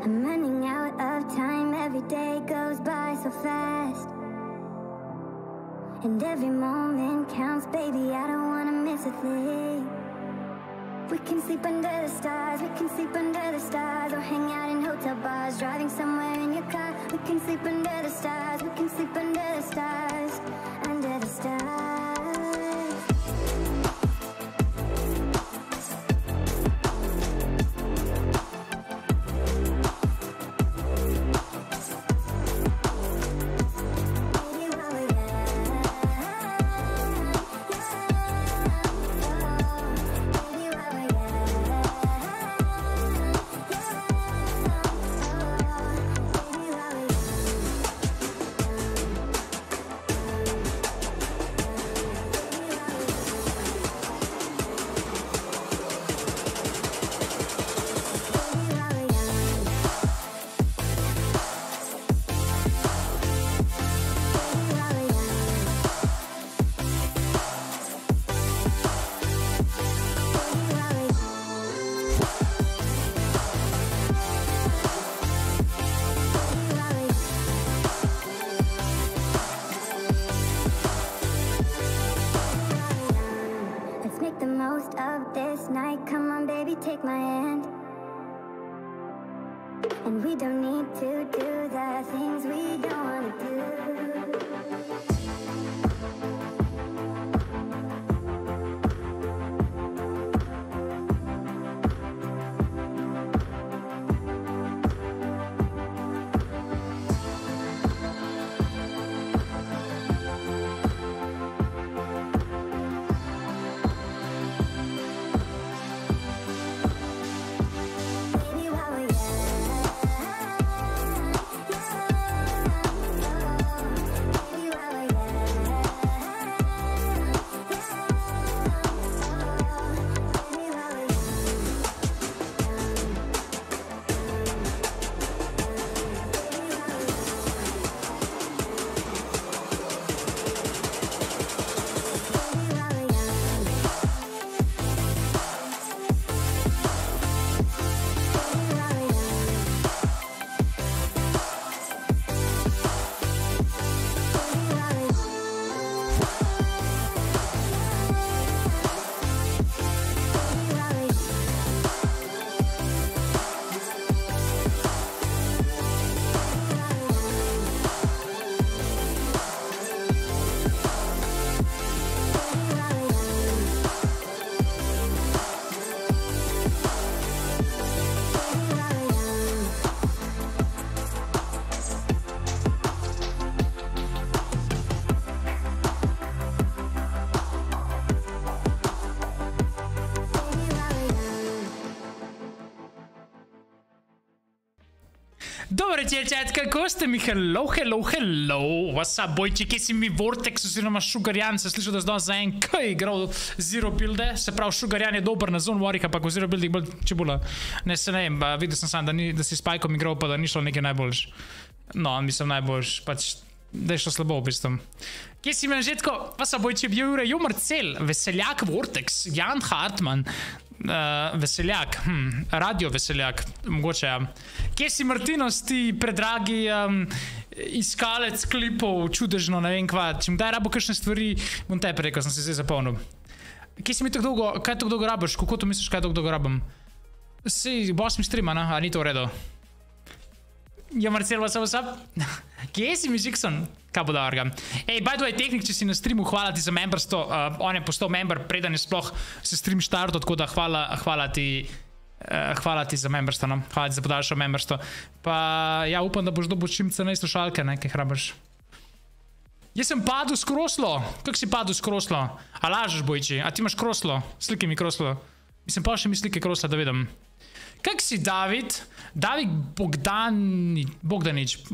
I'm running out of time, every day goes by so fast. And every moment counts, baby, I don't wanna miss a thing. We can sleep under the stars, we can sleep under the stars, or hang out in hotel bars, driving somewhere in your car. We can sleep under the stars, we can sleep under the stars, under the stars. Take my hand, and we don't need to do the things we don't want to do. Dobro večer, chat, kako ste mi? Hello. What's up, bojči, kje si mi Vortex oziroma Sugarjan? Se slišal, da zdaj za en kaj igral Zero Builde, se pravi Sugarjan je dober na Zone Warrior, ampak v Zero Buildih bolj čebula. Ne, se ne vem, videl sem sam, da si Spikeom igral, pa da ni šlo nekaj najboljš. No, mislim najboljš, pač, da je šlo slabo v bistvu. Kje si mi na žetko? What's up, bojči, Jo Marcel, Veseljak Vortex, Jan Hartman, Veseljak, Radio Veseljak, mogoče ja. Kje si Martinos, ti predragi iskalec klipov, čudežno, ne vem kva, če mi daj rabo kakšne stvari, bom tebi rekel, sem se zdaj zapolnil. Kje si mi tako dolgo, kaj tako dolgo rabiš, kako to misliš, kaj tako dolgo rabim? Si, boss mi streama, a ni to v redu? Jo Marcel, what's up? Kje si mi Žikson? Kaj bo dobrega? Ej, by the way, Tehnik, če si na streamu, hvala ti za memberstvo, on je postal member, preden je sploh se stream štartal, tako da hvala ti za memberstvo, no? Hvala ti za podaljšo memberstvo. Pa ja, upam, da boš dobil čim cenej slušalke, ne, kaj hrabaš. Jaz sem padel s kroslo. Kako si padel s kroslo? A lažeš, bojči? A ti imaš kroslo? Slike mi kroslo. Mislim, pa še mi slike krosla, da vidim. Kak si David? David Bogdanič,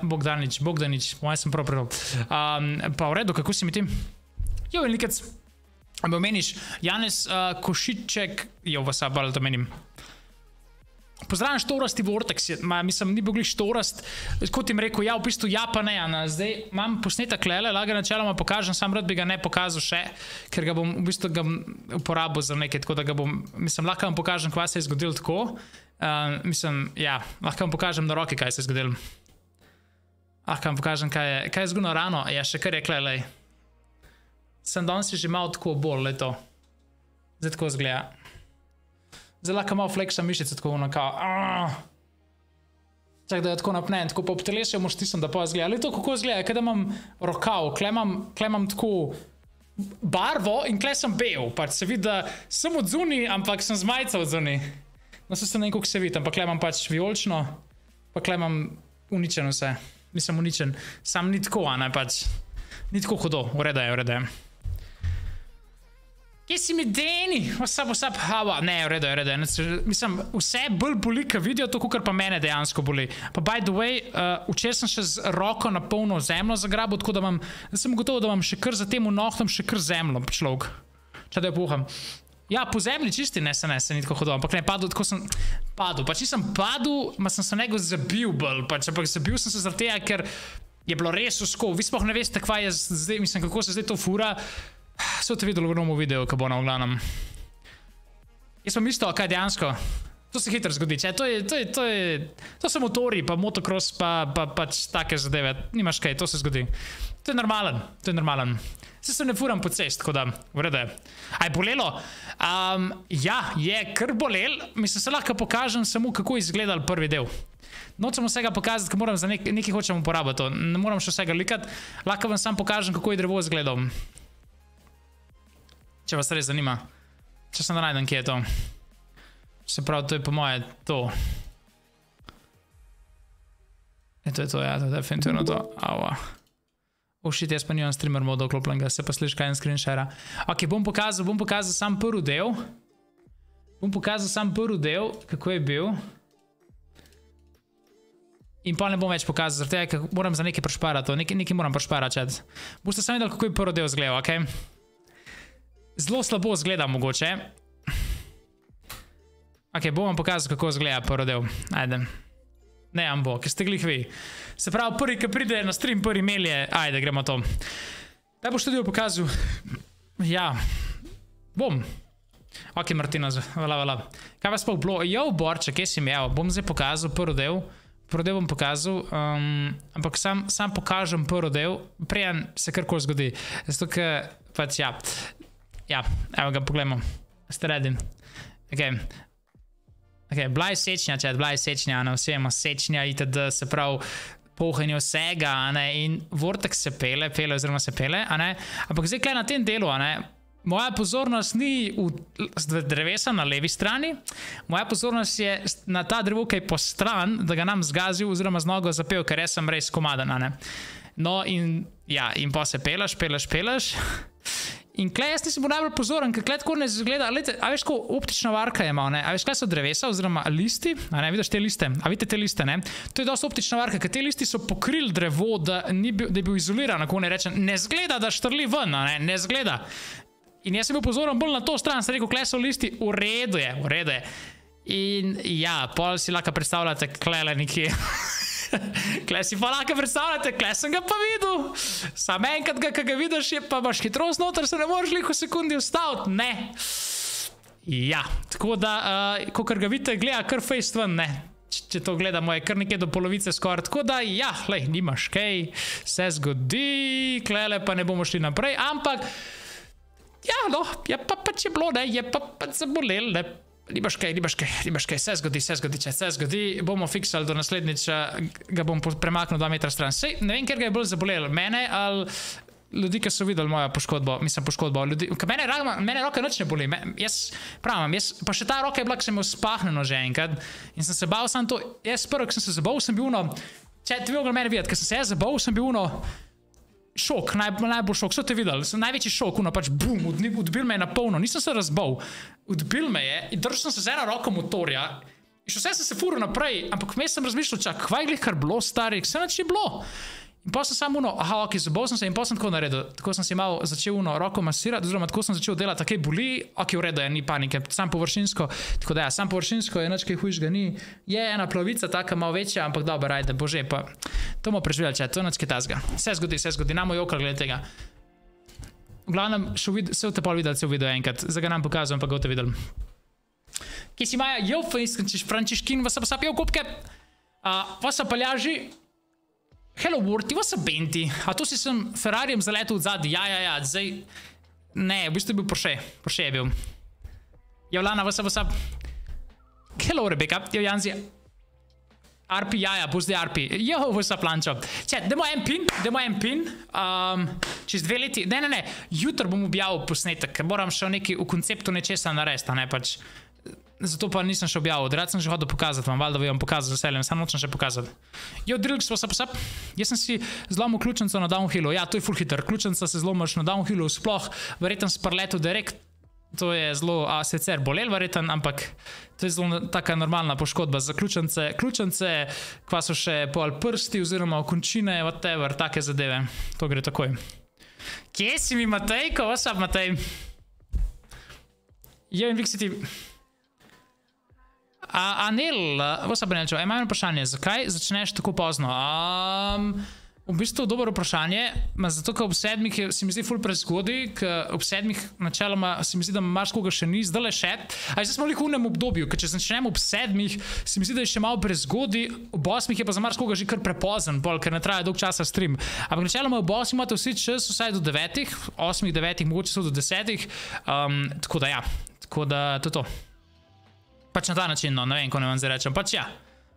moja sem prav prvo. Pa v redu, kako si mi ti? Jo, velikec. Ampak meniš, Janez Košiček, jo, vas abal, to menim. Pozdravljam Štorasti Vortex, mislim, ni bil glih Štorast, kot jim rekel, ja, v bistvu ja pa ne, Ana, zdaj imam posnetek lele, laga načeloma pokažem, sam rad bi ga ne pokazal še, ker ga bom v bistvu uporabil za nekaj, tako da ga bom, mislim, lahko vam pokažem, kva se je zgodilo tako, Mislim, ja, lahko vam pokažem na roki, kaj se je zgodilo. Lahko vam pokažem, kaj je zgodilo rano. Ja, še kar je klej. Sem danes že malo tako bolj, le to. Zdaj tako zgleda. Zdaj lahko malo flexam mišice, tako ono kao. Čak, da je tako napnen, tako po telesju moš tisem, da pa zgleda. Le to, kako zgleda, kada imam rokav, kle imam tako barvo in kle sem bel. Pač se vidi, da sem od zunaj, ampak sem z majico od zunaj. No, se ne vem, kako se vidi, ampak kle imam pač vijolično, pa kle imam uničen vse. Nisem uničen, sam ni tako, a ne pač. Ni tako hudo, v redu je. Kje si mi Deni? What's up, hava? Ne, v redu je. Mislim, vse bolj boli, ka vidijo to, kar pa mene dejansko boli. Pa by the way, včeraj sem še z roko na polno zemljo zagrabil, tako da sem gotovo, da imam še kar za tem nohtom še kar zemljo, človek. Če da jo puham. Ja, po zemlji čisti, ne, se ni tako hudo, ampak ne, padel, tako sem padel. Pač nisem padel, ma sem se nego zabil bolj, pač, ampak zabil sem se zaradi tega, ker je bilo res usko. Vi sploh ne veste, kva je zdaj, mislim, kako se zdaj to fura. Se boste videli v novem videu, ko bo na oglanem. Jaz sem mislil, kaj dejansko. To se hitro zgodi, če to so motori, pa motocross, pa pač take zadeve. Nimaš kaj, to se zgodi. To je normalen. Se ne furam po cest, tako da, v redu je. A je bolelo? Ja, je kar bolel. Mislim, se lahko pokažem samo, kako je izgledal prvi del. Nočem vsega pokazati, ker moram za nekaj hočem uporabiti. Ne moram še vsega likati. Lahko vam sam pokažem, kako je drevo izgledal. Če vas res zanima. Če sem da najdem, kje je to. Se pravi, to je po moje to. To je to, ja, to je definitivno to. Aua. Shit, jaz pa nimam streamer moda oklopljenega, se pa sliš kaj en screen share. Ok, bom pokazal sam prvi del. Kako je bil. In pa ne bom več pokazal, zaradi tega, ker moram za nekaj prešparati. Nekaj moram prešparati. Boste sami videli, kako je prvi del izgledal, ok? Zelo slabo izgleda mogoče. Ok, bom vam pokazal, kako izgleda prvi del. Ajde. Ne, ambo, ker ste glih vi. Se pravi, prvi, ki pride na stream, prvi mail je... Ajde, gremo to. Daj boš tudi pokazal. Ja. Bom. Ok, Martina, vala. Kaj vas pa bilo? Jo, Borče, kje si mi? Evo, bom zdaj pokazal prvi del. Prvi del bom pokazal, ampak sam pokažem prvi del, prejan se karkoli zgodi. Zato, ker pač ja. Ja, evo ga, pogledamo. Ste ready? Ok, bila je sečnja, vse ima sečnja, itd. Se pravi, pohanje vsega, in Vortex se pele, oziroma se pele, ampak zdaj kaj na tem delu, moja pozornost ni v drevesa na levi strani, moja pozornost je na ta drevo, ki je po stran, da ga nam zgazil, oziroma z nogo zapel, ker jaz sem res komaden, No, in ja, in pa se peleš. In klej jaz nisem bil najbolj pozoren, ker klej tako ne zgleda, a veš, ko optična varka je malo, a veš, klej so drevesa oziroma listi, vidiš te liste, a vidite te liste, to je dosti optična varka, ker te listi so pokrili drevo, da je bil izoliran, ako ne rečem, ne zgleda, da štrli ven, ne zgleda. In jaz sem bil pozoren bolj na to stran, sem rekel, klej so listi, v redu je. In ja, pol si lahko predstavljate klele nekje. Klej si pa lahko predstavljate, klej sem ga pa videl. Sam enkrat ga, kaj ga vidiš, je pa imaš hitrost noter, se ne moreš liko sekundi ustaviti, ne. Ja, tako da, kakor ga vidite, gleda kar face ven, ne. Če to gledamo, je kar nekje do polovice skoraj. Tako da, ja, lej, nimaš kaj, se zgodi, klele pa ne bomo šli naprej, ampak, ja, no, je pa pač je bilo, ne, je pa pač zabolel, ne. Nimaš kaj, se zgodi, bomo fiksali do naslednjič, ga bom premaknil 2 metra stran. Sej, ne vem, ker ga je bolj zabolel, mene ali ljudi, ki so videli mojo poškodbo, mene roka nič ne boli, jaz pa še ta roka je bila, ki sem jo spahneno že enkrat in sem se bal sam to, jaz prvo, ki sem se zabal, sem bil če ti bi mogli mene videti, ker sem se jaz zabal, sem bil šok, najbolj šok, so te videli, sem največji šok, pač bum, odbil me je na polno, nisem se razbal, odbil me je in držal sem se z eno roko motorja in še vse sem se furil naprej, ampak vmes sem razmišljal, čak, kvaj glih kar bilo, stari, vse nič je bilo. In pa sem samo ok, zabal sem se in pa sem tako naredil, tako sem si malo začel roko masirati, oziroma tako sem začel delati, takej boli, ok, v redu je, ni panike, sam površinsko, tako da ja, sam površinsko je nič kaj hujšega ni, je ena plovica taka malo večja, ampak dobro, ajde, bože, pa to bomo preživeli, če, to je nič kaj tazga. Se zgodi, namo jokal glede tega. V glavnem, se boste pol videli, se v video enkrat, zdaj ga nam pokazujem, pa ga boste videli. Kje si Maja? Jo, Frančiškin, what's up, jo, kopke. What's up, Aljaži? Hello, Worty, what's up, Benti? A to si sem Ferrarijem zaletel od zadnji. Ja, zdaj... Ne, v bistvu je bil Porsche. Porsche je bil. Jo, Lana, what's up? Hello, Rebeka. Jo, Janzi. Arpi, jaja, pozdi Arpi. Jo, what's up, Lančo. Če, dajmo en pin. Čez 2 leti. Ne. Jutro bom objavil posnetek, ker moram še v konceptu nečesa narediti, ne pač. Zato pa nisem še objavil. Rad sem že hodil pokazati vam, valjda bi vam pokazal z veseljem, samo nočem še pokazati. Jo, Drilks, what's up? Jaz sem si zlomil ključnico na downhillu. Ja, to je full hiter. Ključnica se zlomiš na downhillu, sploh verjetno s parletu direkt. To je zelo, sicer bolel verjetno, ampak to je zelo taka normalna poškodba za ključnice. Ključnice, kva so še pol prsti oziroma končine, whatever, take zadeve. To gre takoj. Kje si mi, Matejko? What's up, Matej? Jo, Invixity. Anel, what's up, Anelčo? Imam vprašanje, zakaj začneš tako pozno? V bistvu dobro vprašanje, zato ker ob 7 se mi zdi ful prezgodaj, ker ob 7 načeloma se mi zdi, da marskoga še ni, zdaj le še. Zdaj smo v unem obdobju, ker če začnemo ob 7, se mi zdi, da je še malo prezgodaj, ob 8 je pa za marskoga že kar prepozen, ker ne traja dolg časa stream. Ampak načeloma ob 8 imate vsi čas vsaj do 9, 8, 9, mogoče so do 10, tako da ja, to je to. Pač na ta način, no, ne vem, ko ne vam zdaj rečem, pač ja.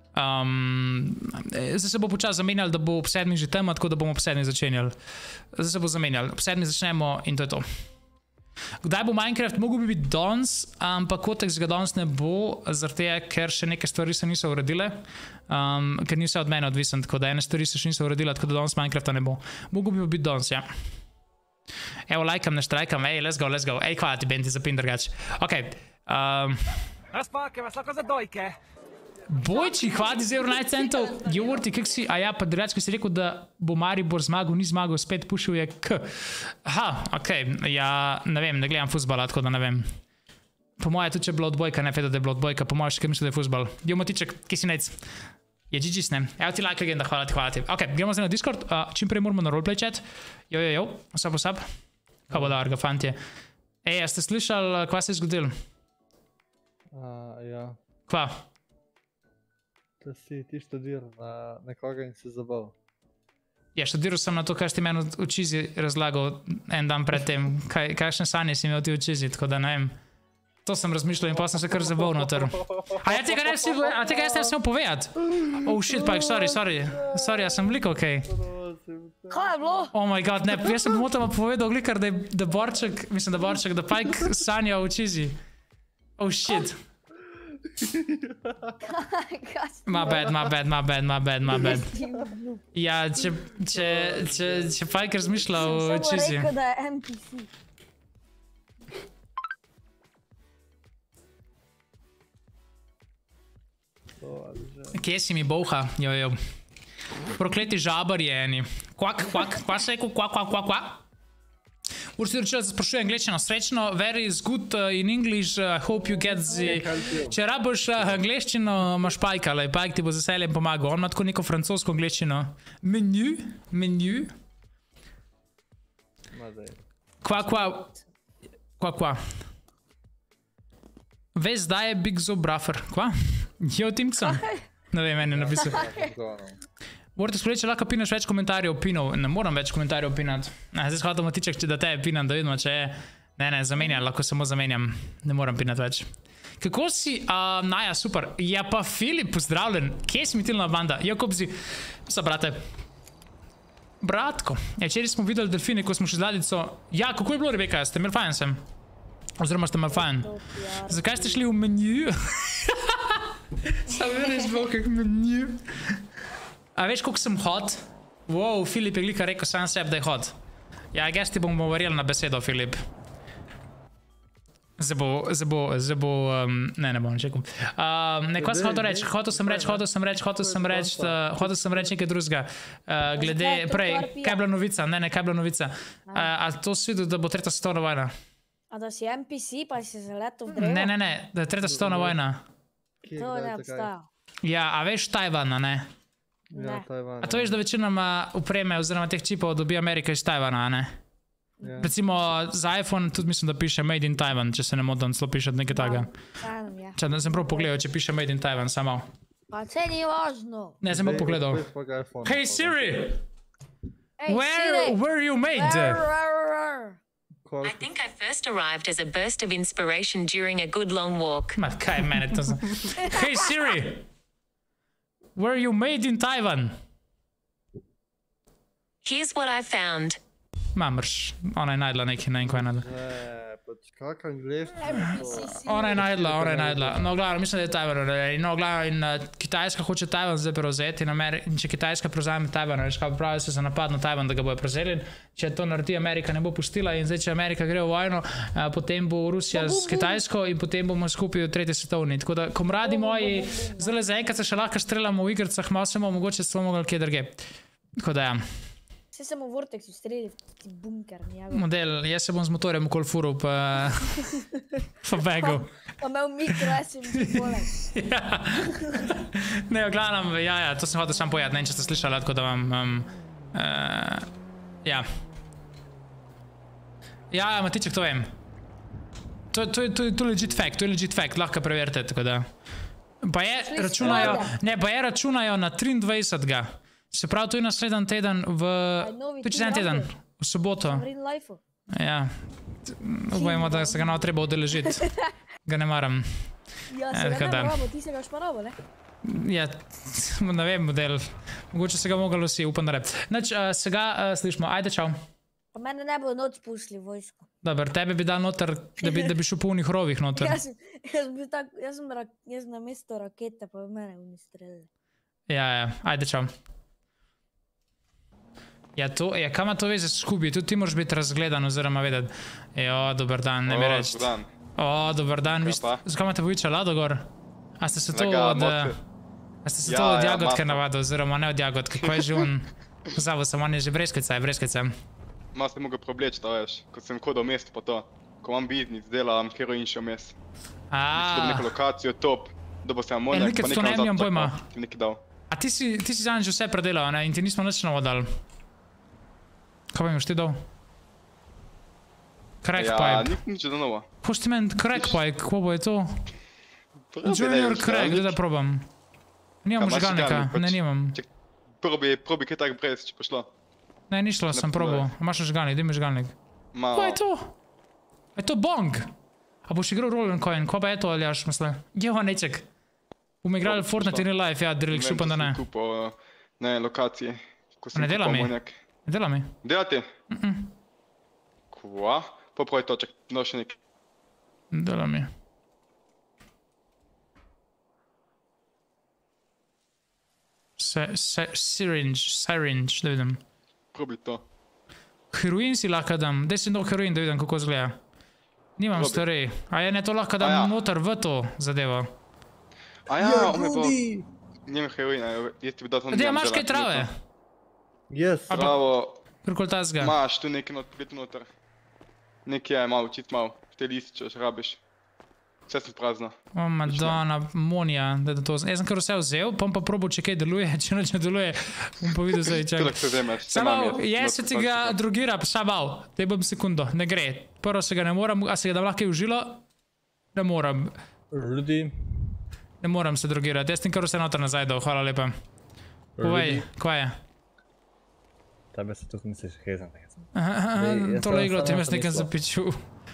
Zdaj se bo počas zamenjali, da bo ob 7 že tema, tako da bomo ob 7 začenjali. Zdaj se bo zamenjali, ob 7 začnemo in to je to. Kdaj bo Minecraft? Mogo bi biti danes, ampak Kotex ga danes ne bo, zaradi tega, ker še neke stvari se niso uredile, ker ni vse od mene odvisen, tako da ene stvari se še niso uredile, tako da danes Minecrafta ne bo. Mogo bi biti danes, ja. Evo, lajkam, ne štrajkam, let's go. Ej, hvala ti, Benti, za pin drugač. Ok. Razpake, vas lahko za dojke. Bojči, hvala ti za €11. Jovorti, kak si? A ja, pa drugač, ko si rekel, da bo Maribor zmagal, ni zmagal, spet pušil je k. Aha, okej, ja, ne vem, ne gledam futbola, tako da ne vem. Po moje tudi, če je bilo odbojka, ne fedo, da je bilo odbojka, po moje še kaj misli, da je futbol. Jo, Motiček, kje si nec? Je GG's, ne? Evo ti like legenda, hvala ti. Ok, gremo zdaj na Discord, čim prej moramo na roleplay chat. Jo, what's up? Kaj bo darga, fantje? Ej, a ste slišali, kva se je zgodil? Ja. Kva? Da si ti študiral na nekoga in se zabaval. Ja, študiral sem na to, kaj ste meni v Čizi razlagal en dan pred tem. Kakšne sanje si imel ti v Čizi, tako da ne vem. To sem razmišljal in pa sem se kar zabavil noter. A ja tega jaz ne smel povedati. Oh shit, Pajk, sorry, jaz sem veliko okej. Kaj je bilo? Oh my god, ne, jaz sem pomotoma povedal glikar, da Borček, da Pajk sanja v Čizi. Oh shit. My bad. Ja, če Pajk razmišlja v Čizi. Samo rekel, da je NPC. Kje si mi boha? Jo. Prokleti žabar je eni. Kvak, kva se rekel? Kvak. Ursi rečela, da se sprašuje angliščino. Srečno, very is good in English, hope you get the... Če raboš angliščino, imaš Pajka, Pajk ti bo z veseljem pomagal. On ima tako neko francosko angliščino. Menu. Kva. Veš, da je Big Zo Bruffer. Kva? Jo, Timkson. Ne vem, meni je napisal. Morate spoleti, če lahko pinaš več komentarjev pinov. Ne moram več komentarjev pinati. Zdaj shvatam Motiček, da te pinam, da vidimo, če je... Ne, zamenjam, lahko samo zamenjam. Ne moram pinati več. Kako si? Naja, super. Ja pa Filip, pozdravljen. Kje si mi tilna banda? Jakob si... Sa, brate. Bratko. Včeraj smo videli delfine, ko smo šli z ladjico. Ja, kako je bilo, Rebeka? Ste imeli fajn sem? Oziroma ste imeli fajn? Zakaj ste šli v menu? Sam veš, bo kak menu. A veš, koliko sem hot? Wow, Filip je glika rekel sam sebi, da je hot. Ja, gess ti bomo verjeli na besedo, Filip. Zdaj bo, ne bom čekal. Nekaj sem hotel reči, hotel sem reči nekaj drugega. Glede, prej, kaj je bila novica? Ne, kaj je bila novica? A to si videl, da bo 3. svetovna vojna? A da si NPC, pa si se leto v drevo? Ne, da je 3. svetovna vojna. To ne obstaja. Ja, a veš Tajvana, ne? Ja, Tajvan. A to veš, da večinoma upreme oziroma teh čipov dobi Amerika iz Tajvana, ne? Recimo za iPhone tudi mislim, da piše Made in Taiwan, če se ne motim, celo piše nekaj takega. Taiwan, ja. Če sem prav pogledal, če piše Made in Taiwan, samo. Pa se ni važno. Ne, sem prav pogledal. Hey Siri! Where were you made? I think I first arrived as a burst of inspiration during a good long walk. Ma kaj mene to zna. Hey Siri! Were you made in Taiwan? Here's what I found. Mamrš, ona je najdla nekaj, ne vem kaj je najdla. Pač kak angliški? Ona je najdla. No, glavno, mislim, da je Tajvan. No, glavno, Kitajska hoče Tajvan zdaj prevzeti in če Kitajska prevzame Tajvan, veš kaj pravi se za napad na Tajvan, da ga bojo prevzeli. Če to naredi, Amerika ne bo pustila in zdaj, če Amerika gre v vojno, potem bo Rusija s Kitajsko in potem bomo skupaj v tretji svetovni. Tako da, komradi moji, zdaj zaenkrat se še lahko streljamo v igricah, malo se bomo mogoče celo mogli kje drugje. Tako da, ja. Vse sem v Vortexu strelil v ti bunker. Model, jaz se bom z motorjem okoli furil pa begu. Pa imel mikro, jaz sem ti poleg. Ja. Ne, v glavnem, ja, to sem hotel sam pojati, ne vem, če ste slišali, tako da vam, ja. Ja, Matiček, to vem. To je legit fact, lahko preverite, tako da. Pa je računajo na 23. Se pravi, to je naslednji teden to je čez en teden, v soboto. Ja, upajmo, da se ga nav treba udeležiti. Ga ne maram. Ja, se ga ne maramo, ti se ga šmaramo, ne? Ja, ne vem, model. Mogoče se ga mogli vsi, upam da rep. Nač, se ga slišimo, ajde, čau. Pa mene ne bo noč pustili vojsko. Dobar, tebe bi dal noter, da bi šel po unih rovih noter. Jaz sem na mesto rakete, pa mene v njih strelili. Ja, ajde, čau. Ja, kam ima to veze skupaj? Tudi ti moraš biti razgledan oziroma vedeti. Jo, dober dan, ne mi reči. O, dober dan. Zakaj imate bojiča lado gor? A ste se to od jagotke navadil, oziroma ne od jagotke? Kaj je že on? Pozavil sem, on je že breskvica. Malo se mogel probleč, to veš, ko sem hodil v mesto pa to. Ko imam biznis, delam heroin še v mesto. Mislim, neko lokacijo, top, dobo se amonijak, pa nekaj nazad, ti nekaj dal. A ti si zadnji že vse predelal, ne? In ti nismo nič novo dal. Kaj pa imaš ti dal? Crackpipe. Ja, nič da novo. Poš ti meni crackpipe, kako bo je to? Junior crack, da probam. Nimam žgalnika, ne nimam. Probi kaj tak brez, če pošlo. Ne, ni šlo, sem probal. Imaš žgalnik, daj mi žgalnik. Kaj je to? Je to bong? A boš igral Rolling Coin, ko pa je to, ali jaš misle? Jevo, neček. Bomo igrali Fortnite in Real Life, ja, Drilik, šupam da ne. Ne, lokacije. Ne dela mi? Ne dela mi? Delati? Kva? Popravi toček, še nekaj. Dela mi. Syringe, da vidim. Probi to. Heroin si lahko dam, daj si nov heroin, da vidim, kako zgleda. Nimam stvari. A je ne to lahko dam noter v to zadevo? A ja, ome bo. Nimam heroina, jaz ti bi dal to. Dej, imaš kaj trave? Yes. Bravo. Krkol tazga. Imaš tu nekaj noter. Nekaj je malo, čit malo. Te listi, če še rabiš. Vse sem prazno. O, Madonna, Monija, da je to. Jaz sem kar vse vzel, pa probal, če kaj deluje, če ne deluje, bom pa videl zdaj, čak. Tudi se vzemeš. Samo, jaz se ti ga drogira, šabal, daj bom sekundo, ne gre. Prvo se ga ne moram, a se ga dam lahko v žilo? Ne moram. Rudy. Ne moram se drogirati, jaz tem kar vse noter nazaj dal, hvala lepa. Povej, kaj je? Tebe se tukaj misliš hezan. Tole iglo ti me s nekaj zapiču.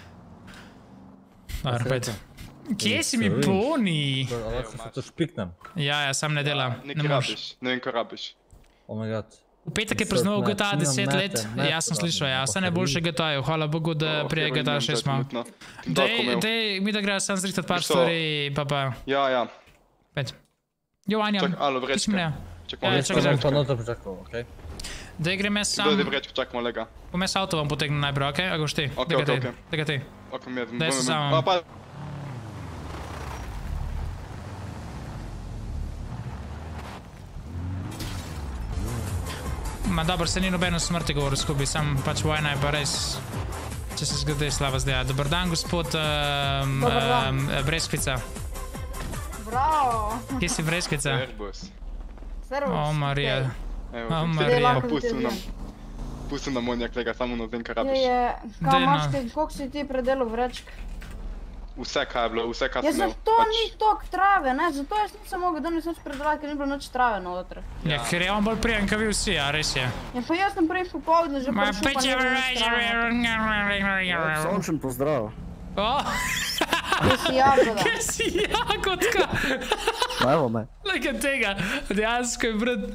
Dobar, pojď. Kje si mi poni? Lahko se to špiknem. Ja, sam ne delam. Nekaj rabiš, ne vem, kaj rabiš. Oh my god. V petek je praznoval GTA 10 let, jaz sem slišal, ja, vse najboljše GTA-ju, hvala Bogu, da prije GTA 6 malo. Dej, mi da grejo sam zrihtati par stvari, pa. Ja. Pet. Jo, Anja, ti si mne. Čakaj. Pa noto počakal, okej. Dej, grem jaz sam. Dej, vrečko, čakamo lega. Bom jaz avto vam potegnem najprej, okej? A goš ti? Dej ga ti. Dej se samom. Ma dobro, se ni nobeno smrti govoril skupaj, sam pač vojna je pa res, če se zgodi slava zdaj. Dobar dan, gospod Breskvica. Bravo. Kje si Breskvica? Servus. Servus. O, Marija. Evo, pustil pustim na monjak tega, samo na zdaj, kar rabiš. Kaj imaš ti, koliko si ti predelal vrečk? Vse, kaj je bilo, vse, kaj sem imel. Ja, zato ni toliko trave, ne, zato jaz nisem mogel danes nič predelati, ker ni bilo nič trave noter. Ja, ker je on bolj prijem, kot vi vsi, a res je. Ja, pa jaz sem prej popoldne že prišel, pa ne bilo nič trave. Sončen pozdrav. Kje si jagoda? Kje si jagodka? Evo me. Lejka tega, dejansko je brat.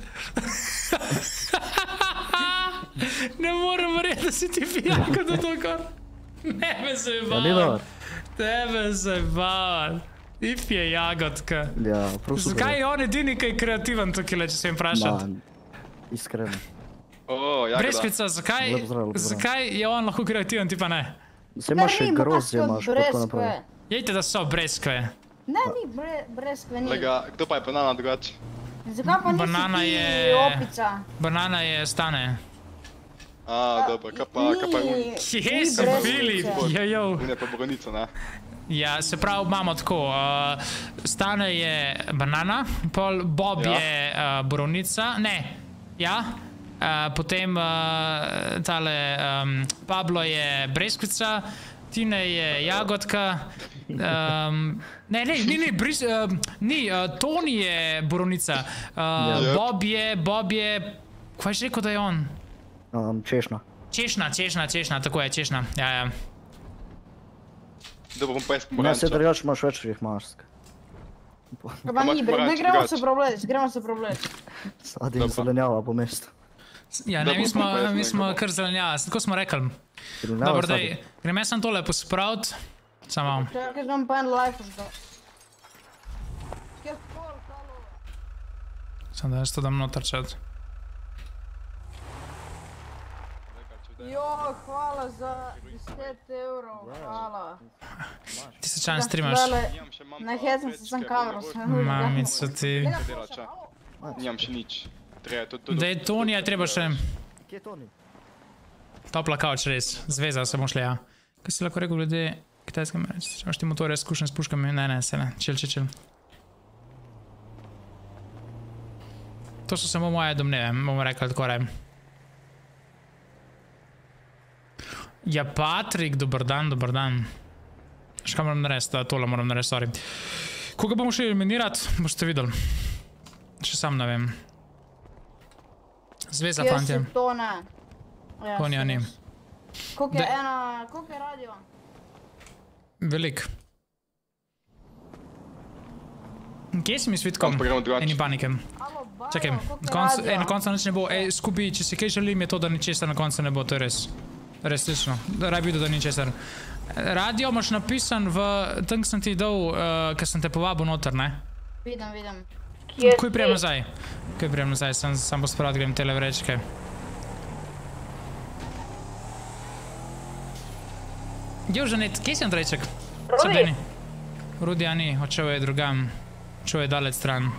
Ne morem verjeti, da si ti pijako do toliko. Ne me se bavan. Tebe se bavan. If je jagodka. Ja, prosim. Zakaj je on edini, ki je kreativen tukaj, če se jim vprašat? Iskreno. Jagoda. Breskvica, zakaj je on lahko kreativen, ti pa ne? Se imaš še grozdje, imaš pa tako naprej. Jejte, da so breskve. Ne, ni breskve, ni. Lega, kdo pa je banana drugač? Zakaj pa nisi ti opica? Banana je Stane. Dobro, kaj pa un? Kje so bili? Jojo. Un je pa Borovnica, ne? Ja, se pravi, imamo tako. Stane je banana, pol Bob je Borovnica, ne, ja. Potem tale Pablo je breskvica, Tine je jagodka, ni, Toni je borovnica, Bob je, kaj si rekel, da je on? Češnja. Češnja, tako je, češnja, ja. Dobro, bom pa jaz pomaranča. Ne, se drugač imaš več tih mask. Pa ni, ne gremo se probleč. Sadim zelenjava po mestu. Ja, ne, mi smo kar zelenjava, tako smo rekli. Dobro, daj, grem jaz sem tole pospravit. Samo. Čakaj, znam pa en life už da. Sam da jaz to dam noter čet. Jo, hvala za 10 evrov, hvala. Ti se čan streamaš? Ne, hecam se sam kamero. Mamico ti. Nimam še nič. Da je Tonija, treba še. Kje je Toni? Topla kauč, res. Zveza se bomo šli, ja. Kaj si lahko rekel glede kitajske mere? Če imaš ti motorje skušen s puškami? Ne, se ne. Čil. To so samo moje domneve, bomo rekli tako rej. Ja, Patrik, dober dan. Še kaj moram narediti? Tole moram narediti, sorry. Koga bomo šli eliminirati, boste videli. Še sam ne vem. Zveza, fantje. Kje si Tone? Tonija ni. Koliko je radio? Velik. Kje si mi s Vitkom? Eni panike. Čakaj, na koncu nič ne bo. Skupi, če si kaj želim, je to, da ničesar na koncu ne bo, to je res. Res slično. Raj vidio, da ničesar. Radio imaš napisan v... Tam sem ti dal, ker sem te povabil noter, ne? Vidim. Kuj prijem nazaj? Sam pospravit grem tele vrečke. Jožanet, kje si Andrejček? Rudi. Rudi, a ni, odšel je drugam. Odšel je dalec stran.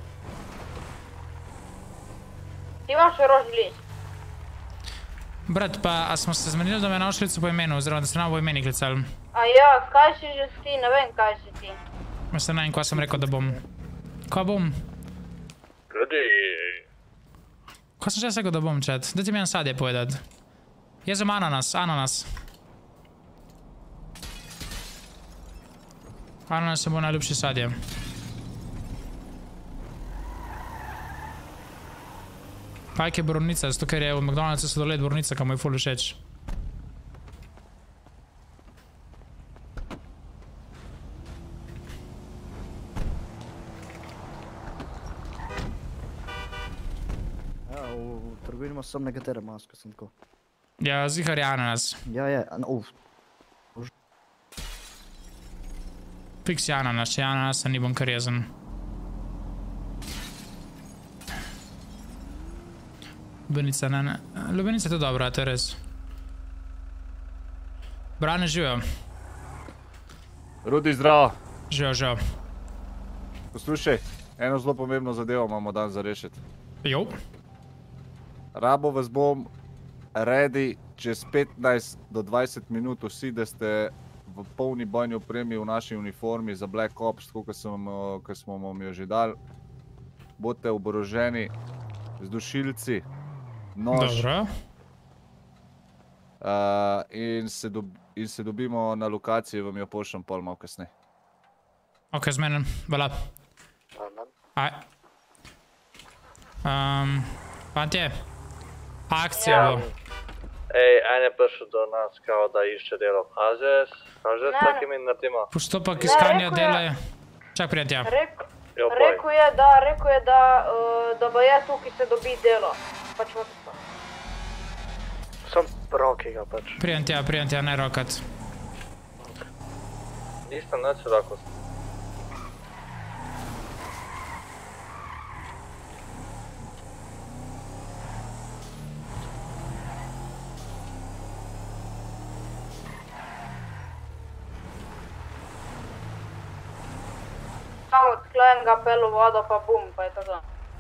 Ti imaš rožni list? Brat, pa a smo se zmenili, da me na ošlicu po imenu, oziroma da se nam po imeni klicali? A ja, kaj si že ti? Ne vem, kaj si ti. Mislim, ne vem, kaj sem rekel, da bom. Kaj bom? Rudi. Kaj sem že rekel, da bom, čet? Da ti mi en sadje povedat. Jezem ananas. Ananas je moj najljubši sadje. Pajk je borovnica, zato ker je v McDonald'su sladoled borovnica, kam mu je ful všeč. Ja, v trgovini imaš samo nekatere maske, sem tako. Ja, zihar je ananas. Ja, Fiks je ananas, če je ananasa ni bom kar jezen. Lubenica, ne. Lubenica je to dobra, to je res. Brane, živijo. Rudi, zdravo. Živijo. Poslušaj, eno zelo pomembno zadevo imamo dan za rešiti. Jo. Rabo vas bom ready čez 15 do 20 minut vsi, da ste v polni bojni opremi v naši uniformi za Black Ops, tako kot smo vam jo že dali. Bodite oboroženi z dušilci, nož, In se dobimo na lokaciji, vam jo pošljem pol malo kasneje. Ok, zmenim, vala. Aj. Fantje, akcija bo. Ej, en je prišel do nas, kao da išče delo. A že s takimi naredimo? Postopek iskanja dela je... Čak, prijatelja. Rekl je, da bo je tukaj se dobi delo. Pač vodica. Sam roki ga pač. Prijatelja, ne rokat. Nisem neč rokal. Samo odklejem ga, pelu vodo, pa bum, pa je tako.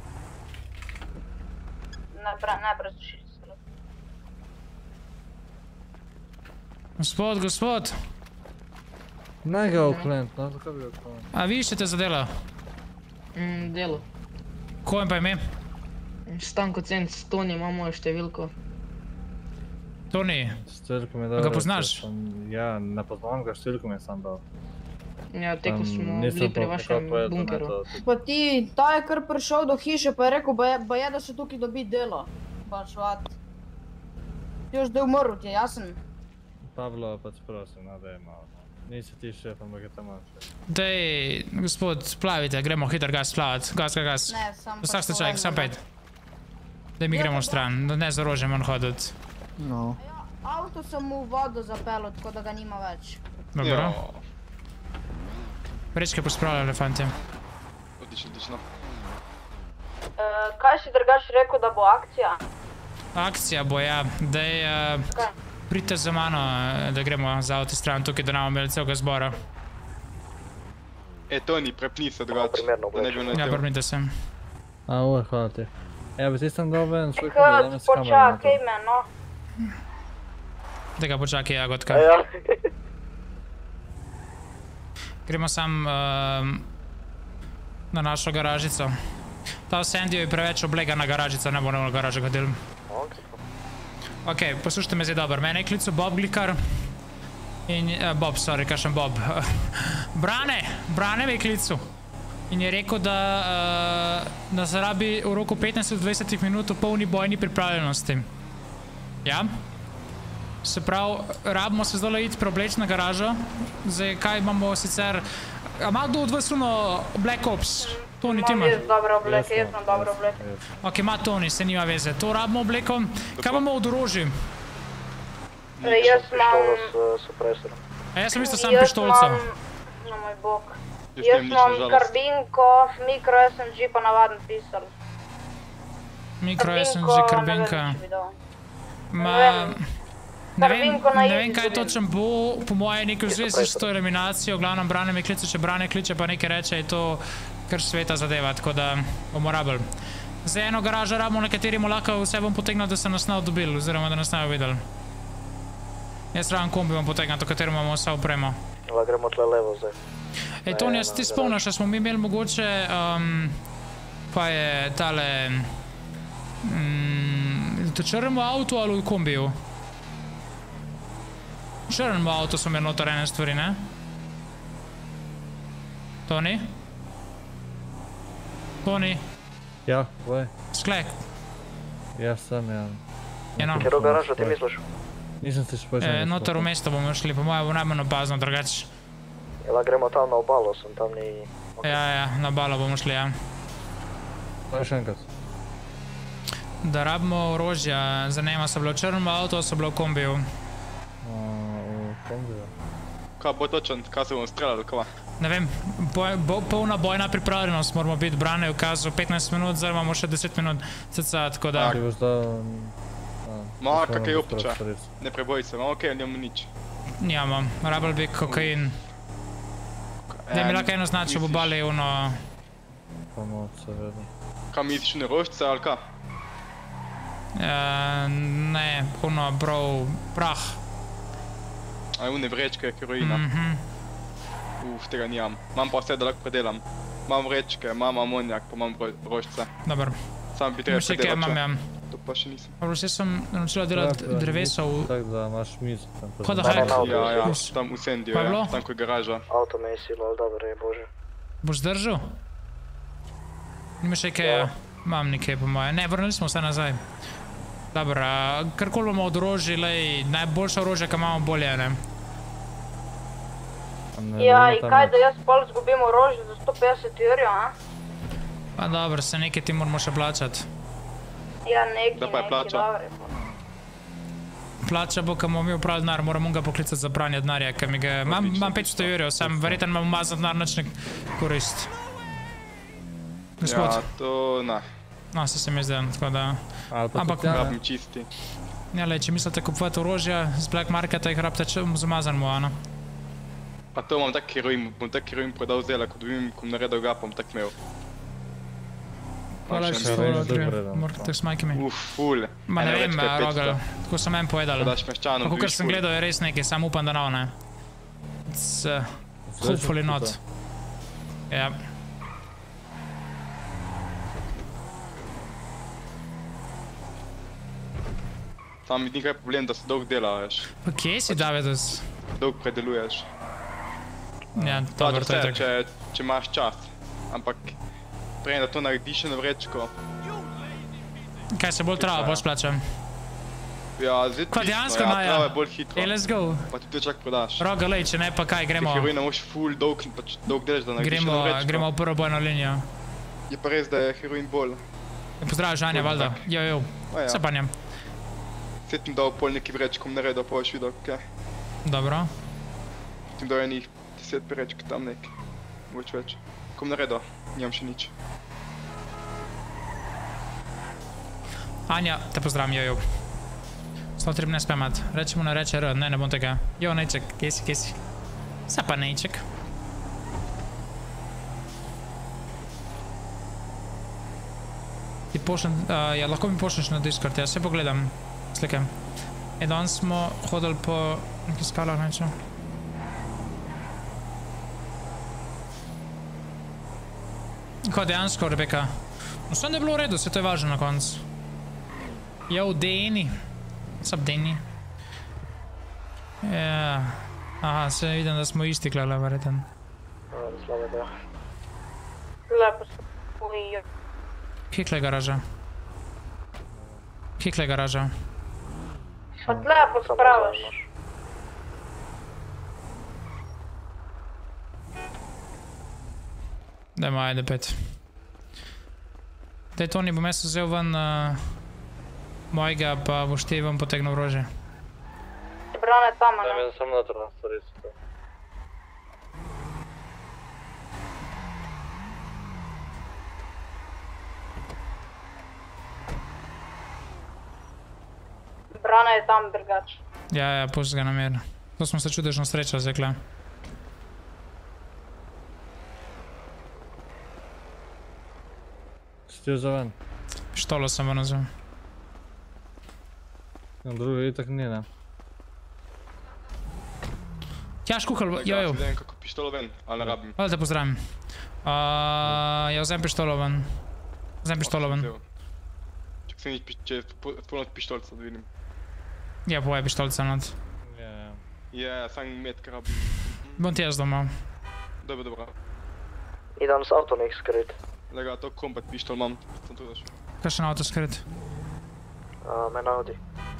Ne presušiti se. Gospod. Naj ga uklent, no, zakaj bi ga uklent? A vi iščete za delo? Delo. Ko pa ime? Stanko Cenc, Toni, ima mojo številko. Toni, ga poznaš? Ja, ne poznam ga, številko mi je sam dal. Ja, teko smo bili pri vašem bunkeru. Pa ti, ta je kar prišel do hiše, pa je rekel, ba je, da se tukaj dobi delo. Pač vat. Ti još da je umrl, ti je jasen? Pavlo, pač prosim, da je malo. Nisi ti šef, ampak je tam malo. Dej, gospod, plavite, gremo hiter gas plavat. Gas. Ne, sam pa... Vsak stečaj, sam pet. Dej mi gremo stran, ne z orožjem on hodit. No. Avto sem mu v vodo zapelo, tako da ga nima več. Dobro. Vrečke pospravljale, fantje. Odlično. Kaj si drugač rekel, da bo akcija? Akcija bo, ja. Dej, pridite za mano, da gremo za avto stran tukaj, da nam imeli celega zbora. Toni, prepni se drugač, da ne bi naredil. Ja, prepnite se. Hvala ti. Bi ti sem doben, šukaj da danes kamera. Počakaj me, no. Da ga počakaj, jagodka. Gremo sam na našo garažico. Ta Sandy je preveč oblegana garažica, ne bo na garažo hodil. Ok, poslušajte me zdaj dobro. Mene je klical Bob Glikar. Bob, sorry, kakšen Bob. Brane me je klical. In je rekel, da se rabi v roku 15-20 minut v polni bojni pripravljenosti. Ja? Se pravi, rabimo se zdaj iti preobleči na garažo. Zdaj, kaj imamo sicer... A ima kdo od vas uno Black Ops? Toni, ti ima? Imam jaz dobre obleke, jaz imam dobre obleke. Ok, ima Toni, se nima veze. To rabimo obleko. Kaj imamo od orožja? Jaz imam... A jaz sem isto sam pištolco. No moj bog. Jaz imam karbinko, mikro SMG pa navaden pisal. Mikro SMG, karbinka. Ne vem, kaj točen bo, po moje nekaj v zvezi s to eliminacijo, glavnem Brane me kliče, če Brane kliče pa nekaj reče, je to kar sveta zadeva, tako da bomo rabili. Zdaj eno garažo rabimo, na kateri mu lahko vse bom potegnil, da se nas ne dobili, oziroma da nas ne videli. Jaz rabim kombi bom potegnil, do katero imamo vse opremo. Gremo tle levo zdaj. Ej, Toni, jaz ti spomniš, da smo mi imeli mogoče, pa je tale, to črnemo avto ali v kombiju? Črnemo avto smo imeli notor ene stvari, ne? Toni? Toni? Ja, vaj. Sklek? Ja, sem, ja. Eno? Kjero garažo ti misliš? Nisem se špočal. Notor v mesto bomo šli, po moje bo najmanj opazno drugač. Jela gremo tam na obalo, sem tam ni... Ja, na obalo bomo šli, ja. Kaj še enkrat? Da rabimo orožja, zanima se bilo črnemo avto, so bilo v kombiju. Kaj bo točen, kaj se bomo streljali, kva? Ne vem, polna bojna pripravljenost moramo biti, Brane je ukazal 15 minut, zdaj imamo še 10 minut cca, tako da... Ma, kakaj opiča, ne preboj se, ma okej, njemu nič. Nijamo, rabili bi kokain. Da mi lahko eno znači v obali, ono... Pomoč, seveda. Kaj misliš, ne rožce ali kaj? Ne, ono, brov, prah. A une vrečke, heroina. Tega nijam. Imam pa vse, da lahko predelam. Imam vrečke, imam amonijak, pa imam rožce. Dobar. Sam bi treba predelati. Imam, ja. to pa še nisem. Dobro, jaz sem naučila delati drevesa v... Tako da imaš mizo tam. Kaj da hajk? Ja, tam v Sendiju, ja, tam ko je garaža. Avto me je silo, ali dobro je, bože. Boš zdržal? Nimaš kaj, imam nekaj po moje. Ne, vrnili smo vse nazaj. Dobro, karkoli bomo od orožja, najboljša orožja, ki imamo bolje, ne? Ja, in kaj da jaz pol zgubim orožje za 150 jurjev, a? Pa dobro, se nekaj ti moramo še plačati. Ja, neki, dobro. Plača bo, ko bomo mi upravili denar, moramo ga poklicati za pranje denarja, ker mi ga... Imam 500 jurjev, sam verjetno imam umazan denar, nič ne korist. Gospod? Ja, to ne. No, se mi zdaj, tako da... Ampak... Rabim čisti. Ja, če mislite kupovati orožja z Black Marketa, jih rabite z umazanmu, ano. Pa to imam tak heroin prodal zdaj, ko dobim, ko naredil ga, pa bom tak imel. Hvala, še morate tako smajki mi. Ful. Ma ne vem, Rogal, tako sem en povedal. Tako kar sem gledal je res nekaj, sam upam, da nav, ne. It's hopefully not. Ja. Sam mi nekaj problem, da se dolg dela, veš. Pa kje si, Davidus? Dolg predeluješ. Ja, dobro, to je tako. Če imaš čas, ampak prej da to narediš na vrečko. Kaj se bolj trava, bolj splačam? Ja, zdaj dejansko, Naja? Trava je bolj hitro. Let's go. Pa ti to čak prodaš. Roga, lej, če ne, pa kaj, gremo. Ti heroina moš ful dolg delaš, da narediš na vrečko. Gremo v prvo bojno linijo. Je pa res, da je heroin bolj. Pozdrav, Žanja, valjda. Jo. Se panjem. Se tim dal pol neki vrečkom naredil, pa boš videl, kaj. Dobro. Tim dal enih 10 vrečk tam nek. Mogoče več. Kom naredil, nimam še nič. Anja, te pozdravim, jo. Stalo treba ne spamat. Reči mu ne reče R, ne bom tega. Jo, nejček, kje si? Sa pa nejček. Ti pošljem, ja, lahko mi pošlješ na Discord, ja se pogledam slike. Danes smo hodili po nekih skalah, nečem. Kaj dejansko, Rebeka? No, sem da je bilo v redu, se to je važno na koncu. Jo, Deni. What's up, Deni? Ja. Aha, se vidim, da smo isti klala, verjeten. Slabo da. Lepo se povijo. Kje garaža? Kje garaža? Pa lepo spravaš. Dajmo, ajde, 5. Daj, Toni, bom jaz vzel ven mojega, pa boš ti ven potegnil orožje. Brane tam, ne? Daj me sam noter na storico. Brane je tam, drugač. Ja, pusti ga na mir. To smo se čudežno srečali, zekle. Si jo za ven? Pištolo sem ven vzel. Na drugi itak ni, ne? Ja, škuhal, jo. Vem kako pištolo ven, ali ne rabim. Hvala te pozdravim. Ja, vzem pištolo ven. Čak se nič, če je polno pištolca, da vidim. Ja, povej pištolca nad. Ja, sam metka rabim. Bom ti jaz doma. Dobro. Idem s avto nek skrit. Lega, to combat pištol imam, sem tu daš. Kaj še na avto skrit? Men Audi.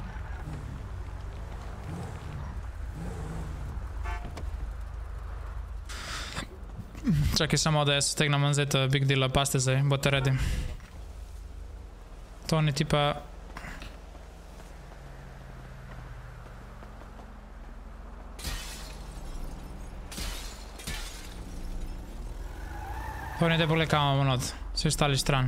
Čakaj samo, da jaz stegnem manzeta big deala, paste zdaj, bote ready. Toni ti pa... Toni, te pogled kamo not, svi ostali stran.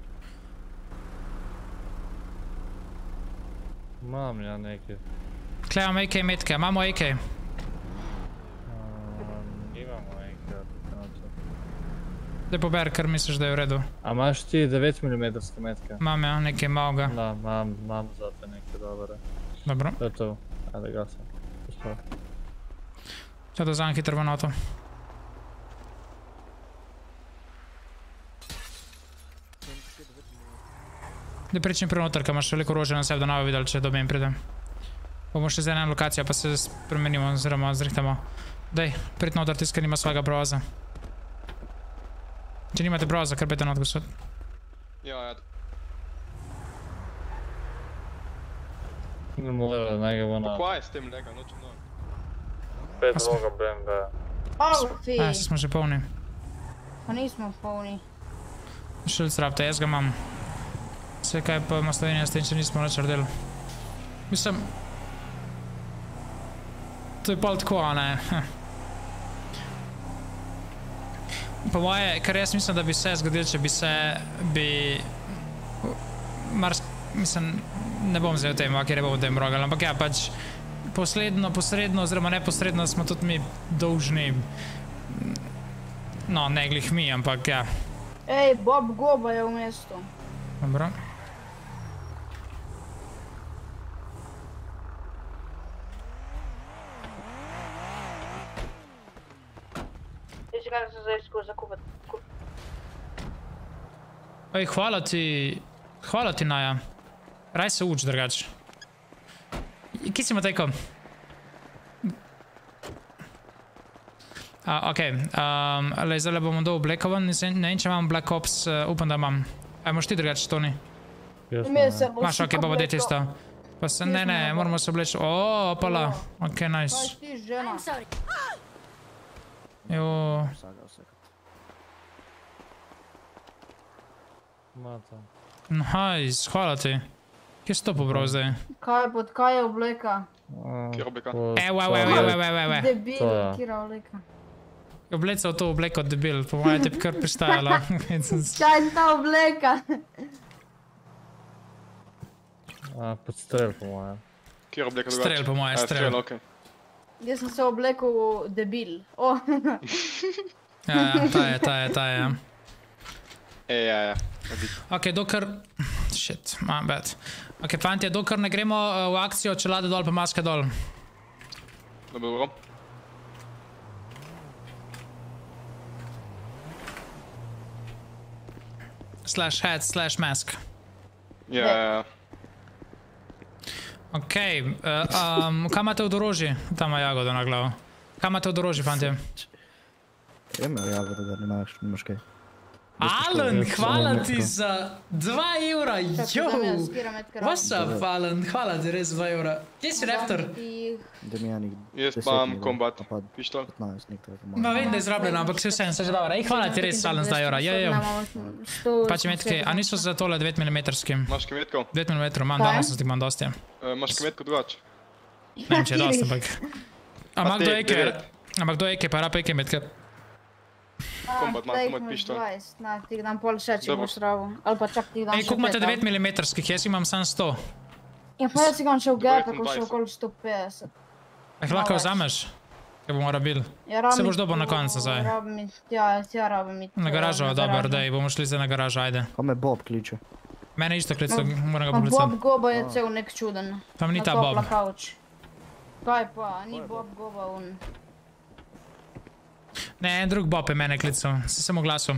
Imam ja nekaj. Tle imam AK metke, imamo AK. Imamo AK. Daj poberi, kar misliš, da je v redu. A imaš ti 9 mm metke? Imam ja, nekaj malega. Da, imam zate nekaj dobre. Dobro. To je to, ajde ga sem. Postav. Če da vzam hitro v noto. Da pričem prenotar, ker imaš veliko orožja na sebi, da ne bo videl, če dobijem pridem. Bomo še za eno lokacijo, pa se spremenimo oziroma zrihtamo. Daj, prid notar tisti, ker nima svojega broza. Če nimate broza, kar pejte not, gospod. Ja. Ne more, naj ga bo na... Kaj je s tem lega, noče no? 5 vloga BMW. Alfi! Se smo že polni. Pa nismo polni. Šilc rabte, jaz ga imam. Vse kaj pa ima Slovenija s tem, če nismo nič naredili. Mislim... To je pol tako, a ne? Po moje, kar jaz mislim, da bi se zgodil, če bi mislim, ne bom zdaj o tem, kjer ne bom o tem rogal, ampak ja, pač posredno, oziroma neposredno smo tudi mi dolžni, no, ne glih mi, ampak ja. Ej, Bob Goba je v mestu. Dobro. Kaj se zdaj skozi zakupati? Ej, hvala ti, Naja. Raj se uč, drugač. Kje si, Matejko? Okej, zdaj bomo dol Blackovan, ne vem, če imam Black Ops, upam, da imam. Aj, moš ti drugač, Toni? Maš, okej, bomo deti isto. Pa se, ne, moramo se obleči. O, opala, okej, nice. Kaj ti, žena? Jo. Nice, hvala ti. Kje si to pobral zdaj? Kaj je obleka? Kjer obleka? Evo. Debil, kjer obleka? Oblecal to obleko debil, po moje te bi kar pristajala. Kaj je ta obleka? Podstrel po moje. Kjer obleka drugače? Strel po moje, strel. Okej. Jaz sem se oblekel debil. Ta je. Ja. Ok, dokar... Shit, my bad. Ok, fantje, dokar ne gremo v akcijo, čelade dol pa maske dol. Dobro. Slash head, slash mask. Ja. Okej, kaj imate od orožji? Tam ima jagodo na glavo. Kaj imate od orožji, fantje? Imel jagodo, da nimaš kaj. Alan, hvala ti za 2 evra, What's up, Alan, hvala ti res 2 evra. Kje si Raptor? Jaz imam kombat, pištol. Ma vem, da je izrabljen, ampak se vsem se že dobro. Hvala ti res, Alan, za 2 evra, jo. Pač metke, a niso za tole 9 mm? Imaš kimetko? 9 mm, imam 82, imam dosti. Imaš kimetko drugače? Ne vem, če je dosti, ampak... Ampak kdo eke, pa rap eke metke? Kombat, imam pištol. Ti ga dam pol še, če boš rabo. Ali pa čak ti ga dam še 5. Ej, koliko imate 9 mm, jaz imam sam 100. Ja, pa jaz si ga še v gepe, ko še okoli 150. Lahko vzameš? Kaj bomo rabili? Se boš dobil na koncu nazaj. Ja, rabim iti. Na garažo, dober, dej, bomo šli zdaj na garažo, ajde. Ko me Bob kliče. Mene isto kliče, moram ga poklicati. Bob Goba je cel nek čuden. Tam ni ta Bob. Kaj pa, ni Bob Goba un. Ne, en drug Bob je mene klical, se sem oglasil.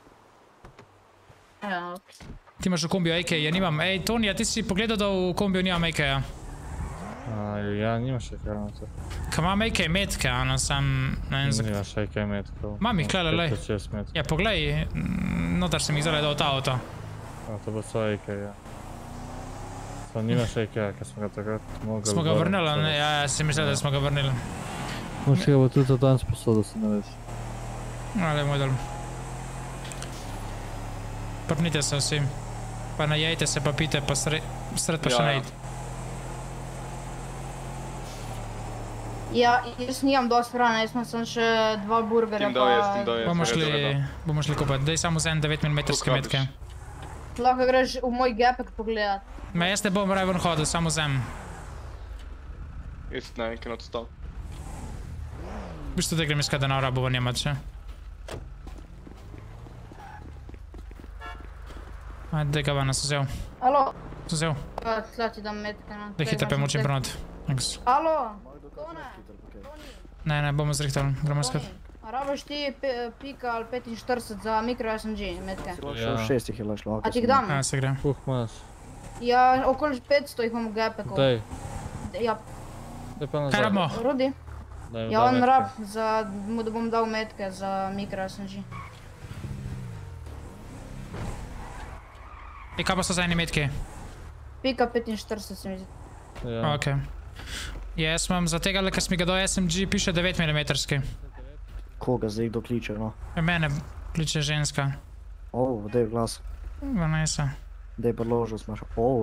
Ja, ok. Ti imaš v kombiju AK, ja nimam. Ej, Toni, a ti si pogledal, da v kombiju nimam AK-ja? Ja, nimaš AK-ja na to. Ka imam AK metke, ano, sam... Nimaš AK metko. Mam jih, klele, lej. Ja, poglej, notar sem jih zdaj dal ta auto. To bo svoj AK, ja. To nimaš AK-ja, kad smo ga takrat mogli... Smo ga vrnili, ne? Ja, si mislil, da smo ga vrnili. Možda ga bo tudi dan sposobil, da se ne veš. Ale, moj dol. Prpnite se vsi. Pa najejte se, pa pite, pa sred pa še najít. Ja, jaz nimam dosti hrane, jaz imam sem še 2 burgerja pa... Bomo šli kupati, daj samo za en 9 mm metke. Lahko greš v moj gepek pogledat. Ma jaz ne bom raven hodil, samo zem. Jaz ne, cannot stop. V bistvu da grem iskat denar, bo v Njemače. Ajde, daj ga vana, so vzel. Alo? So vzel. Tla ti dam metke na... Daj hitro pemočim pronot. Alo? Tone? Ne, bomo zrihtali, gremo iskat. A rabaš ti pika ali 45 za mikro SMG metke? Še v 6 je lašlo. A ti ga dam? Ja, se gre. Imaš. Ja, okoli 500 jih imamo gepekov. Daj. Ja. Daj pa nazaj. Kaj rabimo? Rudi? Daj, Ja, on metke. rab, da bom dal metke za mikro SMG. I kaj pa so za eni metki? Pika 45 se mi zdi. Ja. Ok. Jaz imam za tega, ker mi ga do SMG piše 9 mm. Koga zdaj kdo kliče, no? Mene kliče ženska. Daj glas. Vanessa. Daj predložil smaš.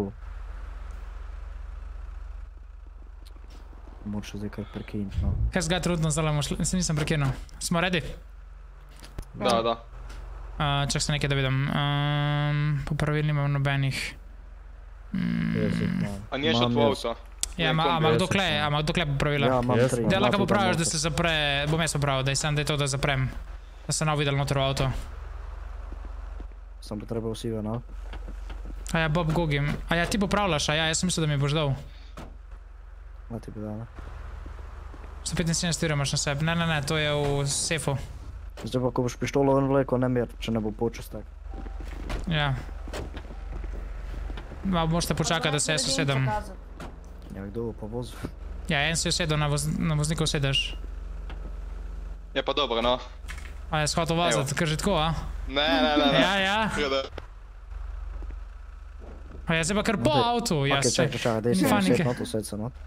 Moč zdaj kaj prekiniti, no. Kaj zga trudno zalamo šli, se nisem prekinul. Smo ready? Da. Čak se nekaj da vidim. Po pravilu nimam nobenih. A nije še tvoj avto? Ja, ama kdo kle popravila? Ja, imam 3. Dela, ko popraviš, da se zapre, bom jaz popravil, da je to, da zaprem. Da se ne videl noter v avto. Sam pa treba vsive, no? A ja, Bob Gogim. A ja, ti popravljaš, a ja, jaz sem mislil, da mi boš dal. Da ti bi dal, ne? 175 eur imaš na sebi. Ne, to je v sefu. Zdaj pa, ko boš pištolo ven vleko, ne mer, če ne bo počest tak. Ja. Malo možete počakati, da se jaz usedem. Ja, kdo bo pa vozil? Ja, en se usedel, na vozniku sedeš. Je pa dobro, no. A jaz hotel voziti, ker že tako, a? Ne. Ja. A ja, zdaj pa kar po avtu, jaz se. Ok, čakaj, daj se used not, used se not.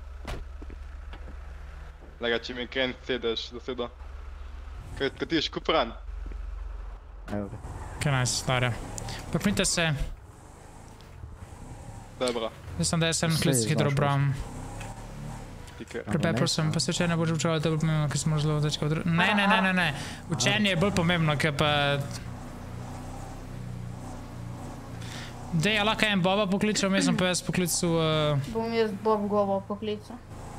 Lega, če mi kren sedeš, da sedo. Kaj ti ješ kupran? Evo ga. Kaj nice, stare. Pripnite se. Dobro. Zdaj sem, da jaz sem klic hitro obram. Prepepro sem, pa se učenje boš učevali, to je bolj pomembno, ker smo zelo dečka v drugi. Ne. Učenje je bolj pomembno, ker pa... Dej, a lahko en Boba pokličal, jaz sem pa jaz poklical... Bom jaz Bob Gobo poklical.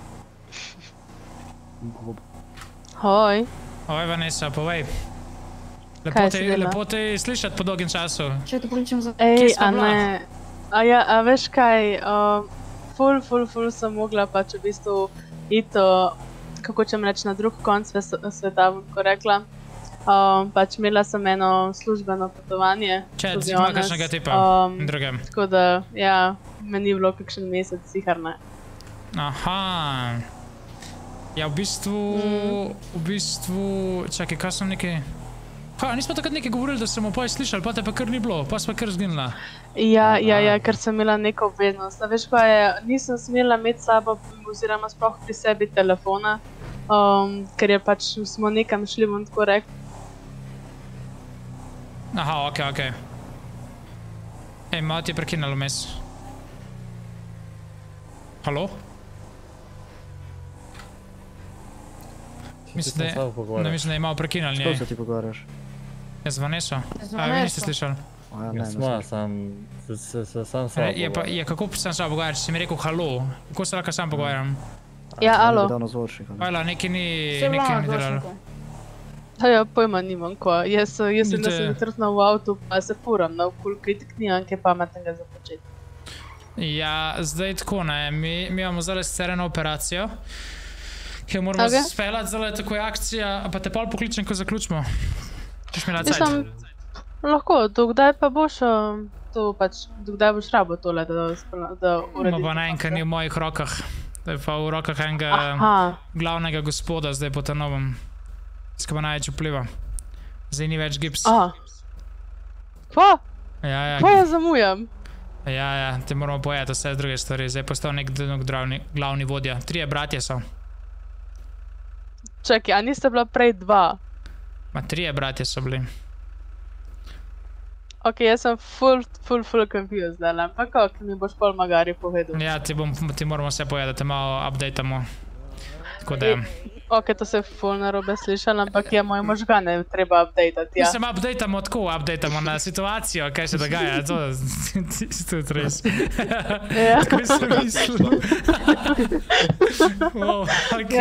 Hoj. Oj, Vanessa, povej. Lepo te slišati po dolgem času. Če te pokličem za... Ej, a ne. A veš kaj, ful sem mogla pač v bistvu iti, kako čem reči, na drug konc sveta, bom tako rekla. Pač imela sem eno službeno potovanje. Če, ima kakšnega tipa, drugem. Tako da, ja, meni je bilo kakšen mesec, sihar ne. Aha. Ja, v bistvu, čakaj, kaj sem nekaj... Nismo takrat nekaj govorili, da sem opoj slišali, pa te pa kar ni bilo, pa si pa kar zginila. Ja, ker sem imela neko obveznost. A veš pa je, nisem smela imeti sabo, oziroma sploh pri sebi telefona, ker je pač smo nekam šli, bom tako rekel. Aha, ok. Ej, malo ti je prekinalo vmes. Halo? Mislim, da je malo prekinal njej. Što se ti pogovarjaš? Jaz z Vaneso. A vi niste slišali? Sam sabo pogovarjam. Je kako sam sabo pogovarjaš? Si mi rekel halo. Kako se lahko sam pogovarjam? Ja, alo. Hvala, nekaj ni delalo. Ja, pojma nimam kva. Jaz sem da sem trtna v avtu, pa se furam naokol, kaj tak nimam kaj pametnega za početi. Ja, zdaj tako ne. Mi imamo zdaj scereno operacijo, ki moramo speljati zdaj tako je akcija, pa te pol pokličem, ko zaključimo. Češ mi na cajt? Lahko, dokdaj pa boš to pač, dokdaj boš rabo tole, da urediš? Pa naenkrat ni v mojih rokah. To je pa v rokah enega glavnega gospoda zdaj po ta novem. Skaj pa največ vpliva. Zdaj ni več gips. Kva? Ja. Kva jaz zamujam? Ja, te moramo povedati vse druge stvari. Zdaj je postal nek glavni vodja. 3 bratje so. Čakaj, a niste bila prej 2? Ma 3 bratje so bili. Ok, jaz sem full confused zdaj, ampak kako mi boš pol magari povedal? Ja, ti moramo vse povedati, te malo updateamo. Tako da... Ok, to se je full narobe slišal, ampak je moje možgane treba updatati, ja. Mislim, updatamo na situacijo, kaj se dogaja, to je tudi res. Tako sem mislil. Ok.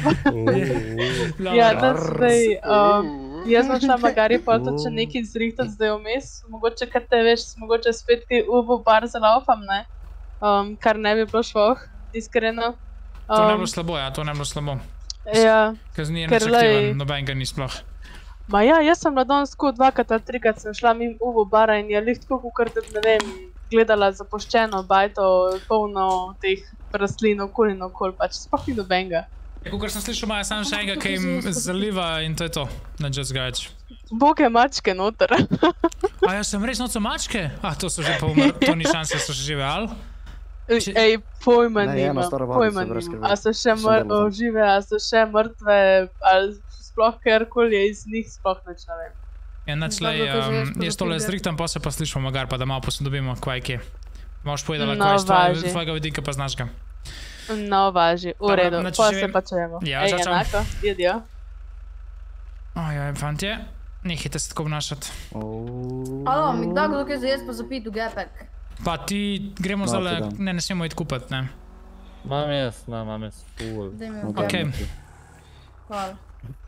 Ja, da zdaj, jaz sem šla magari pol tudi še nekaj zrihtati zdaj vmes, mogoče kar te veš, mogoče spet kaj uvo bar zalaufam, ne? Kar ne bi bilo šloh, iskreno. To ne bilo slabo, ja, to ne bilo slabo. Ja, ker ni nič aktiven, noben ga ni sploh. Ma ja, jaz sem na danes tako 2-krat ali 3-krat sem šla mimo uvo bara in je lih tako, kukor da ne vem, gledala zapuščeno bajto, polno teh rastlin okoli in okoli, pač sploh ni nobenega. Kakor sem slišal, imajo samo še enega, ki jim zaliva in to je to. Ne just več. Boge mačke noter. A ja, sem res noco mačke? To so že pa umrli, to ni šanse, so še žive, ali? Ej, pojma nimam. A so še žive, a so še mrtve, ali sploh karkoli je iz njih, sploh neč ne vem. Ja, načlej, jaz tole zrihtam, pa se pa slišamo magar, pa da malo posodobimo, kvaj kje. Moš povedala, kaj je tvojega vidika, pa znaš ga. No, važi, v redu, pa se pa čujemo. Ja, čau, čau. Enako, jedio. Ojoj, fantje, nehajte se tako obnašati. Alo, mi kdaj kdo kaj za jaz pa zapit v gepek? Pa ti gremo zale, ne smemo iti kupat, ne? Mam jaz, full. Daj mi v Okej. Hvala.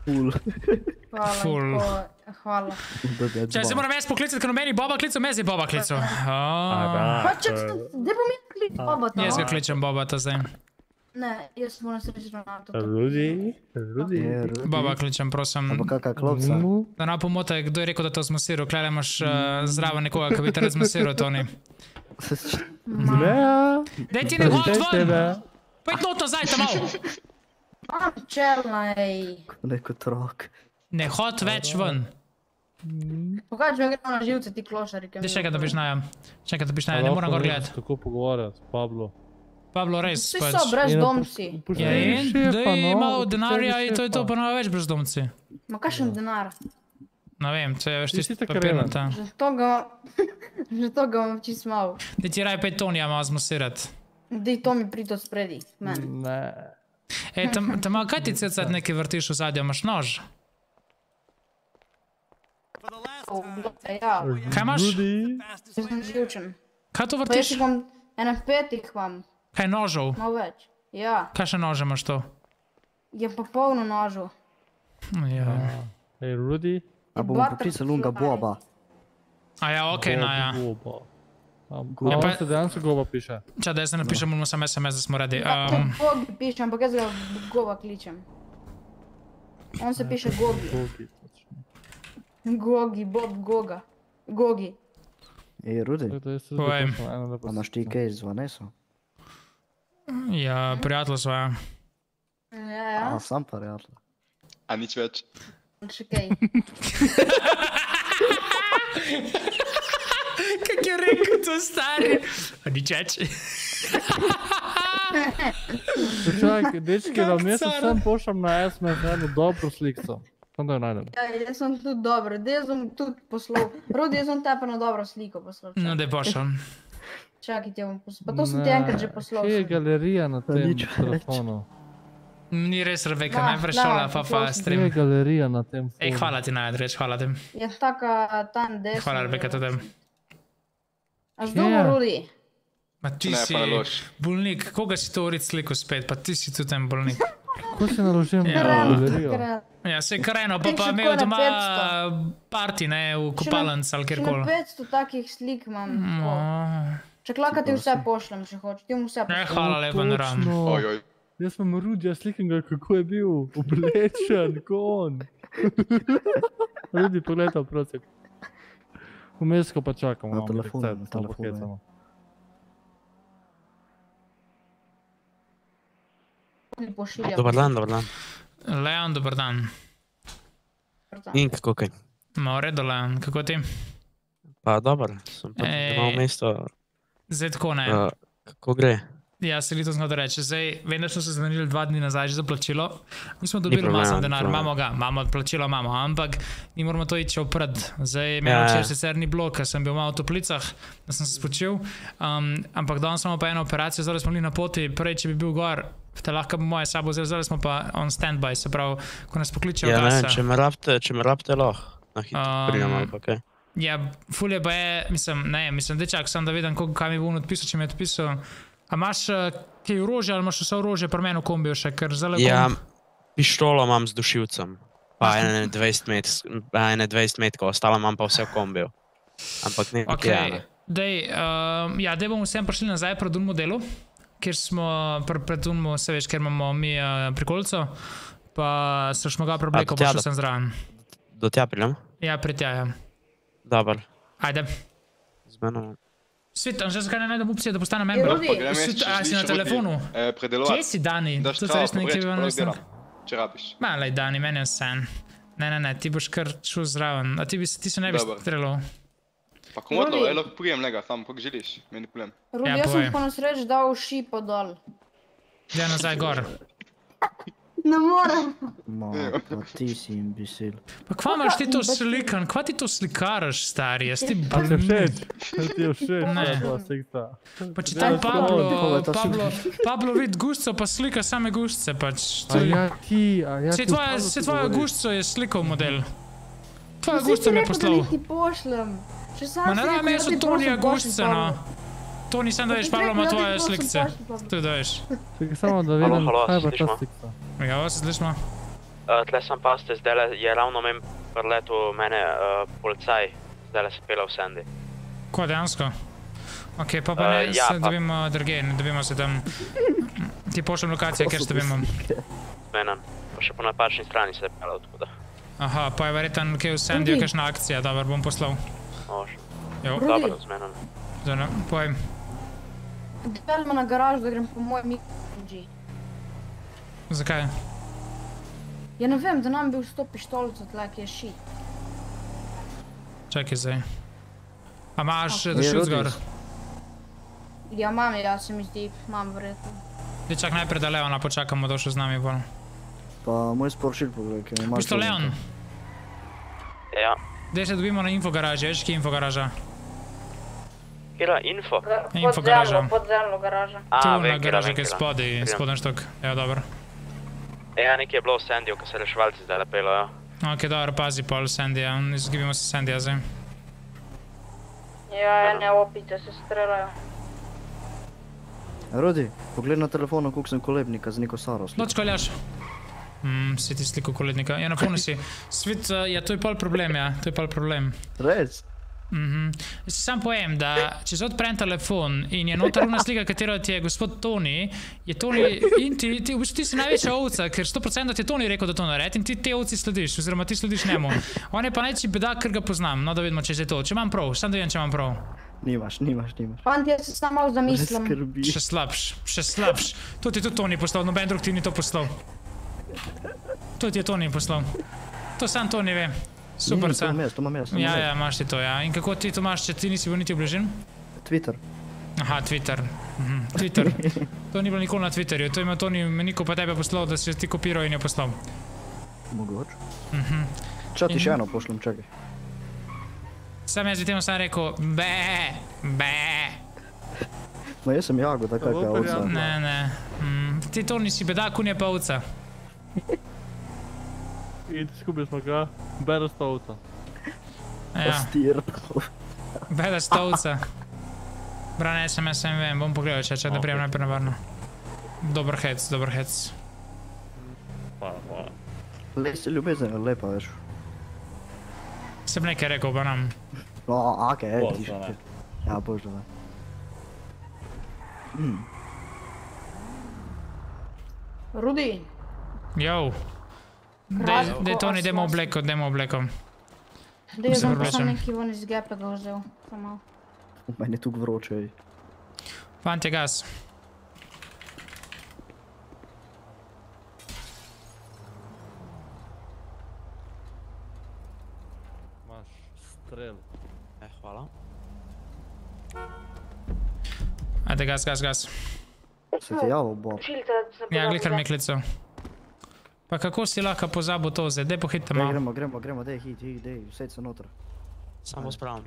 Full. Hvala. Čaj, zdaj moram jaz poklicati, ker meni Boba klical, mezi Boba klical. Pa čak, daj bom jaz klical Boba to. Jaz ga kličem Boba to zdaj. Ne, jaz moram se reči na to. Rudi. Boba kličem, prosim. Pa kakva klopca. Da na pomote, kdo je rekel, da to zmasiral, klele imaš zraven nekoga, ki bi te razmasiral, Toni. Daj ti ne hod ven! Pojď not nazaj tam malo! Mam čelnaj. Neko trok. Ne hod več ven. Pokaži mi gremo na živce ti klošari. Daj čekaj, da biš najem. Čekaj, da biš najem, ne moram gor gledat. Tako pogovarjati, Pablo. Pablo, res. Vsi so brezdomci. Ja in? Daj malo denarja in to je to, pa ne več brezdomci. Ma kakšen denar? Ne vem, to je veš tisti papirnata. Že to ga vam čist malo. Daj ti raj 5 Tonija malo zmasirati. Daj to mi priti od spredi, meni. Ne. Ej, tam malo, kaj ti cel nekaj vrtiš v zadju, imaš nož? Ja. Kaj imaš? Jaz sem živčen. Kaj to Pa jaz vrtiš? imam 51 imam. Kaj nožov? Malo več. Ja. Kaj še nože imaš to? Je pa polno nožov. Ja. Ej, Rudi? A bomo poklicali unga Boba. A ja, okej, no ja. Kako se dejansko Goba piše? Čaj, da jaz ne napišem, moramo samo SMS, da smo ready. Gogi pišem, ampak jaz ga Goba kličem. On se piše Gogi. Gogi, Bob, Goga. Gogi. Ej, Rudi. Povej. A imaš ti kaj z Vaneso? Ja, prijatelj svoja. Ja. A sam prijatelj. A nič več. Še kaj. Kak je rekel to stari? A nič več. Čakaj, dečki, vam jaz vsem pošljam na SMS eno dobro slikco. Sam da jo najdem. Ja, jaz sem tudi dobro. Dej sem tudi poslal. Rodi, jaz sem tepa na dobro sliko poslal. No, dej pošljam. Čakaj, ti bom poslal. Pa to sem ti enkrat že poslal. Kje je galerija na tem telefonu? Ni res, Rebeka, najprej šola, pa stream. Kje je galerija na tem telefonu? Ej, hvala ti najadreč, hvala ti. Je taka tam desno. Hvala, Rebeka, tudi. A zdomo, Rudi? Ma ti si bolnik, koga si to urit sliko spet, pa ti si tudi ten bolnik. Kako si naložil na galerijo? Ja, se je kareno, pa imel doma party, ne, v kopalnic ali kjerkoli. Še na 500 takih slik imam. Čak, laka ti vse pošljem, če hočeš, ti mu vse pošljem. Ne, hvala lepo, ne ram. Jaz sem Rudija slikam ga, kako je bil oblečen, ko on. Rudi, pogledaj, prosim. Vmesko pa čakamo. Na telefonu. Dobar dan, dobar dan. Leon, dobar dan. In kako kaj? Ma v redu, Leon, kako ti? Pa dobar, sem pa doma v mesto. Zdaj tako ne. Kako gre? Ja, se li to zgodaj reče. Zdaj, vem, da smo se zmenili 2 dni nazaj že za plačilo. Mi smo dobili masen denar, imamo ga, plačilo imamo, ampak mi moramo to iti še opred. Zdaj, meni včeraj sicer ni bilo, ker sem bil malo v toplicah, da sem se spočil. Ampak danes smo pa eno operacijo, zdaj smo bili na poti, prej, če bi bil gor, te lahko bi moje sabo vzel, zdaj smo pa on standby, se pravi, ko nas pokličejo gasa. Ja, ne, če me rabite lahko, na hitro pridem ali pa kaj. Ja, fulje pa je, mislim, dečak, sem da vidim, kaj mi bo on odpisal, če mi je odpisal. A imaš kaj orožje ali imaš vse orožje pri meni v kombiju še, ker zelo... Ja, pištolo imam z dušilcem, pa ene 20 metkov, ostalo imam pa vse v kombiju. Ampak ne, ja. Dej bomo vsem prišli nazaj pred unmo delu, kjer smo pred unmo, se veš, kjer imamo mi prikolico, pa se šmoga prebleko, pa še sem zraven. Do tja pridem? Ja, pri tja, ja. Dobar. Ajde. Z menom. Svit, že zakaj ne najdem opcije, da postanem member? A si na telefonu? Kje si, Dani? To se res nekje bi vam če rabiš. Malej, Dani, meni je vse. Ne, ti boš kar šel zraven. A ti se ne bi streljal. Pa komodno, lahko prijem njega, sam, kako želiš, meni problem. Rudi, jaz sem po nasreč dal šipo dol. Ja, nazaj gor. Ne morem. Pa ti si imbesil. Pa kva imaš ti to slikan? Kva ti to slikaraš, stari? Jaz ti A ti všeč? Ti je všeč? Ne. Pa če tam Pablo vid gušco, pa slika same gušce, pač. A ja ti, Se tvoja gušco je slikal model. Tvoja gušca me je poslal. Ti pošlem. Ma ne rabim jaz od Tonija gušce, no. Toni, sem da veš, Pablo ima tvoje slikce. Tu da veš. Čekaj samo da vidim, kaj je pa ta slikca. Ja, se slišimo? Tle sem paste, zdajle je ravno meni prletel mene policaj. Zdajle se pela v Sandy. Ko, dejansko? Ok, pa ne se dobimo drugje, ne dobimo se tam. Ti pošljem lokacije, kjer se dobimo. Menan, pa še po napačni strani se je pelal, tako da. Aha, pa je verjetan, kje v Sandyju kakšna akcija, dober, bom poslal. Može. Dobro, zmenan. Zdaj, pojem. Del me na garaž, da grem po moj mikroG. Zakaj? Ja ne vem, da nam bi vsto pištolico tle, ki je shit. Čakaj zdaj. A imaš dušilc gor? Ja, imam, ja se mi zdi, imam verjetno. Čak najprej da Leona počakamo, došel z nami bolj. Pa moj sporočil pogledaj, ki imaš... Viš to Leon? Ja. Dej se dobimo na info garaži, veš, ki je info garaža? Kjera info? Info garaža. Podzemno garaža. Tu na garaži, ki je spodaj štok. Ja, dobro. Ja, nekaj je bilo v Sandyju, ko se reševalci zdaj lepelo, ja. Ok, dobro, pazi pol Sandyja, izgibimo se Sandyja zdaj. Ja, ene opice se streljajo. Rodi, pogled na telefonu, koliko sem kolebnika z neko Saro slikal. Noč koljaš. Si ti sliko kolednika. Ja, napolni si. Svit, ja, to je pol problem, ja. To je pol problem. Res? Sam pojem, da če se odprem telefon in je notar una slika, katero ti je gospod Toni, je Toni in ti, v bistvu ti si največja ovca, ker 100% ti je Toni rekel, da to naredi in ti te ovci slediš, oziroma ti slediš njemu. On je pa največji bedak, ker ga poznam. No, da vidimo, če je to. Če imam prav, sam da vem, če imam prav. Nimaš. Fant, jaz se samo zamislim. Še slabš. To ti je tudi Toni poslal, noben drug ti ni to poslal. To ti je Toni poslal. To sam Toni ve. Super, to imam jaz. Ja, imaš ti to, ja. In kako ti to imaš, če ti nisi bil niti v bližini? Twitter. Aha, Twitter. Twitter. To ni bilo nikoli na Twitterju. To ima Toni Meniko pa tebe poslal, da si ti kopiral in jo poslal. Mogoče. Ča ti še eno pošljem, čakaj. Sam jaz bi temu sam rekel, No jaz sem Jagoda, kakaj ovca. Ne. Ti Toni si bedak, on je pa ovca. In skupaj smo ga, beda stovca. Ja. Beda stovca. Brane SMS, ne vem, bom pogledal, če da prijem najprej na varno. Dober hec. Hvala. Lesi ljubezen je lepa, veš. Sem nekaj rekel, pa nam. No, okej, tiše. Ja, božda, ne. Rudi. Jow. Dej Toni, dajmo obleko. Dej, jaz bom pa sam neki von iz gepega vzel. Meni je tukaj vroče. Fant je gas. Imaš strel. Hvala. Ajde, gas. Se ti javil, Bob? Ja, glikar mi je klical. Pa kako si lahko pozabil to zdaj? Dej pohite malo. Gremo, dej, sedj se noter. Samo spravim.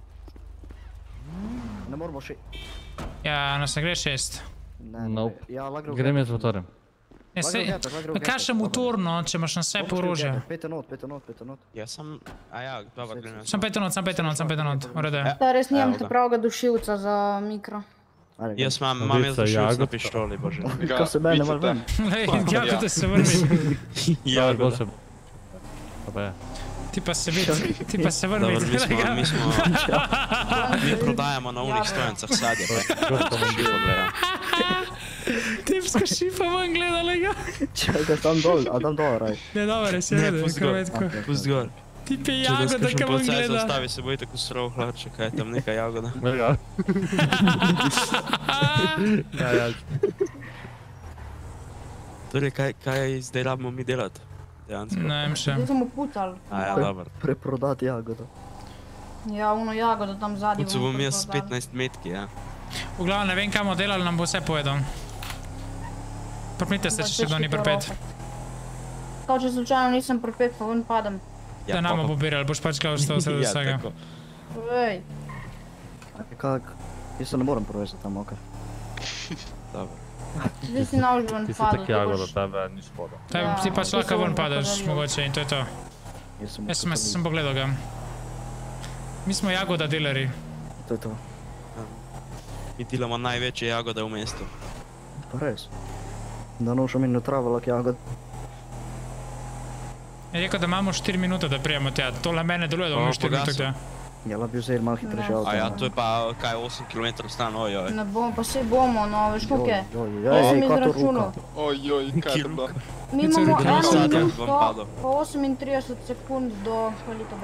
Ne moramo še... Ja, nas ne gre 6. Nope. Grem jaz v motorem. Kaj še motorno, če imaš na vse porožje? Pete not. Ja, sem... dobro, grem jaz. Sam pete not. Urede. Da, res nimam te pravega dušilca za mikro. Jaz imam jaz dušilc na pištoli, bože. Ko se mene mal ven. Jako te se vrni. Ja, bože. Pa je. Ti pa se vrni. Dobro, mi prodajamo na unih stojencah sadje, pa šipo gleda. Tipsko šipo vam gledala ga. Čakaj, tam dol, raj. Ne, dobro, si redo, krovetko. Pust gor. Ti pe jagoda, kaj vam gleda. Če zastavi, se boji tako srov hlače, kaj je tam neka jagoda. Ja. Torej, kaj zdaj rabimo mi delati? Dejansko. Ne vem še. Zdaj smo pucali. Ja, dobro. Preprodati jagodo. Ja, ono jagodo tam zadnji. Pucu bom jaz 15 metki, ja. V glavu ne vem, kam bomo delali, nam bo vse povedal. Prpnite se, če še kdo ni pripet. Kao, če slučajno nisem pripet, pa ven padem. Da nama pobirali, boš pač gledal što vse do vsega. Ej. Kak? Jaz se ne moram provezati tam, okej. Dobro. Zdaj si nauž ven Ti si padel. tak jagoda, tebe ni škoda. Ti pač lahko ven padeš, mogoče, in to je to. Jaz sem pogledal ga. Mi smo jagoda deleri. To je to. Mi delamo največje jagode v mestu. Pa res. Da nošem in natravalak jagod. Je rekel, da imamo 4 minute, da prijemo tja. Tole mene deluje, da imamo 4 minute tja. Ja, bi vzeli malo hitrejše avto. A ja, to je pa kaj 8 km stran, ojoj. Ne bomo, pa sej bomo, no, veš koliko je. Ej, Sem kaj to izračunal. ruka? Ojoj, kaj je to? Mi imamo 1 minuto, bom padel. pa 38 sekund do Halitove.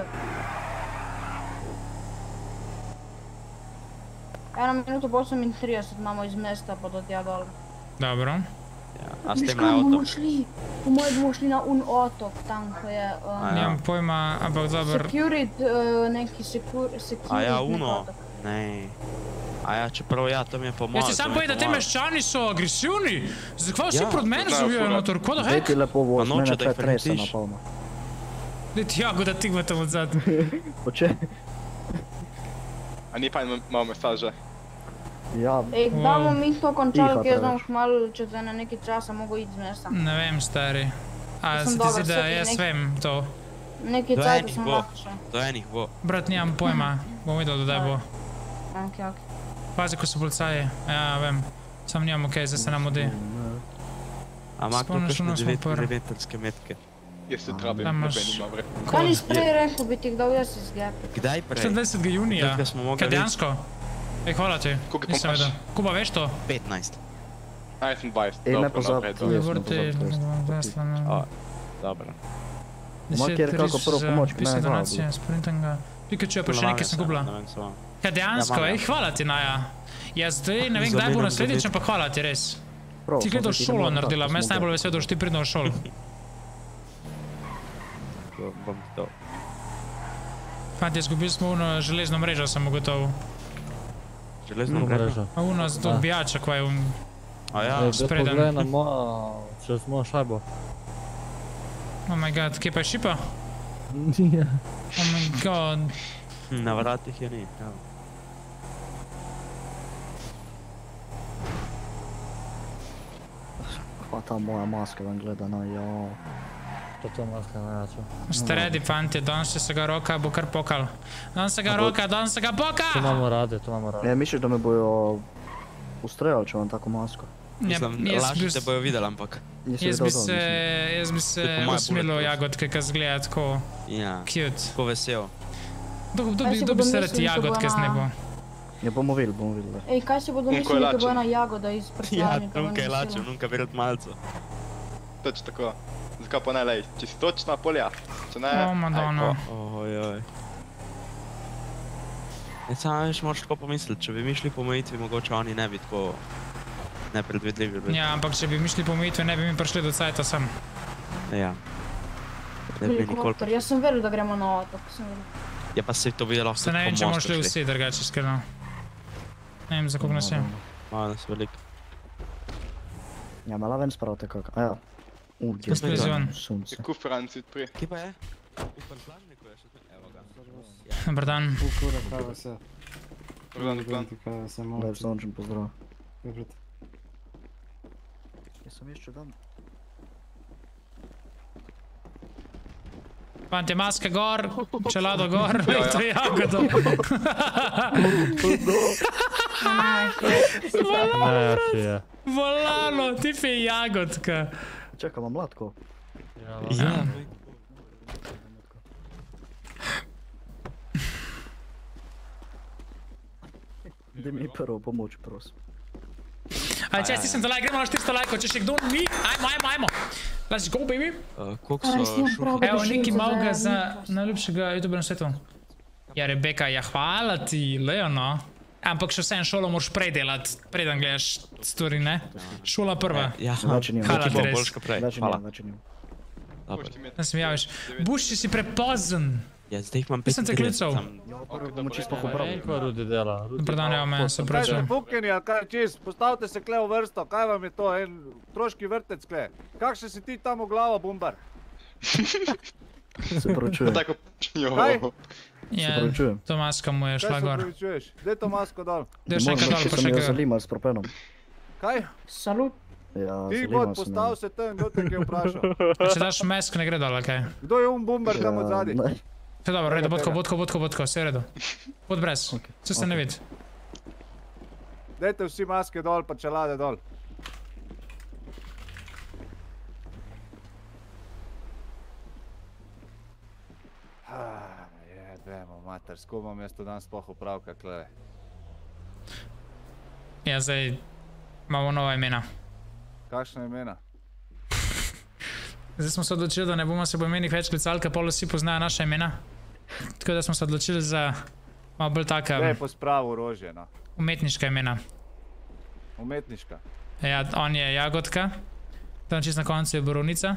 1 minuto pa 38 imamo iz mesta pa do tja dol. Dobro. A s Veš tem na kam avto? bomo šli? Po mojem bomo šli na un otok, tam ko je... Nimam pojma, ampak dobro. Neki security A ja, uno? Ne. A ja, čeprav ja, tam je po mojem. Jaz ti sam povedi, da te meščani so agresivni. Zakaj vsi proti meni zavijajo notor? Kdo da Daj hek? ti lepo voz, noče, mene da jih pred tresa preletiš. napolno. Daj ti jagoda tigma tam odzad. Poče? A ni pa imamo mesaže? Ja. Ej, kdaj bomo mi to končali, ker jaz bom šmal čez ene nekaj časa mogel iti z mesta. Ne vem, stari. A Sem se ti dobra, zdi, da vse ti jaz nek- vem to? Nekaj Do cajta enih sem bo. lahko še. Do enih bo. Brat, nimam pojma. Bom videl, da bo. Ok. Pazi, ko so policaji. Ja, vem. Sam nimam okej, zdaj se nam odi. A ima kdo Spomniš, kakšne ono smo prvi. 9 metke? Jaz se trabim, Tam ne imaš- vem, ima vre. Kaj nisi prej rekel, bi ti dal jaz iz gepe? Kdaj prej? 24. junija. Takrat smo mogli Kaj dejansko? Ej, hvala ti. Koliko Nisem pomaš? vedel. Kuba, veš to? 15. A, jaz sem 20, Ej, ne dobro, pozabi, naprej, tu dobro. je. Vrti, zaslano. O, dobro. Makjer kako prvo pomoč, ki Pisne me donacije, je sprintam ga. Pikachu je pa še nekaj sem gubila. Ne vem, samo. Kaj dejansko, Ja, ej, hvala ti, Naja. Jaz zdaj ne vem, kdaj bo naslednjič, ampak hvala ti res. Ti gledal šolo naredila, meni se najbolj vesel, da boš ti pridno v šolo. Bom to. Fantje, izgubili smo uno železno mrežo, sem ugotovil. Železno mrežo. A uno z odbijača, kaj je A ja, spreden. Poglej na čez mojo šajbo. Oh my god, kje pa je šipa? Nije. Oh my god. na vratih je ni. Ja. Pa ta moja maska vam gleda, no jo. To je maska najjača. Ste redi, fantje, danes se ga roka bo kar pokal. Danes se ga roka, danes se ga poka! To imamo radi, to imamo radi. Ne, misliš, da me bojo ustrejali, če imam tako masko? Mislim, lažje te bojo videli, ampak. Jaz bi se usmilil jagodke, ki zgleda tako cute. Tako vesel. Kdo bi se rad jagodke z nebo? Ja, bomo videli. Ej, kaj se bodo mislili, da bo ena jagoda iz predstavnika? Ja, nunka je lačil, nunka bi rad malco. Točno tako. Zakaj pa ne lej? Če si točna polja, če ne... O, Madonna. Ojoj. Samo veš, moraš tako pomisliti, če bi mi šli po omejitvi, mogoče oni ne bi tako nepredvidljivi bili. Ja, ampak če bi mi šli po omejitvi, ne bi mi prišli do cajta sem. Ja. Ne bi nikoli prišli. Jaz sem veril, da gremo na otok. Ja, pa se to bi lahko se ne vem, če bomo šli vsi drugače, iskreno. Ne vem, za koliko nas je. Malo nas veliko. Ja, malo ven spravite kak. A ja. Tako smo bili zven. Je kufranci odpri. Kje pa je? V prtljažniku je še tu. Evo ga. Dobar dan. Kura, kaj vse? Dobar dan. Lep sončen pozdrav. Jaz sem ještě dan. Fantje, maske gor, čelado gor, to je jagodo. Volano, ti fi jagodka. Čekaj, imam mlatko. Ja. Daj mi prvo pomoč, prosim. Ajde, čez, ti sem za like, gremo na 400 lajkov, če še kdo ni, ajmo. Let's go, baby. Koliko so šuhe? Evo, neki malga za najljubšega youtubera na svetu. Ja, Rebeka, ja, hvala ti, Leono. Ampak še vsem šolo moraš prej delati, preden gledaš stvari, ne? Šola prva. Ja, hvala ti res. Boljško prej. Hvala. Ne se mi javiš. Buš, če si prepozen. Ja, zdaj jih imam 5 Nisem te klical. Bomo čisto popravili. Enko Rudi dela. Dobar dan, evo me, se pravičujem. Kaj ste pukeni, ali kaj čist? Postavite se kle v vrsto, kaj vam je to, en troški vrtec kle? Kakšen si ti tam v glavo, bombar? Se pravičujem. Kaj? Ja, to maska mu je šla gor. Kaj se pravičuješ? Daj to masko dol. Daj še enkrat dol, pa še Sem jo enkrat. zalimal s propenom. Kaj? Salut. Ja, Ti zalimal bod sem postav jo. se tam, kdo te je vprašal? Če daš mesk, ne gre dol, okej. Kdo je bombar tam od zadaj? Ne. Vse dobro, redo, bodko, vse v redu. Bod brez, vse se ne vidi. Dajte vsi maske dol, pa čelade dol. Jebemo, mater, s kom imam jaz to dan sploh opravka, kle? Ja, zdaj imamo nova imena. Kakšna imena? Zdaj smo se odločili, da ne bomo se po imenih več klicali, ker pol vsi poznajo naša imena. Tako da smo se odločili za malo bolj taka Daj pospravi orožje, no. umetniška imena. Umetniška. Ja, on je Jagodka, tam čist na koncu je Borovnica.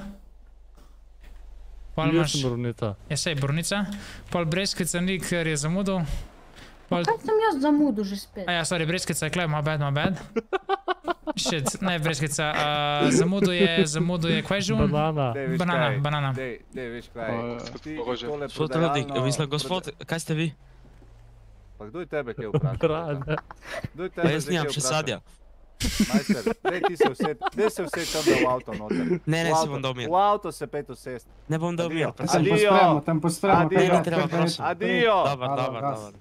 Pol Jaz sem Borovnica. Ja, sej Borovnica. Pol Breskvica ni, ker je zamudil. Kaj sem jaz zamudil že spet? A ja, sorry, Breskvica je klej, my bad. Shit, ne Breskvica, zamudil je, kaj že on? Banana. Dej, veš kaj, ti tole Gospod Rudi, mislim, gospod, kaj ste vi? Pa kdo je tebe kaj vprašal? Pa jaz nimam še sadja. Majster, dej se vsed tam da v avto noter. Ne, se bom dal mir. V avto se pet usest. Ne bom dal mir. Tam pospremo. Ne, ni treba, prosim. Adijo. Dobar.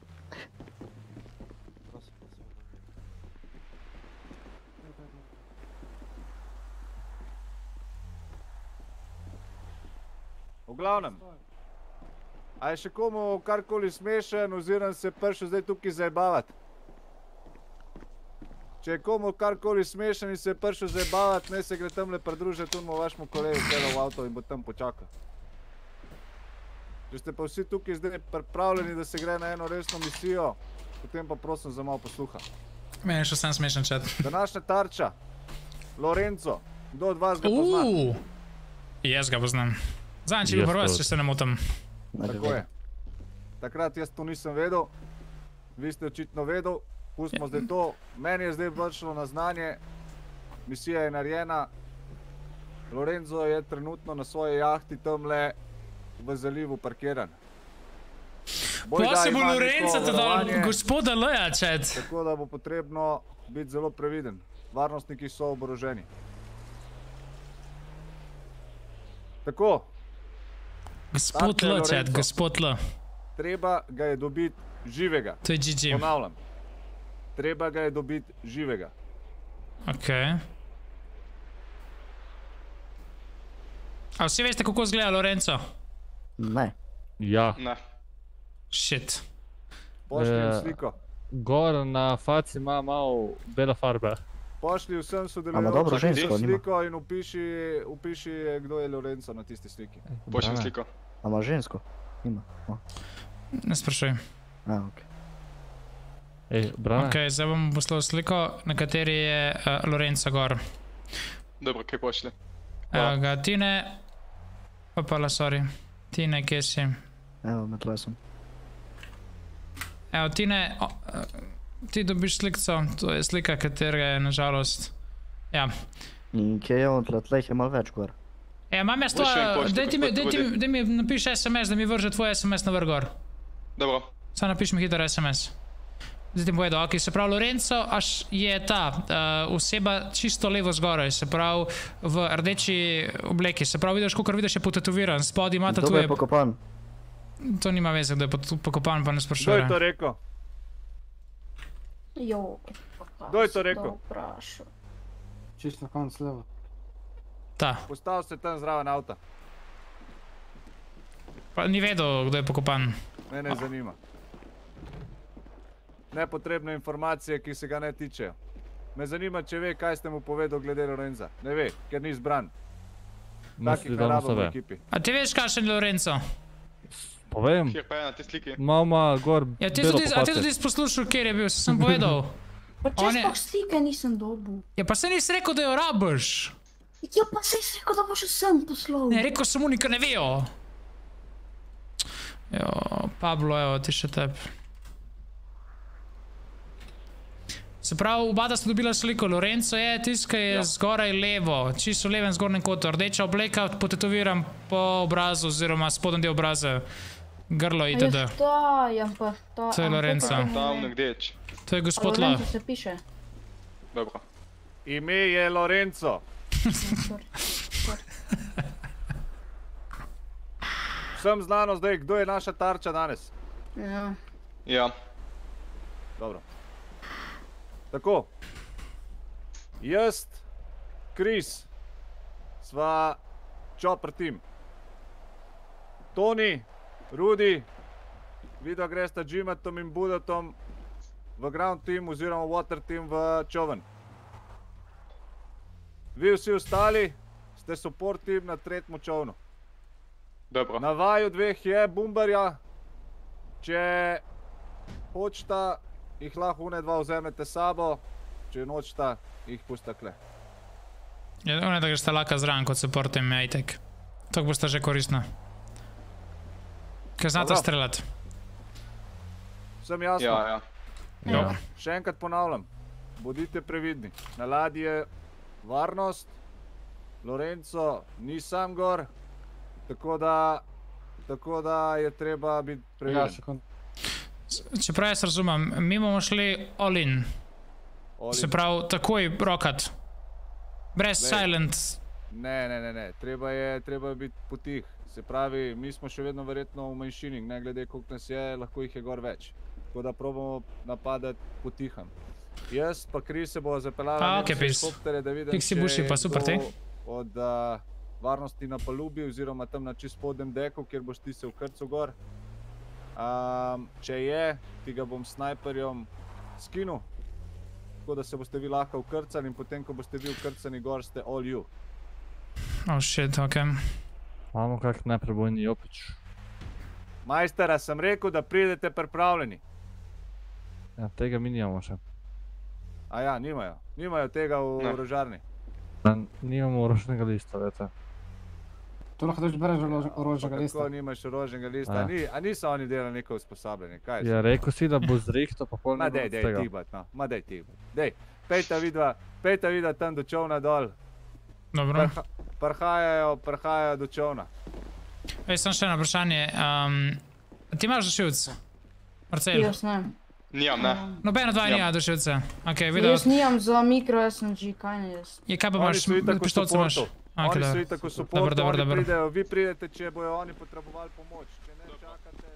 V glavnem, a je še komu karkoli smešen oziroma se prišel zdaj tukaj zajebavati? Če je komu karkoli smešen in se je prišel zajebavati, ne se gre tamle pridružiti unmu vašmu kolegu v avto in bo tam počakal. Če ste pa vsi tukaj zdaj pripravljeni, da se gre na eno resno misijo, potem pa prosim za malo posluha. Meni je še sam smešen čat. Današnja tarča, Lorenzo, kdo od vas ga pozna? Jaz ga poznam. Zadnjič je bil prvac, če se ne motim. Tako je. Takrat jaz to nisem vedel, vi ste očitno vedel, pustimo zdaj to. Meni je zdaj vršilo na znanje, misija je narejena. Lorenzo je trenutno na svoji jahti tamle v zalivu parkiran. Pa se bo Lorenzo dal gospoda Leja, čet. Tako da bo potrebno biti zelo previden. Varnostniki so oboroženi. Tako. Gospod L, čet, gospod L. Treba ga je dobiti živega. To je GG. Ponavljam. Treba ga je dobiti živega. Okej. A vsi veste, kako izgleda Lorenzo? Ne. Ja. Ne. Shit. Pošli jim sliko. Gor na faci ima malo bela farbe. Pošli vsem Ima dobro žensko, nima. sliko in upiši, kdo je Lorenzo na tisti sliki. Pošli sliko. A ima žensko? Nima. Ne sprašuj. Okej. Ej, Brane. Okej, zdaj bom poslal sliko, na kateri je Lorenzo gor. Dobro, kaj pošli? Evo ga, Tine. Opala, sorry. Tine, kje si? Evo, med lesom. Evo, Tine, ti dobiš slikco, to je slika, katerega je nažalost. Ja. In kje je on tleh je malo več gor? Imam jaz to, daj mi napiš SMS, da mi vrže tvoj SMS na vrh gor. Dobro. Samo napiš mi hitro SMS. Zdaj ti bom povedal, ok, se pravi Lorenzo, až je ta oseba čisto levo zgoraj, se pravi v rdeči obleki, se pravi vidiš, kakor vidiš je potetoviran, spod ima tatuje. Kdo je pokopan? To nima veze, kdo je pokopan, pa ne sprašuje. Kdo je to rekel? Kdo je to rekel? Čisto na konc levo. Ta. Postavil se tam zraven avta. Pa ni vedel, kdo je pokopan. Mene zanima. Nepotrebne informacije, ki se ga ne tičejo. Me zanima, če ve, kaj ste mu povedal glede Lorenza. Ne ve, ker ni izbran. Takih ne rabimo v ekipi. A ti veš, kakšen je Lorenzo? Povem. Kjer pa je na te sliki? Mama, gor, ja, a ti tudi poslušal, kjer je bil, sem povedal. Pa če sploh slike nisem dobil. Ja, pa se nisi rekel, da jo rabiš. Ja, pa se nisi rekel, da boš vsem poslal. Ne, rekel sem unika ne vejo. Jo, Pablo, evo, ti še tebi. Se pravi, oba sta dobila sliko. Lorenzo je tist, ki je zgoraj levo, čisto v levem zgornjem kotu. Rdeča obleka, potetoviram po obrazu, oziroma spodnji del obraza. Grlo itd. To je Lorenzo. Tam nekdeč. To je gospod La. Lorenzo se piše. Dobro. Ime je Lorenzo. Vsem znano zdaj, kdo je naša tarča danes? Ja. Ja. Dobro. Tako. Jaz, Chris, sva Chopper team. Toni, Rudi, vidva gresta Jimatom in Budatom v ground team oziroma water team v čovn. Vi vsi ostali ste support team na tretjem čovnu. Dobro. Na vaju dveh je Bumbarja. Če hočeta, jih lahko une dva vzemete sabo, če nočeta, jih pusta kle. Ja, one da gresta laka zraven kot support team, ajtek. To bosta že koristna. Ker znata streljati. Vsem jasno? Ja. Še enkrat ponavljam, bodite previdni. Na ladji je varnost, Lorenzo ni sam gor, tako da je treba biti previden. Čeprav jaz razumem, mi bomo šli all in. Se pravi, takoj rokat. Brez silent. Ne, treba je biti potih. Se pravi, mi smo še vedno verjetno v manjšini, ne glede koliko nas je, lahko jih je gor več. Tako da probamo napadati potiham. Jaz pa Chris se bo zapeljala na helikoptere, da vidim, če je kdo od varnosti na palubi oziroma tam na čist spodnjem deku, kjer boš ti se vkrcal gor. Če je, ti ga bom snajperjem skinul, tako da se boste vi lahko vkrcali in potem, ko boste vi vkrcani gor, ste all you. Oh shit, okej. Imamo kak neprebojni jopič. Majstera, sem rekel, da pridete pripravljeni. Ja, tega mi nimamo še. Aja, nimajo. Nimajo tega v orožarni. Nimamo orožnega lista, vete. Tu lahko doći bereš orožnega lista. Tako nimaš orožnega lista. A niso oni delali neko usposabljanje, kaj si? Ja, rekel si, da bo zrihto, pa pol ne bo od tega. Ma dej tihbat. Dej, pejta vidva tam do čovna dol. Dobro. Prhajajo do čovna. Veš, sem še eno vprašanje. Ti imaš dušilc? Marcel? Jaz ne. Nijam, ne. Nobeno dva nima dušilca. Jaz nijam za mikro SMG, kaj ne jaz. Je, kaj pa imaš? Pištolce imaš? Oni so itak v supportu, oni pridejo, vi pridete, če bojo oni potrebovali pomoč. Če ne, čakate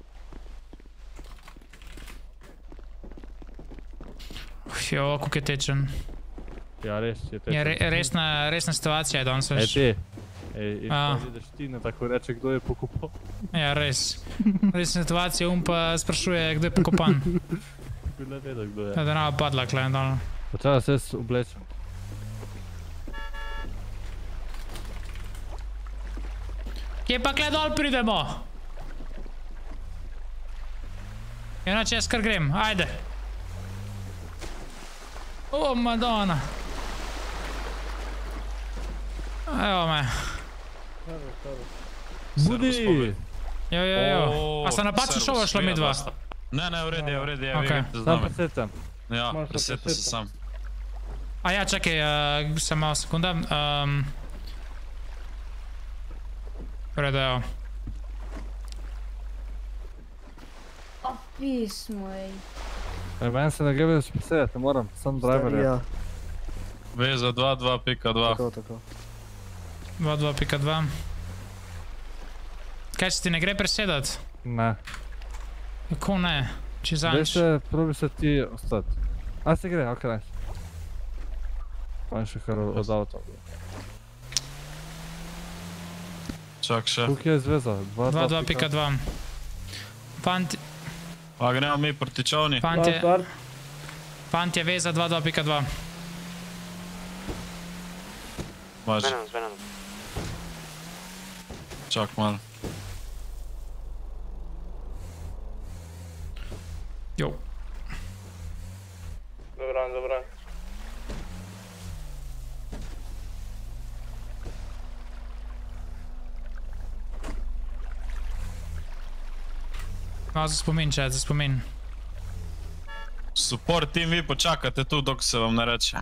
zraven. Jo, kako je tečen. Ja, res je tečen. Resna situacija je danes, veš. In pa vidiš ti na tako reče, kdo je pokopan. Ja, res. Resna situacija, pa sprašuje, kdo je pokopan. Bi ne vedel, kdo je. Da nama padla, klej, dolno. Počala se jaz oblečem. Kje pa klej dol pridemo? Inače jaz kar grem, ajde. O, Madonna. Evo me. Budi! Jo. A sta napačno šova šla mi dva? Ne, v redu, ja vidim te z Sam nami. presetam. Ja, presetam se sam. A ja, čakaj, sem malo sekunda. V redu, evo. Pis moj. Meni se ne gre več presedati, ne moram, sam driver je. Veza 2.2.2. Tako. 2.2.2. Kaj se ti ne gre presedati? Ne. Kako ne? Če zanč? Veš se, probi se ti ostati. A se gre, ok, nice. Pa še kar od avto. Čak še. Koliko je zveza? 2.2.2. Fanti... Pa gremo mi proti čovni. Fantje, veza 2-2.2. Može. Zvenan. Čak malo. Jo. Dobro. Malo za spomin, čet, za spomin. Support team, vi počakate tu dok se vam ne reče.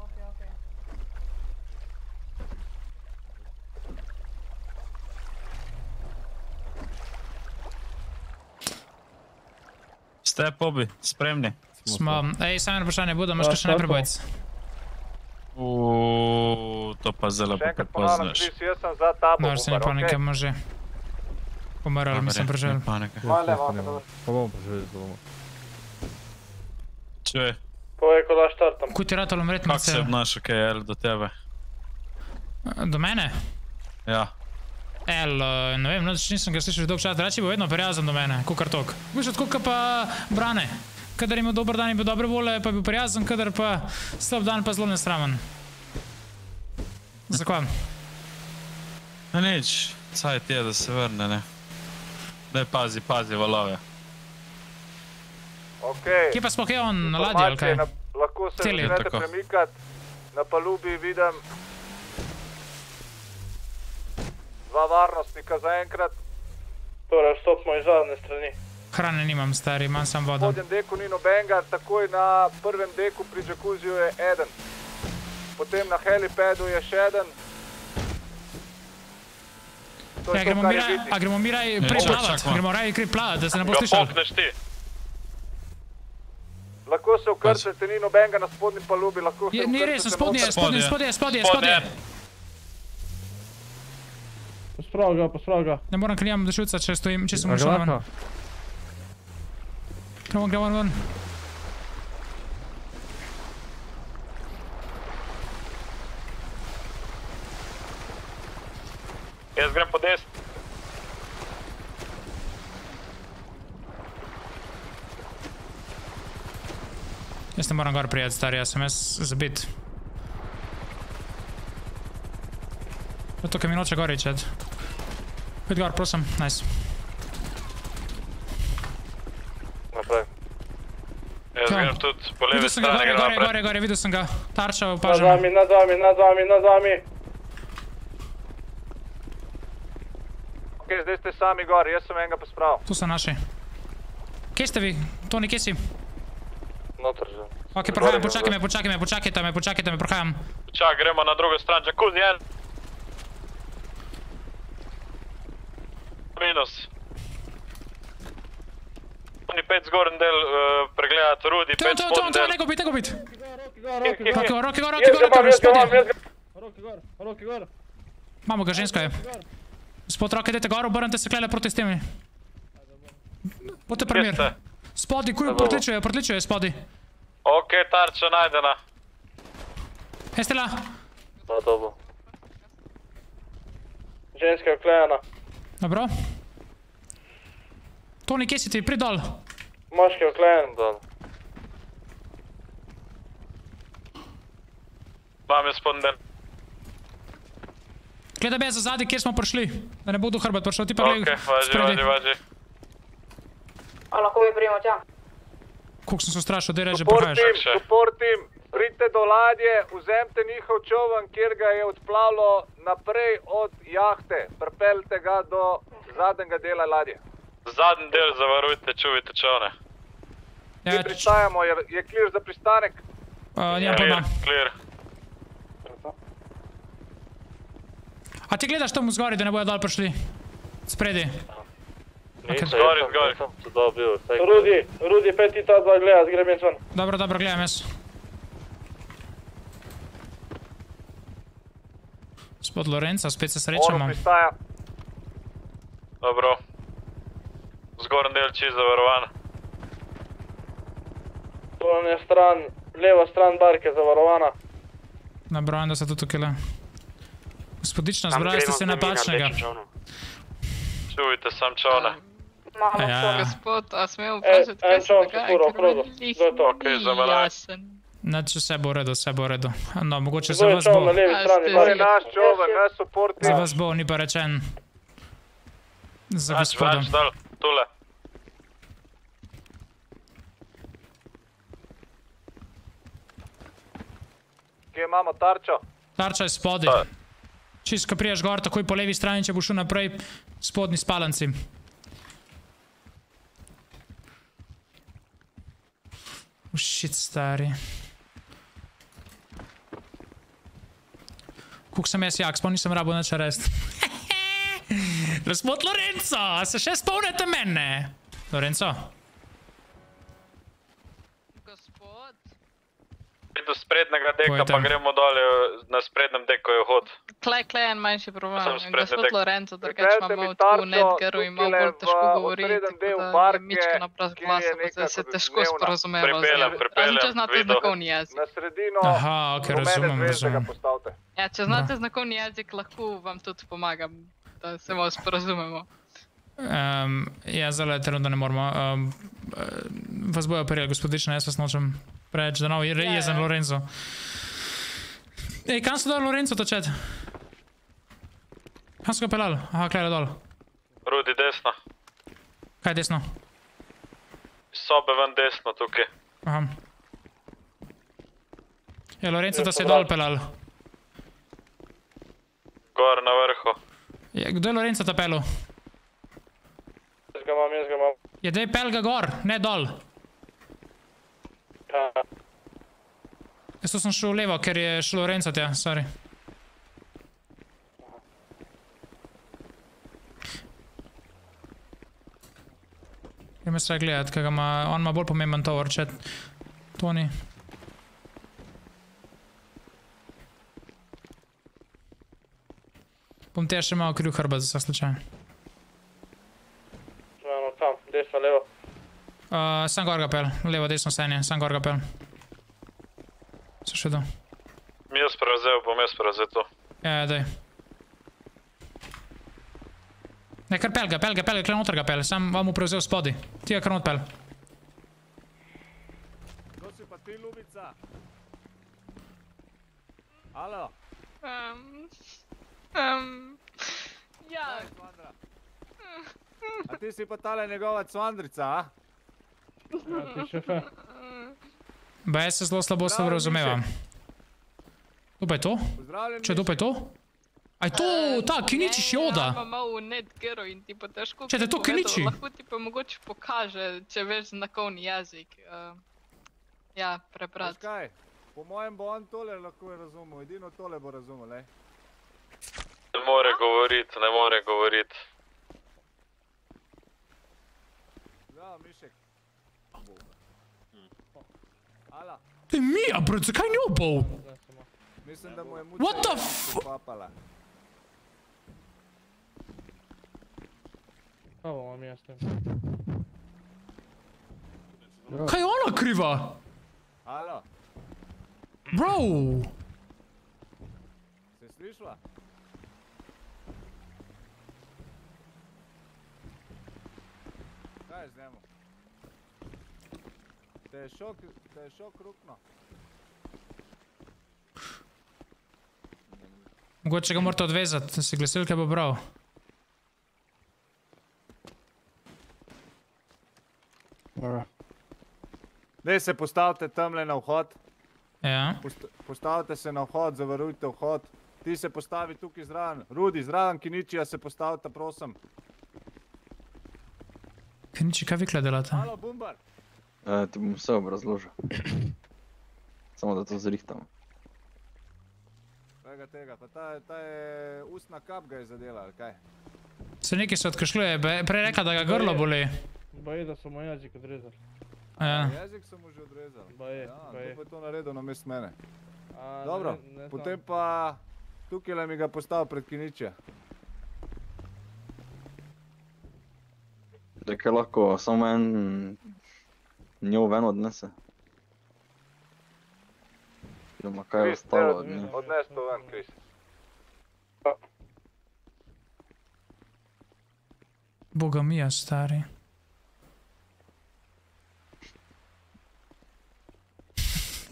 Ste, Pobi, spremni? Smo. Ej, samo eno vprašanje, Buda, imaš kakšen neprebojc? To pa zelo prepoznaš. Jaz sem za tabo, Dobro, se ne panike, može. Pomaral, mislim, prežel. Pa bomo preželi, bomo. Čuj. Povej, ko daš štartam. Kuj ti ratalo umretnice? Kako se obnaša KL do tebe? Do mene? Ja. Ne vem, nisem ga slišal že dolg čas, reči bo vedno prijazen do mene, kukar tok. Viš, odkukaj pa brane. Kadar imel dober dan in bil dobre vole, pa je bil prijazen, kadar pa slab dan pa zelo nesramen. Zakaj? Nič, cajt je, da se vrne, ne. Daj pazi valove. Kje pa sploh je on, na ladji ali kaj? Lahko se začnete premikati, na palubi vidim dva varnostnika zaenkrat. Torej, vstopimo iz zadnje strani. Hrane nimam, stari, imam sam vodo. Na spodnjem deku ni nobenega, takoj na prvem deku pri džakuziju je eden. Potem na helipadu je še eden. A gremo mi raj preplavat, gremo raj preplavat, da se ne bo slišal. Ga pokneš ti. Lahko se ukrcate, ni nobenega na spodnjem palubi, lahko se ukrcate. Ni res, spodnje. Posprav ga. Ne moram klijam do šuca, če sem šel ven. Gremo ven. Jaz grem po desni. Jaz ne moram gor prijeti, stari, jaz sem zabit. Tukaj mi noče gor ići, Pojdi gor, prosim, nice. Naprej. Jaz grem tudi po levi strani, grem naprej. Gore, vidio sam ga. Tarča, opažam. Nad vami. Ok, zdaj ste sami gori, jaz sem enega pospravil. Tu so naši. Kje ste vi? Toni, kje si? Notr že. Ok, prohajam, počakajte me, prohajam. Čak, gremo na drugo stran, džakuzi en. Minus. Oni 5 zgornji del pregledati Rudi, 5 spodnji del. Nego bit. Roki gor, Roki gor. Mamo ga, žensko je. Spod roke, dajte gor, obrnite se klele proti s temi. Bote premier. Spodi, kuj, protličuje spodi. Ok, tarča najdena. Estela. Na dobo. Ženska je vklejena. Dobro. Toni, kje si ti? Prid dol. Moški je vklejen dol. Mam je spodnji del. Gledaj me za zadnji, kjer smo prišli. Da ne bo do hrbet prišel, ti pa gledaj spredi. Važi. A lahko bi prijemo tja? Koliko sem se ustrašil, da je reče, prohajaš. Support team, pridite do ladje, vzemite njihov čovn, kjer ga je odplavilo naprej od jahte. Pripeljite ga do zadnjega dela ladje. Zadnji del zavarujte, čuvajte čovne. Mi pristajamo, je clear za pristanek? Nijam pojma. Clear. A ti gledaš tomu zgori, da ne bojo dol prišli? Spredi. Zgori. Rudi, pet ti ta dva gledat, grem jaz ven. Dobro, gledam jaz. Gospod Lorenzo, spet se srečamo. Ono pristaja. Dobro. Zgornji del čist zavarovan. To je stran, leva stran barke zavarovana. Dobro, da so tu tukaj. Gospodična, zbrali ste se napačnega. Čuvajte sam čovne. Gospod, a smemo vprašati, kaj se dogaja, ker mi ni jasen. Znači, vse bo v redu, vse bo v redu. No, mogoče za vas bo. Za vas bo, ni pa rečen. Za gospodom. Več dol, tule. Kje imamo tarčo? Tarča je spodaj. Čist, ko priješ gor, takoj po levi strani, če boš šel naprej, spodnji spalanci. Shit, stari. Kuk sem jaz jak, sploh nisem rabo nič rest. Gospod Lorenzo, a se še spomnite mene? Lorenzo? Do sprednjega deka, pa gremo dolje, na sprednjem deku je vhod. Klej en manjši problem. Gospod Lorenzo, drugač imamo tako v Nedgaru in malo bolj težko govoriti, tako da je mička naprast glasa, pa se težko sporozumeva. Razen če znate znakovni jezik. Aha, ok, razumem. Ja, če znate znakovni jezik, lahko vam tudi pomagam, da se malo sporozumemo. Ja, zdaj trenutno ne moramo. Vas bojo operirali, gospodična, jaz vas nočem preveč, da je jezen Lorenzo. Ej, kam so dal Lorenzo točet? Kam so ga pelali? Aha, klej dol. Rudi, desno. Kaj desno? Sobe ven desno tukaj. Aha. Je Lorenzo, da se je dol pelal? Gor na vrhu. Kdo je Lorenzo ta pelal? Jaz ga imam. Je dej pel ga gor, ne dol. Jaz to sem šel levo, ker je šel Lorenzo tja, sorry. Gremo se gledat, kaj ga ima, on ima bolj pomemben tovor, če Toni. Bom te še malo kril hrbet za vsak slučaj. No, tam, desno, levo. Sam gor ga pel, levo, desno senje, sam gor ga pel. Se še do. Mi jaz prevzel to. Ja, daj. Ne, kar pel ga, kar noter ga pel, sam vam mu prevzel spodi. Ti ga kar not pel. Kdo si pa ti, Ljubica? Alo? Ja. A ti si pa tale njegova cvandrica, a? Ja, ti šefe. Ba, jaz se zelo slabo se razumevam. Kdo pa je to? Če, kdo pa je to? A je to ta Kiniči Šjoda? Ne, imam malo v Nedgaru in ti pa težko Če, da je to Kiniči? Lahko ti pa mogoče pokaže, če veš znakovni jezik. Ja, prebrat. Veš kaj, po mojem bo on tole lahko razumel, edino tole bo razumel, lej. Ne more govorit. Ja, Mišek. Ala. Te Mija, bro, zakaj njo bol? Mislim, da mu je What the popapala. Ovo vam jasno. Kaj je ona kriva? Alo. Bro! Se slišla? Kaj je z njemu? Te je šok rukno. Mogoče ga morate odvezati, da si glasilke bo bral. Dej se postavite tamle na vhod. Ja. Postavite se na vhod, zavarujte vhod. Ti se postavi tukaj zraven. Rudi, zraven Kiničija se postavite, prosim. Kiniči, kaj vikle delate? Halo, Bumbar. Ti bom vse obrazložil. Samo da to zrihtamo. Tega, pa ta je ustna kap ga je zadela, ali kaj? Se nekaj se odkašljuje, prej reka, da ga grlo boli. Baje, da so mu jezik odrezali. Jezik so mu že odrezali. Baje. To pa je to naredil namest mene. Dobro, potem pa tukaj mi ga postavil pred Kiničija. Dekaj lahko samo en njo ven odnese. Oziroma kaj je ostalo od nje. Odnes to ven, Kris. Boga mija, stari.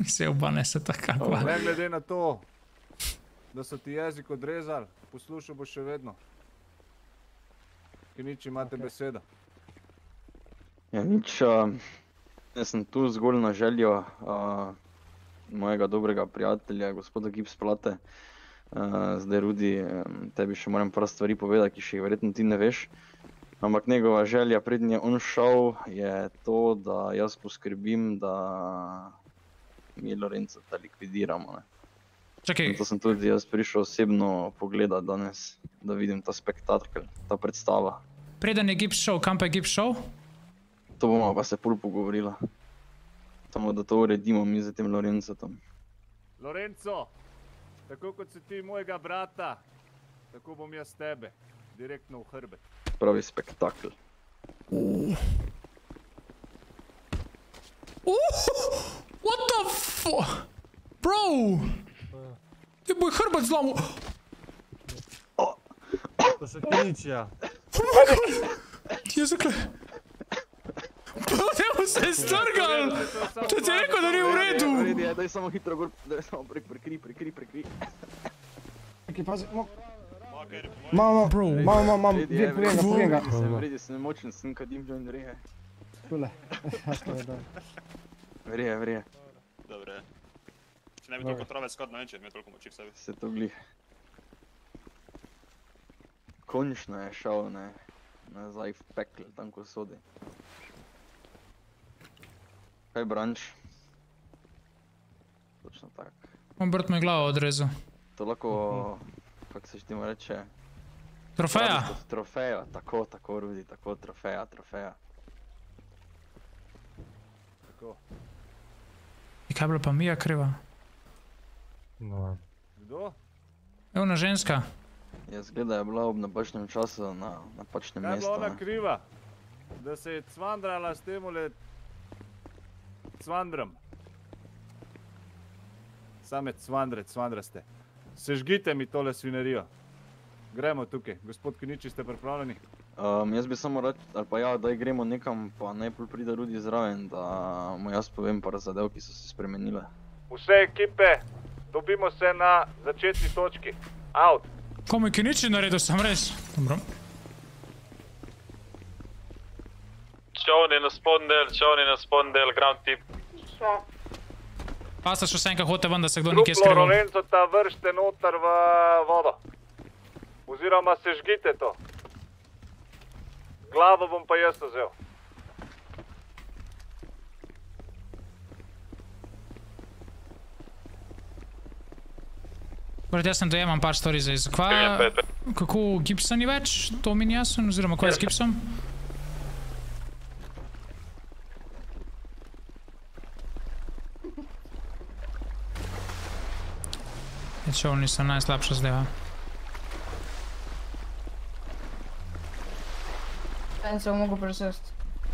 Se obane se tako. Ne glede na to, da so ti jezik odrezali, poslušal boš še vedno. Kiniči, imate besedo. Ja, nič, jaz sem tu zgolj na željo mojega dobrega prijatelja, gospoda Gipsplate. Zdaj, Rudi, tebi še moram par stvari povedati, ki še jih verjetno ti ne veš. Ampak njegova želja, preden je on šel, je to, da jaz poskrbim, da mi Lorencota likvidiramo. Čakaj. Zato sem tudi jaz prišel osebno pogledati danes, da vidim ta spektakel, ta predstava. Preden je Gips šel, kam pa je Gips šel? To bomo pa se pol pogovorila. Samo da to uredimo mi z tem Lorencotom. Lorenco, tako kot si ti mojega brata, tako bom jaz tebe, direktno v hrbet. Pravi spektakel. What the fuck? Bro! Ti boj hrbet zlomil! To se Kiničija. Jezikle! Temu se je strgal! Če ti je rekel, da ni v redu! Daj samo hitro gor, daj samo prekri. Čakaj, pazi, Mamo, poglej ga. Vredi, sem nemočen, sem kadim join rehe. Tule. Vrije. Dobre. Če ne bi toliko trave skod, ne vem, če mi je toliko moči v sebi. Se to glih. Končno je šel, ne, nazaj v pekel, tam ko sodi. Kaj branč? Točno tak. On brt me glavo odrezal. To lahko, kako se štimo reče? Trofeja? Trofeja, tako Rudi, tako trofeja. Tako. I kaj bila pa Mija kriva? No. Kdo? Evo ona ženska. Jaz gleda je bila ob napačnem času na napačnem mestu. Kaj je bila ona kriva? Da se je cvandrala s temule cvandrom. Same cvandraste. Sežgite mi tole svinerijo. Gremo tukaj. Gospod Kiniči, ste pripravljeni? Jaz bi samo rad, ali pa ja, daj gremo nekam, pa najprej pride Rudi zraven, da mu jaz povem par zadev, ki so se spremenile. Vse ekipe, dobimo se na začetni točki. Out. Komu je Kiniči naredil, sem res? Dobro. Čovni na spondel, ground tip. Pasta še vse hote ven, da se kdo nekje skrival. Truplo Lorencota vršte noter v vodo. Oziroma sežgite to. Glavo bom pa jaz vzel. Brat, jaz sem dojemam par stvari zdaj. Kako Gibson ni več? To mi ni jasno, oziroma kaj je s Gibsom? Čovni so najslabša zdaj, En se bom mogel presesti.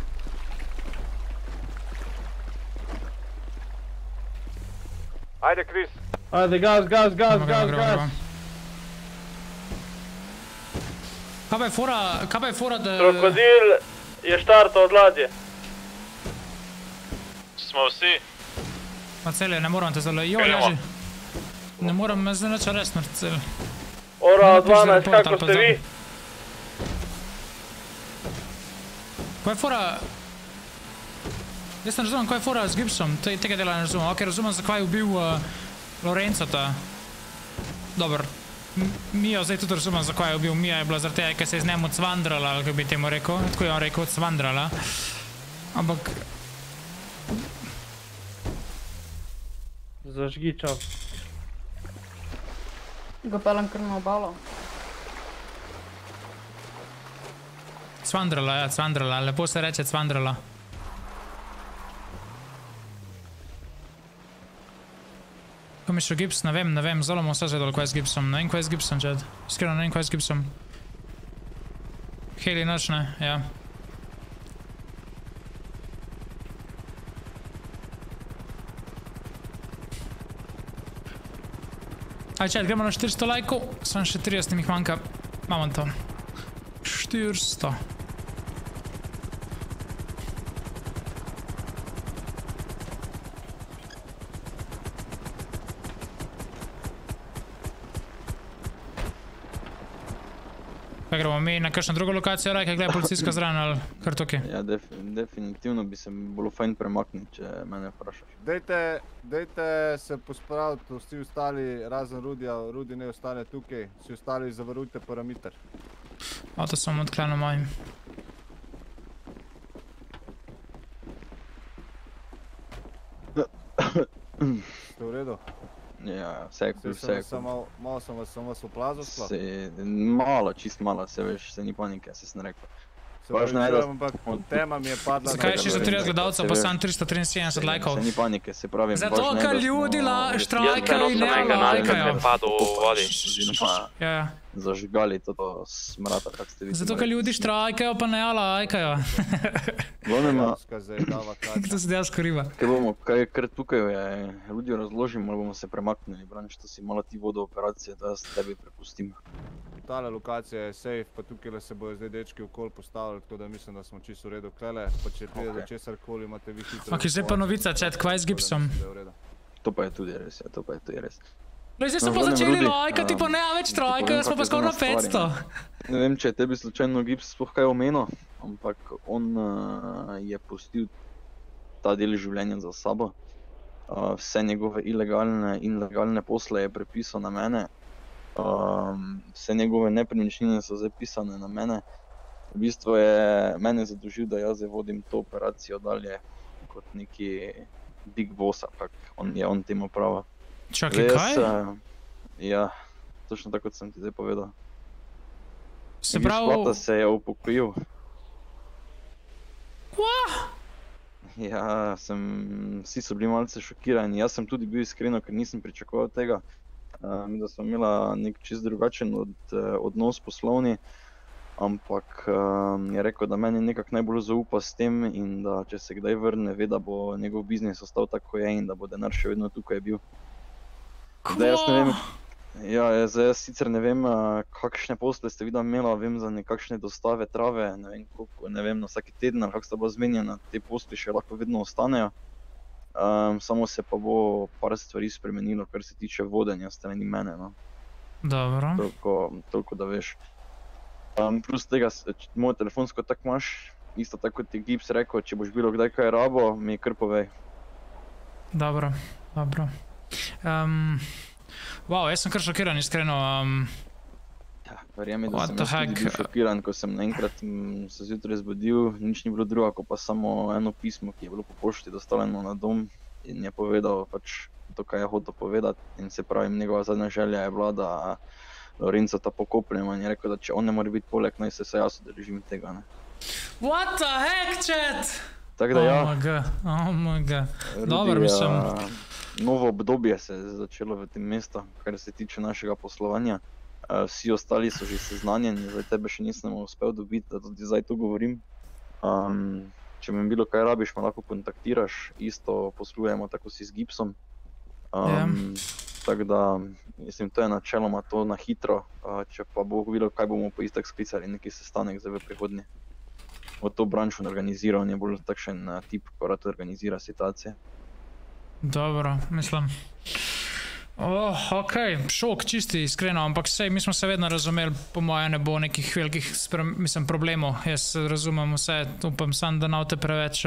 Ajde, Kris. Ajde, gas. Kaj pa je fora, da... Krokodil je štartal od ladje. Smo vsi. Marcel, ne moram te zelo, jo, leži. Ne moram me zdaj neče res, Marcel. Ora 12, kako ste vi? Kaj je fora... Jaz ne razumem, kaj je fora z Gibsom, tega dela ne razumem. Ok, razumem, zakaj je ubil Lorencota. Dobar. Mijo zdaj tudi razumem, zakaj je ubil. Mija je bila zaradi tega, ker se je z njemu cvandrala, ali kako bi temu rekel. Tako je on rekel, cvandrala. Ampak... Zažgi čas. Ga pelam kar na obalo. Cvandrala, lepo se reče cvandrala. Ko mi šel Gips, ne vem, zelo bomo vse zvedali, kaj je z Gipsom. Ne vem, kaj je z Gipsom, Jed. Iskreno, ne vem, kaj je z Gipsom. Heli noč, ne, ja. Aj, Jed, gremo na 400 lajkov, samo še 30 mi jih manjka. Imamo to. 400. Kaj gremo, mi na kakšno drugo lokacijo, Rajka, gledaj policijska zraven ali kar tukaj? Ja, definitivno bi se bilo fajn premakniti, če mene vprašaš. Dajte se pospraviti, vsi ostali, razen Rudija, Rudi ne ostane tukaj, vsi ostali zavarujte parameter. Avto sem odklenil mojim. Ste v redu? Ja, vse je cool. Malo sem vas oplazil sploh? Malo, čist malo, se veš, se ni panike, se sem rekel. Ampak tema mi je padla... Zakaj je 630 gledalcev, pa sam 373 lajkov? Se ni panike, se pravim. Zato, ker ljudi štrajkajo in ne lajkajo. Zažigali to smrata, kak ste videli. Zato, ker ljudi štrajkajo, pa ne lajkajo. Kdo se dejansko riba? Kaj bomo, kar tukaj je, ljudi razložim, ali bomo se premaknili, Branč, to si malo ti vodo operacije, da jaz tebi prepustim. Tale lokacija je safe, pa tukaj se bojo zdaj dečki okoli postavili, tako da mislim, da smo čisto v redu klele, pa če pride do česarkoli, imate vi hitro... Ok, zdaj pa novica, chat, kvaj z gipsom? To pa je tudi res, ja, to pa je tudi res. Zdaj so pa začeli lajkati, pa ne več trajkajo, smo pa skoraj na 500. Ne vem, če je tebi slučajno gips sploh kaj omenil, ampak on je pustil ta del življenja za sabo. Vse njegove ilegalne in legalne posle je prepisal na mene. Vse njegove nepremičnine so zdaj pisane na mene. V bistvu je mene zadolžil, da jaz vodim to operacijo dalje kot neki big boss, kak je on temu prava. Čakaj, kaj? Ja, točno tako, kot sem ti zdaj povedal. Se pravi... Splata se je upokojil. Kva? Ja, vsi so bili malce šokirani, jaz sem tudi bil iskreno, ker nisem pričakoval tega. Da smo imela nek čist drugačen odnos poslovni, ampak je rekel, da meni nekako najbolj zaupa s tem in da če se kdaj vrne, ve, da bo njegov biznis ostal tako je in da bo denar še vedno tukaj bil. Zdaj jaz ne vem, zdaj jaz sicer ne vem, kakšne posle ste videla imela, vem za nekakšne dostave trave, ne vem koliko, ne vem, na vsaki teden ali kak sta bila zmenjena, te posli še lahko vedno ostanejo. Samo se pa bo par stvari spremenilo, kar se tiče vodenja strani mene, no. Dobro. Toliko da veš. Plus tega, mojo telefonsko tak imaš, isto tako kot je Gips rekel, če boš bilo kdaj kaj rabo, mi kar povej. Dobro, dobro. Wow, jaz sem kar šokiran, iskreno. Verjemi, da sem jaz tudi bil šokiran, ko sem naenkrat se zjutraj zbudil, nič ni bilo druga, kot pa samo eno pismo, ki je bilo po pošti dostavljeno na dom in je povedal pač to, kaj je hotel povedati in se pravim, njegova zadnja želja je bila, da Lorenzo ta pokopljemo in je rekel, da če on ne more biti poleg, naj se jaz udeležim tega, ne. What the heck, chat? Tako da ja. Oh my god. Dobro, mislim. Novo obdobje se je začelo v tem mestu, kar se tiče našega poslovanja. Vsi ostali so že seznanjeni, zdaj tebe še nisem uspel dobiti, da tudi zdaj to govorim. Če mi bilo kaj rabiš, me lahko kontaktiraš, isto poslujemo tako si z Gipsom. Tako da, mislim, to je načeloma to na hitro, če pa bo bilo kaj bomo po istak sklicali neki sestanek zdaj v prihodnje. Bo to Brančun organiziral, on je bolj takšen tip, ko rad organizira situacije. Dobro, mislim. Okej, šok, čisti, iskreno, ampak sej, mi smo se vedno razumeli, po moje ne bo nekih velikih problemov, jaz razumem vse, upam sam, da nav te preveč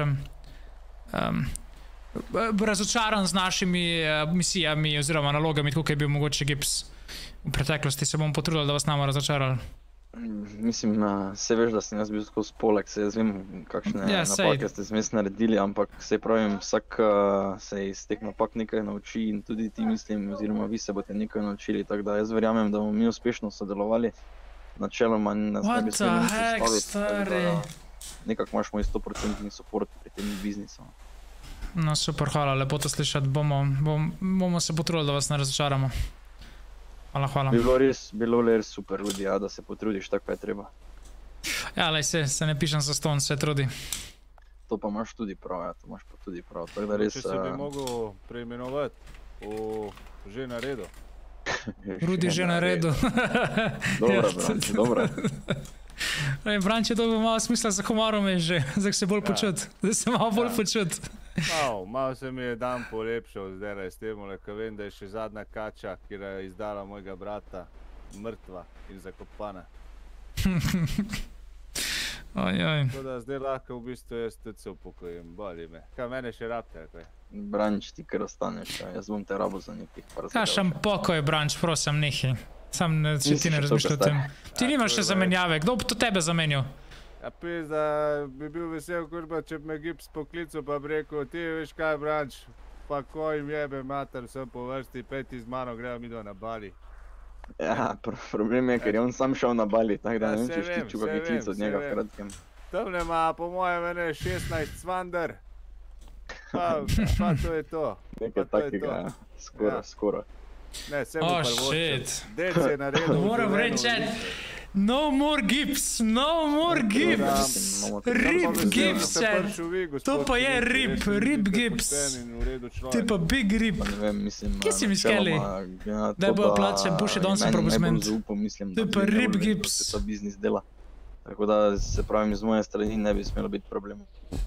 razočaran z našimi misijami oziroma nalogami, tako je bil mogoče Gips v preteklosti, se bomo potrudili, da vas namo razočarali. Mislim, se veš, da sem jaz bil skozi poleg, se jaz vem, kakšne napake ste zmes naredili, ampak se pravim, vsak se iz teh napak nekaj nauči in tudi ti mislim, oziroma vi se boste nekaj naučili, tako da jaz verjamem, da bomo mi uspešno sodelovali. Načeloma nas ne bi smeli sestaviti, nekako imaš moj 100% support pri tem biznisu. No super, hvala, lepo to slišati, bomo se potrudili, da vas ne razočaramo. Hvala. Bilo res super, Rudi, da se potrudiš, tako je treba. Ja, lej se ne pišem za ston, se trudi. To pa imaš tudi prav, to imaš pa tudi prav. Če se bi mogel preimenovati v že na redu. Rudi že na redu. Dobro, Branč, dobro. Branč je dobil malo smisla za humorom že, zdaj se bolj počut, zdaj se malo bolj počut. Malo se mi je dan polepšal zdaj s temole, ker vem, da je še zadnja kača, ki je izdala mojega brata, mrtva in zakopana. Ojoj. Tako da zdaj lahko v bistvu jaz tudi se upokojim, boli me. Kaj mene še rabite, ali kaj? Branč, ti kar ostaneš, jaz bom te rabo za nekih par zadev. Kašem pokoj, Branč, prosim, nehi. Sam če ti ne razmišljam o tem. Ti nimaš še zamenjave, kdo bo to tebe zamenil? Ja, pizda, bi bil vesel, kurba, če bi me gips poklical, pa bi rekel, ti veš kaj, Branč, pa ko jim jebe mater, sem po vrsti, peti z mano, gremo mi na Bali. Ja, problem je, ker je on sam šel na Bali, tako da ne vem, če štiču kakaj klic od njega v kratkem. Tam nema, po mojem, mene 16 cvander. Pa to je to. Nekaj takega, skoro. Ne, se bo prvočil. Dec je naredil. Moram reči, no more gips, no more gips. Rip gips, to pa je rip gips. To je pa big rip. Kje si mi skeli? Daj bojo plačem, puši danes probuzment. To je pa rip gips. To je biznis dela. Tako da se pravim, z moje strani ne bi smelo biti problema.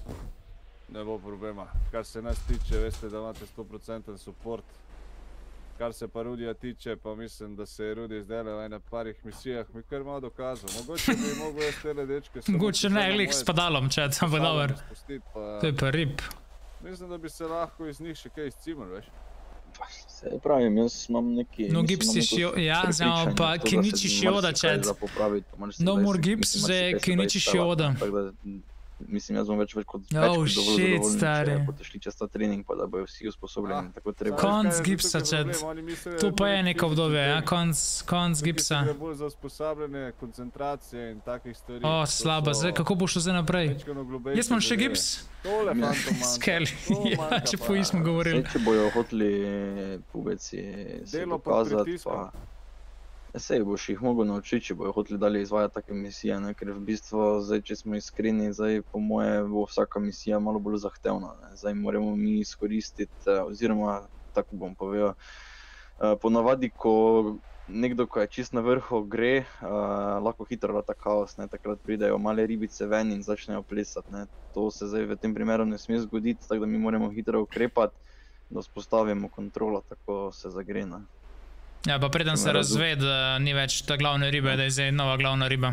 Ne bo problema. Kar se nas tiče, veste, da imate 100% support. Kar se pa Rudija tiče, pa mislim, da se je Rudi izdelal na parih misijah, mi kar malo dokazal. Mogoče bi mogel jaz tele dečke... Mogoče ne, lik s padalom, če to bo dober. To je pa rip. Mislim, da bi se lahko iz njih še kaj izcimal, veš? Se pravim, jaz imam neki... No gips je šio... Ja, znamo pa Kenichi Shioda, čet. No more gips je Kenichi Shioda. Mislim, jaz bom več kot dovolj če boste šli čez ta trening, pa da bojo vsi usposobljeni tako treba. Konc gipsa, čet. To pa je neko obdobje, ja, konc gipsa. Mislim, da je bolj za usposabljene koncentracije in takih stvari. O, slaba, zdaj, kako boš to zdaj naprej? Jaz imam še gips? Tole fantom manjka. Skeli, ja, če po smo govorili. Če bojo hoteli pubeci se dokazati, pa... Sej boš jih mogel naučiti, če bojo hoteli dalje izvajati take misije, ne? Ker v bistvu, zdaj, če smo iskreni, zdaj po moje bo vsaka misija malo bolj zahtevna. Ne? Zdaj moramo mi izkoristiti, oziroma, tako bom povedal, ponavadi, ko nekdo, ko je čist na vrhu gre, lahko hitro rata kaos, ne? Takrat pridejo male ribice ven in začnejo plesati. Ne? To se zdaj v tem primeru ne sme zgoditi, tako da mi moramo hitro ukrepati, da vzpostavimo kontrolo, tako se zagre. Ne? Ja, pa preden se razve, da ni več ta glavna riba, da je zdaj nova glavna riba.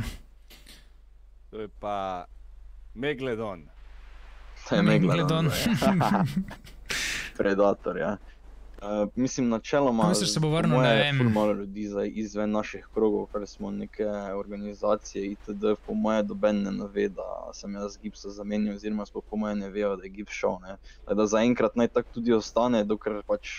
To je pa Megalodon. To je Megalodon. Predator, ja. Mislim, načeloma, po moje je ful malo ljudi izven naših krogov, kar smo neke organizacije itd. Po moje doben ne nave, da sem jaz gipsa zamenil, oziroma sploh po moje ne vejo, da je gips šel. Da zaenkrat naj tako tudi ostane, dokler pač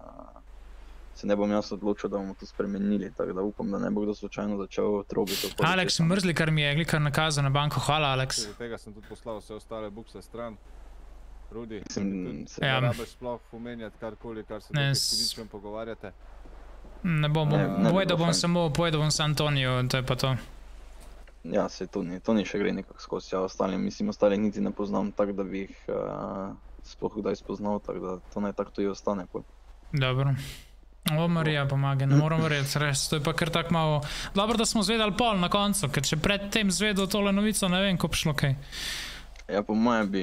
se ne bom jaz odločil, da bomo to spremenili, tako da upam, da ne bo kdo slučajno začel trobiti. Alex, mrzli, kar mi je glikar nakazal na banko, hvala Alex. Tega sem tudi poslal vse ostale bukse stran. Rudi, ne rabiš sploh omenjati karkoli, kar se tukaj s Kiničem pogovarjate. Ne bom, povedal bom samo s Antonijo, to je pa to. Ja, se to ni še gre nekako skozi, ja, ostali niti ne poznam, tako da bi jih sploh kdaj spoznal, tako da to naj tako tudi ostane. Dobro. O, Marija pomaga, ne moram verjeti, res, to je pa kar tako malo... Dobro, da smo zvedali pol na koncu, ker če pred tem zvedel tole novico, ne vem, ko bi šlo kaj. Ja, po moje bi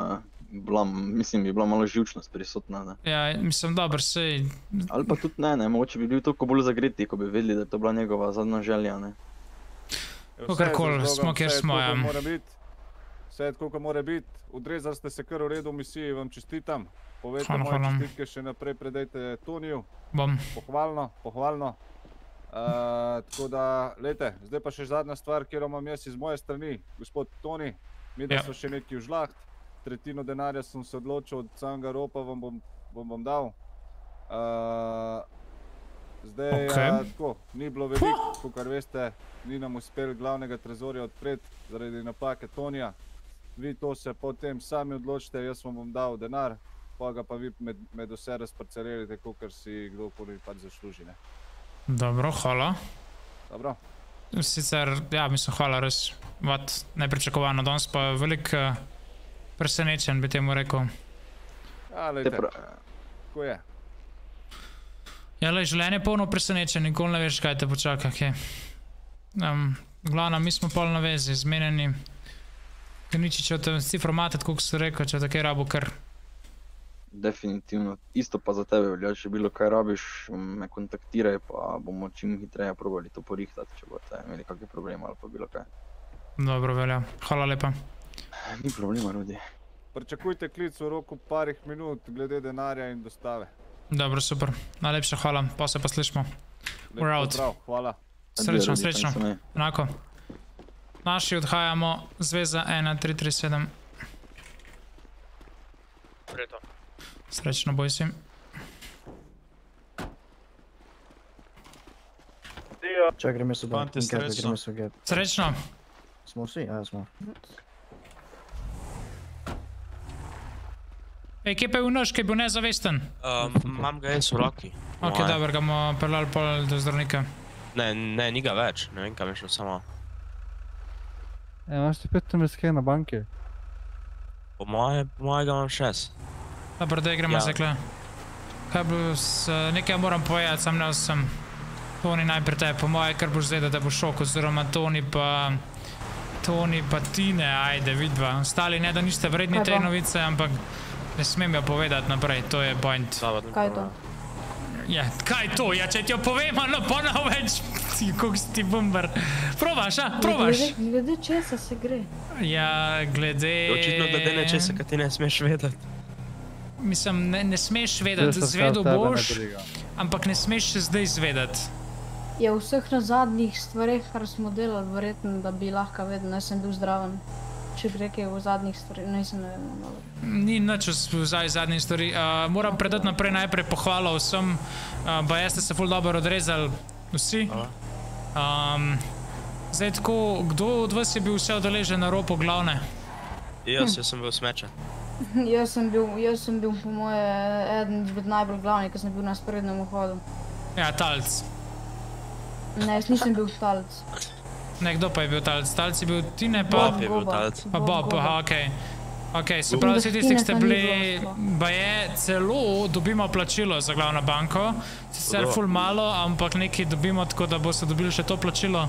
bila malo živčnost prisotna, ne. Ja, mislim, dobro, sej... Ali pa tudi ne, mogoče bi bil toliko bolj zagreti, ko bi vedeli, da je to bila njegova zadnja želja, ne. Kakorkoli, smo kjer smo, ja. Vse je tako, ko mora biti, odrezali ste se kar v redu v misiji, vam čestitam. Povejte moje čestitke še naprej, predajte Toniju. Bom. Pohvalno. Tako da, lejte, zdaj pa še zadnja stvar, kjer imam jaz iz moje strani. Gospod Toni, mi da so še neki v žlaht. Tretjino denarja sem se odločil, od samega ropa vam bom dal. Zdaj, tako, ni bilo veliko, kakor veste, ni nam uspel glavnega trezorja odpreti zaradi napake Tonija. Vi to se potem sami odločite, jaz vam bom dal denar. Pa ga pa vi med vse razparcelirate, kakor si kdokoli pač zasluži, ne. Dobro, hvala. Dobro. Sicer, ja, mislim, hvala res. Nepričakovano, danes pa velik presenečen, bi temu rekel. Ja, lejte, tako je. Ja, lej, življenje je polno presenečen, nikoli ne veš, kaj te počaka, kje. Glavno, mi smo pol na vezi, zmenjeni. Ker niči, če te vsi formate, tako so rekel, če te kaj rabo, kar definitivno. Isto pa za tebe velja, če bilo kaj rabiš, me kontaktiraj, pa bomo čim hitreje probali to porihtati, če boste imeli kakšne probleme ali pa bilo kaj. Dobro, velja. Hvala lepa. Ni problema, Rudi. Pričakujte klic v roku parih minut glede denarja in dostave. Dobro, super. Najlepša hvala, pa se pa slišimo. We're out. Hvala. Srečno, srečno. Enako. Naši odhajamo, zveza 1337. Prijeto. Srečno, boj si. Čak, gremo se boj. Fante, srečno. Srečno. Smo vsi? Ja, smo. Ej, kje pa je v nož, ki je bil nezavesten? Imam ga jaz v roki. Ok, dobro, ga bomo peljali pol do zdravnika. Ne, ni ga več, ne vem kam je šel samo. Imaš ti 5 MSK na banki? Po mojega imam 6. Dobro, da gremo zekle. Kaj bo nekaj moram povedati, sam ne sem. Toni najprej te, po moje, kar boš zdaj, da te bo šok, oziroma Toni pa Tine, ajde, vidva. Ostali ne, da niste vredni te novice, ampak ne smem jo povedati naprej, to je point. Kaj je to? Ja, kaj to? Ja, če ti jo povem, no ponov več, koliko si ti bomber. Probaš, a? Probaš? Glede česa se gre? Ja, glede... Očitno glede nečesa, kaj ti ne smeš vedeti. Mislim, ne smeš vedeti, zvedel boš, ampak ne smeš še zdaj zvedeti. Je v vseh na zadnjih stvareh, kar smo delali, verjetno, da bi lahko vedel, ne sem bil zdraven. Če bi rekel v zadnjih stvarih, nisem ne vem. Ni nič v zadnjih stvari. Moram predati naprej najprej pohvalo vsem, baje ste se ful dobro odrezali vsi. Zdaj tako, kdo od vas je bil vse odeležen na ropu glavne? Jaz sem bil smečen. Jaz sem bil po moje eden izmed najbolj glavnih, ker sem bil na sprednjem vhodu. Ja, talc. Ne, jaz nisem bil talc. Ne, kdo pa je bil talc? Talc je bil Tine pa... Bob je bil talc. Pa Bob, aha, okej. Okej, se pravi, vsi tisti, ki ste bili, baje, celo dobimo plačilo za glavno banko. Sicer ful malo, ampak nekaj dobimo, tako da boste dobili še to plačilo.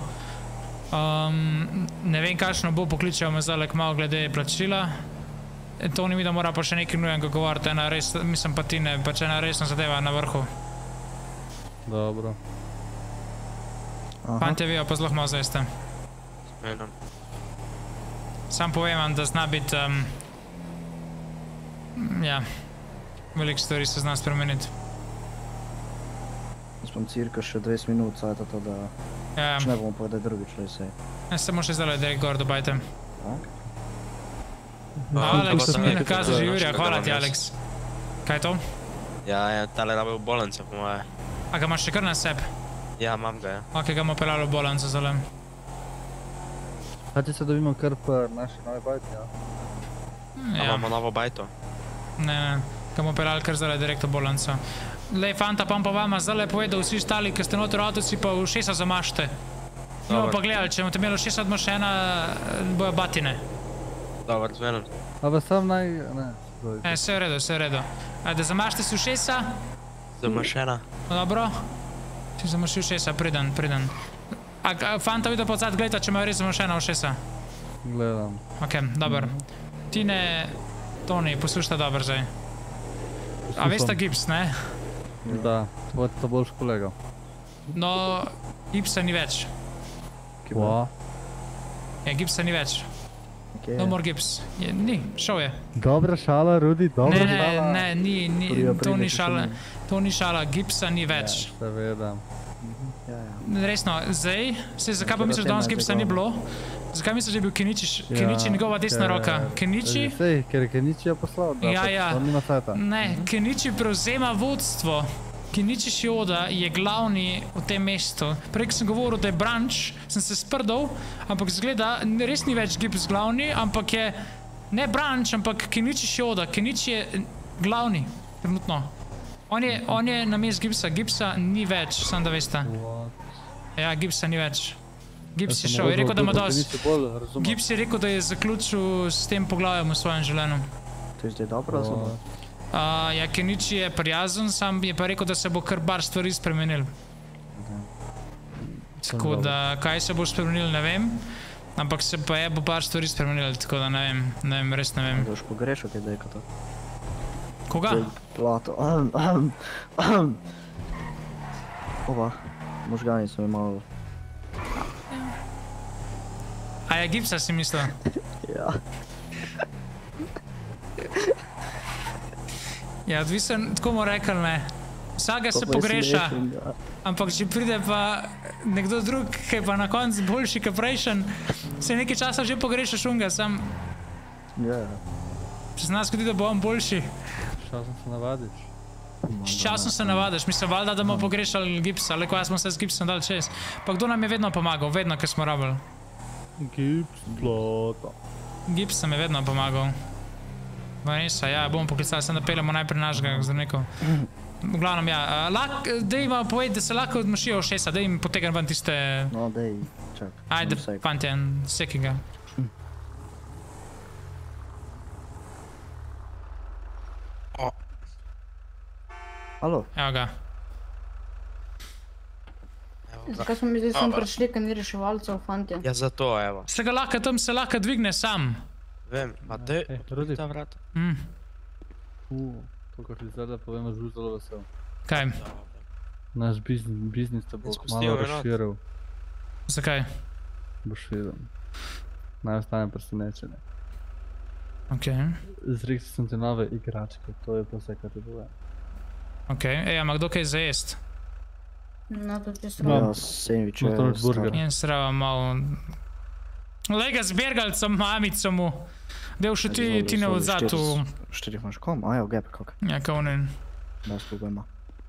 Ne vem, kakšno bo, pokličejo me zdaj malo glede plačila. To ni mi, da mora pa še nekaj nujenega govoriti, mislim pa Tine, pač ena resna zadeva na vrhu. Dobro. Fantje, vi pa zelo malo zveste. Smeljam. Sam povem vam, da zna biti, ja, veliko stvari se zna spremeniti. Jaz bom cirka še 20 minut sajta to, da ne bomo povedati drugič, ali se. Ne, samo še zdaj direkt gor dobajte. Alex, mi nakazal že Jurija, hvala ti, Alex. Kaj je to? Ja, tale rabe v bolence, po moje. A ga imaš še kar na sebi? Ja, imam ga, ja. Ok, ga bomo peljali v bolence zale. Hajte se dobimo kar pa naši novi bajti, ja? Imamo novo bajto? Ne, ga bomo peljali kar zale direkt v bolence. Lej, fanta, pa vama zdaj povedal vsi ostali, ki ste noter v avtoci, pa v šesa zamašite. No, pa gledali, če bomo imeli šesa odmašena, bojo batine. Dobar, zmenim. A pa sam naj... Ne, vse je v redu, vse je v redu. Da zamašite si v šesa? Zamašena. Dobro. Si zamašil šesa, priden. A fanta vidio pa odzad gledajte, če imajo res zamašena v šesa? Gledam. Ok, dober. Tine, Toni, poslušajte dobro zdaj. A veste Gibbs, ne? Da, to boljš kolega. No, Gibbsa ni več. Kva? Ja, Gibbsa ni več. No more Gibbs. Ni, šel je. Dobra šala, Rudi, dobra šala. Ne, to ni šala, Gibbsa ni več. Ja, seveda. Resno, zdaj, zakaj pa misliš, da danes Gibbsa ni bilo? Zakaj misliš, da je bil Kenichi njegova desna roka? Kenichi? Sej, ker je Kenichi jo poslal, da on nima sajta. Ne, Kenichi prevzema vodstvo. Kenichi Shioda je glavni v tem mestu. Prej sem govoril, da je Branch, sem se sprdal, ampak zgleda, res ni več Gibbs glavni, ampak je ne Branch, ampak Kenichi Shioda. Kenichi je glavni, trenutno. On je na mest Gibbsa, Gibbsa ni več, sam da veste. Ja, Gibbsa ni več. Gibbs je šel, je rekel, da ima dosti. Gibbs je rekel, da je zaključil s tem poglavjem v svojem življenju. To je zdaj dobro razumel? Ja, Kenichi je prijazen, sam je pa rekel, da se bo kar bar stvari spremenil. Tako da, kaj se bo spremenil, ne vem. Ampak se pa je bo par stvari spremenil, tako da ne vem, res ne vem. Boš pogrešal kaj dejka to? Koga? Plato. Ova, možgani so mi malo... A je gipsa si mislil? Ja. Ja, odvisen, tako mu rekel, ne. Vsakega se pogreša, ampak če pride pa nekdo drug, ki je pa na koncu boljši, kot prejšen, se nekaj časa že pogrešaš unga, sam... Ja. Če se nas zgodi, da bo on boljši. S časom se navadiš. S časom se navadiš, mislim, valjda, da bomo pogrešali gipsa, ali ko jaz smo se z gipsom dali čez. Pa kdo nam je vedno pomagal, vedno, ko smo rabili? Gips, Plato. Gips nam je vedno pomagal. Vanessa, ja, bomo poklicali, sem da peljamo najprej našega zdravnikov. V glavnem, ja, daj ima povedati, da se lahko odmašijo ušesa, daj jim potegnem ven tiste... No, daj, čak. Ajde, fantje, seki ga. Alo? Evo ga. Zakaj smo mi zdaj sem prišli, ker ni reševalcev, fantje? Ja, zato, evo. Se ga lahko tam se lahko dvigne sam. Vem, ma daj, odprti ta vrata. To, kar ti zdaj da povem, že zelo vesel. Kaj? Naš biznis te bo malo razširil. Zakaj? Boš videl. Naj ostane presenečenje. Okej. Zrekel sem ti nove igračke, to je pa vse, kar ti povem. Okej, ej, ama kdo kaj za jest? No, to ti srava. Ja, sandviče. In srava malo... Lej ga z bergalcem, mamico mu. Dej še ti ne odzad v... Štirih imaš kom? A ja, v gepe kak. Ja, kao ne. Bez problema.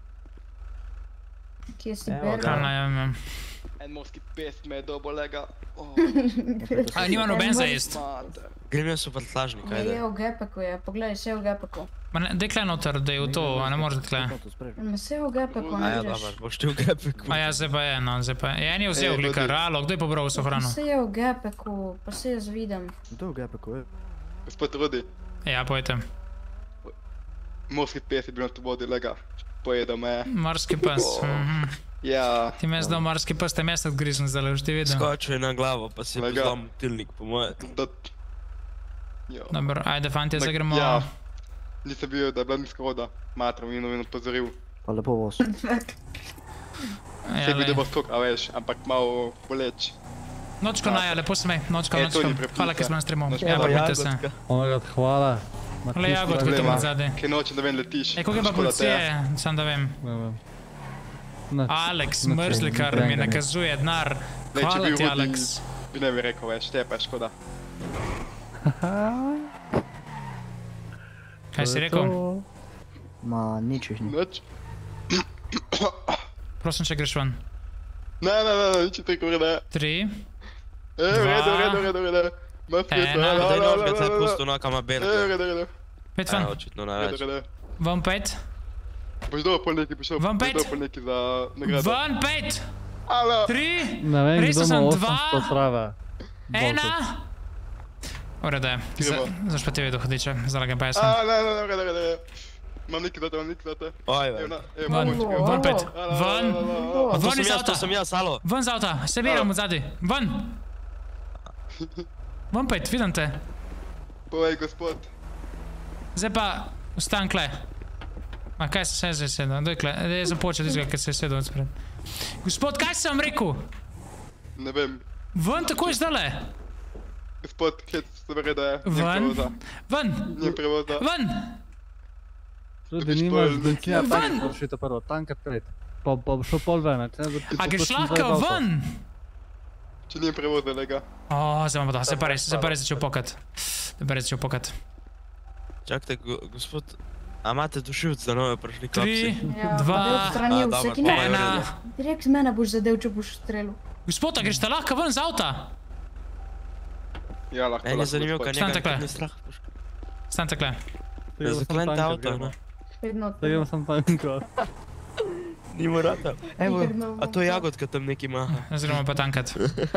Kje si bergal? Kalna, ja, imam. En morski pest me je dobo lega. A nima noben za jest. Grem jaz v vrtlažnik, ajde. Je v gepeku je, pogledaj, še v gepeku. Ma ne, dekle noter, da je v to, a ne možeš dekle. Ma se v gepeku, ne vidiš. A ja, dobar, boš ti v gepeku. A ja, zdaj pa je, no, zdaj pa je. En je vzel glikar, alo, kdo je pobral vso hrano? Se je v gepeku, pa se jaz vidim. Kdo v gepeku je? Gospod Rudi. Ja, pojete. Morski pes je bil na to vodi lega. Pojedel me. Morski pes, Ja. Ti me zdal morski pes, te mesta odgrizen zdaj, už ti vidim. Skočil je na glavo, pa si je poslal tilnik, po moje. Dobro, ajde fantje, zdaj gremo... Ja, nisem bil, da je bila niska voda. Matra mi je pozoril. Pa lepo voz. Vse bi dobil skok, a veš, ampak malo boleč. Nočko Naja, lepo se mej, nočko. Hvala, ker smo na streamu. Ja, probite se. Omega, hvala. Le jagod, ko te imam zadaj. Kaj noče, da vem letiš. Koliko je pa policije, sam da vem. Alex, mrzlikar mi nakazuje denar. Hvala ti, Alex. Bi ne bi rekel več, te pa je škoda. Kaj si rekel? Ma, nič jih ni. Nič. Prosim, če greš ven. Ne, nič je tako vrede. 3, 2, 1. Daj nožga, tle pusto nokama berga. 5 ven. Očitno največ. Ven 5. Boš dobil pol neki, boš dobil pol neki za nagrado. Ven 5. 3. Ne vem, kdo ima 800 2. trave. 1. Urede, zaš pa ti vedo hodiče, zalagam pa jaz. Ne. Imam neki zate. Oj, ven 5. Ven iz avta. To sem jaz, alo. Ven z avta, se vidim od zadaj. Ven. Ven 5, vidim te. Povej, gospod. Zdaj pa ostan kle. Ma kaj se zdaj sedel, doj kle, daj započet izgled, kad se je sedel odspred. Gospod, kaj sem vam rekel? Ne vem. Ven takoj zdale. Gospod, kaj se vreda je? Ven. Ven. Njem prevoza. Ven. Tudi nimaš benzina, tanka pošljite prvo, tanka pred. Pa šel pol ven, a greš lahko ven? Če njem prevoza, lega. Zdaj imamo to, zdaj pa res začel pokat. Čakajte, gospod, a imate dušilc za nove prišli kapsi? 3, 2, 1. Direkt z mene boš zadev, če boš strelil. Gospod, a greš te lahko ven z avta? Ja, lahko. Meni je zanimivo, kaj nekaj ni strah. Stan takle. Zaklente avto, ne? Da gremo sam tanko. Nimo rata. Evo, a to je jagodka tam neki maha. Oziroma pa tankat.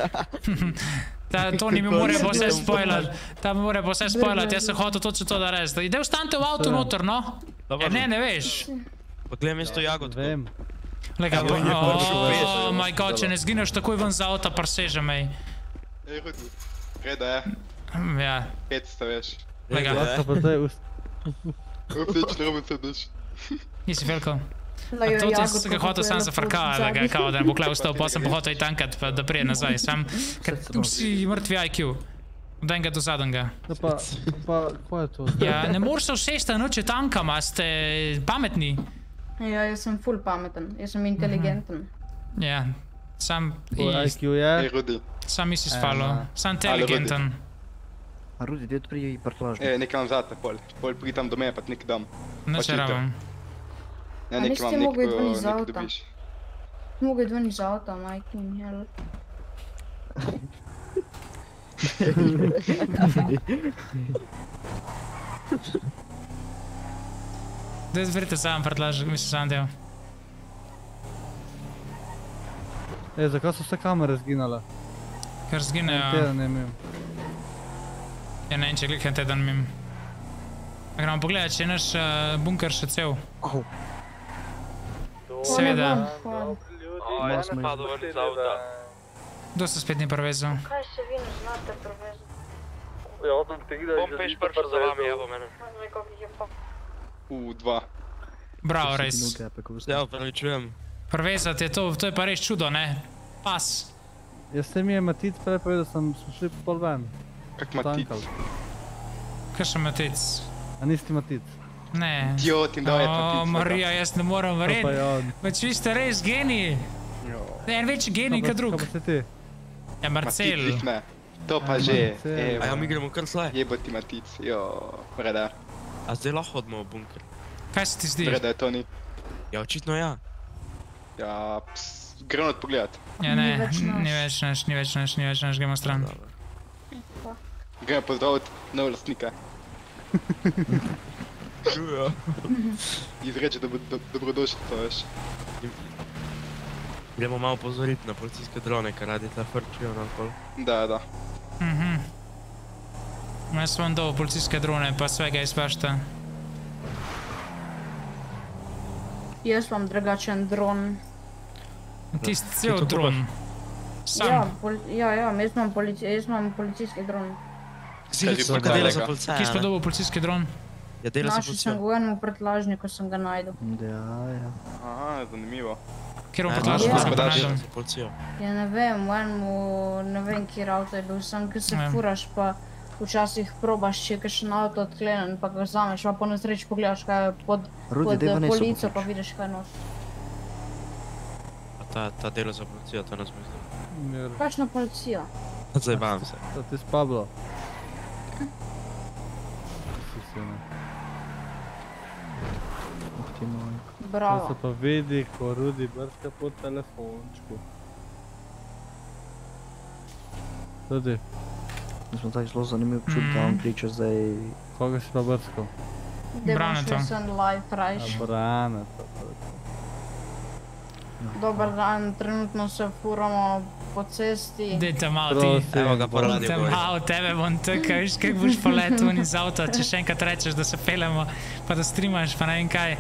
To ni mi more pa vse spoilat. Ta mi more pa vse spoilat, jaz sem hotel točno to da res. Idej vstante v avto noter, no? Ne veš. Pa gledam jaz to jagodko. Vem. Lega, oh my god, če ne zgineš takoj ven za avta, parseže mej. Ej, Rudi, reda je. Ja. 500, veš. Lega. Odlično, Roman sediš. Nisi Felko. A to ti sem ga hotel sam zafrkavati, kao da ne bo klej vstal, pa sem pa hotel i tankat, pa da prije nazaj. Sam, ker vsi mrtvi IQ. Od enega do zadnjega. Pa, ko je to? Ja, ne moreš se všesta noče tankama, ste pametni. Ja, jaz sem ful pameten, jaz sem inteligenten. Ja, sam IQ je? Sam nisi spalo, sam inteligenten. A Rudi, gdje prije i parklažno? Nekaj vam zate, pol pridi tam do mene, pa ti nekaj dam. Neče rabam. Ja, nekaj vam nekaj dobiš. Mogu iti ven iz auta, majke in jel. Daj zberite sam prtlažek, mi se sam del. Zakaj so vse kamere zginale? Ker zginejo. Teden ne imam. Ja, ne vem, če klikam teden mim. Gremo pogledat, če je naš bunker še cel. Seveda. Ja ne padu ven iz auta. Kdo se spet ni prevezal? Kaj se vi ne znate prevezati? Ja, odem te gledaj, bom peš pršel za vami, evo mene. Dva. Bravo, res. Ja, prvičujem. Prevezati je to je pa res čudo, ne? Pas. Jaz se mi je Matic prej povedal, da smo šli pol ven. Kak Matic? Kaj še Matic? A nisi Matic? Ne. Idiot, in daje Matic. O, Marija, jaz ne moram verjeti. Več vi ste res geniji. En večji genij kot drug. Kaj pa si ti? Ja, Marcel. Matic ne. To pa že. A ja, mi gremo kar slej. Jeboti Matic, vreda. A zdaj lahko odmo v bunker. Kaj se ti zdi? Vreda je to ni. Ja, očitno ja. Ja, gremo pogledat. Ja, ne, ni več naš, gremo stran. Gremo pozdraviti nov lastnika. Čujo. Izreče, da bo dobrodošli, to veš. Gremo malo pozoriti na policijske drone, kar radi ta frčijo naokol. Da. Jaz vam dal policijske drone, pa svega izpašta. Jaz vam drugačen dron. Tisti cel dron. Sam. Ja, jaz imam policijski dron. Kaj dela za policija? Kje si pa dobil policijski dron? Ja, dela za Našel sem ga v enem prtlažniku, sem ga najdel. Ja. Aha, zanimivo. Kjer v prtlažniku sem ga najdel? Ja, ne vem, v enemu, ne vem, kjer avto je bil, sam, ker se furaš, pa včasih probaš, če je kakšen avto odklenen, pa ga vzameš, pa po nesreči pogledaš, kaj je pod polico, pa vidiš, kaj nos. A ta dela za policijo, to ne zmizli. Kakšna policija? Zajebam se. To ti s Pablo. Bravo. To se pa vidi, ko Rudi brska po telefončku. Rudi. Mi smo tako zelo zanimiv čut, da on priča zdaj... Koga si pa brskal? Braneta. Braneta. Dobar dan, trenutno se furamo po cesti. Dejte malo ti. Evo ga po radio Dejte malo tebe, bom tukaj, viš kak boš poletel ven iz avta, če še enkrat rečeš, da se pelemo, pa da streamaš, pa ne vem kaj.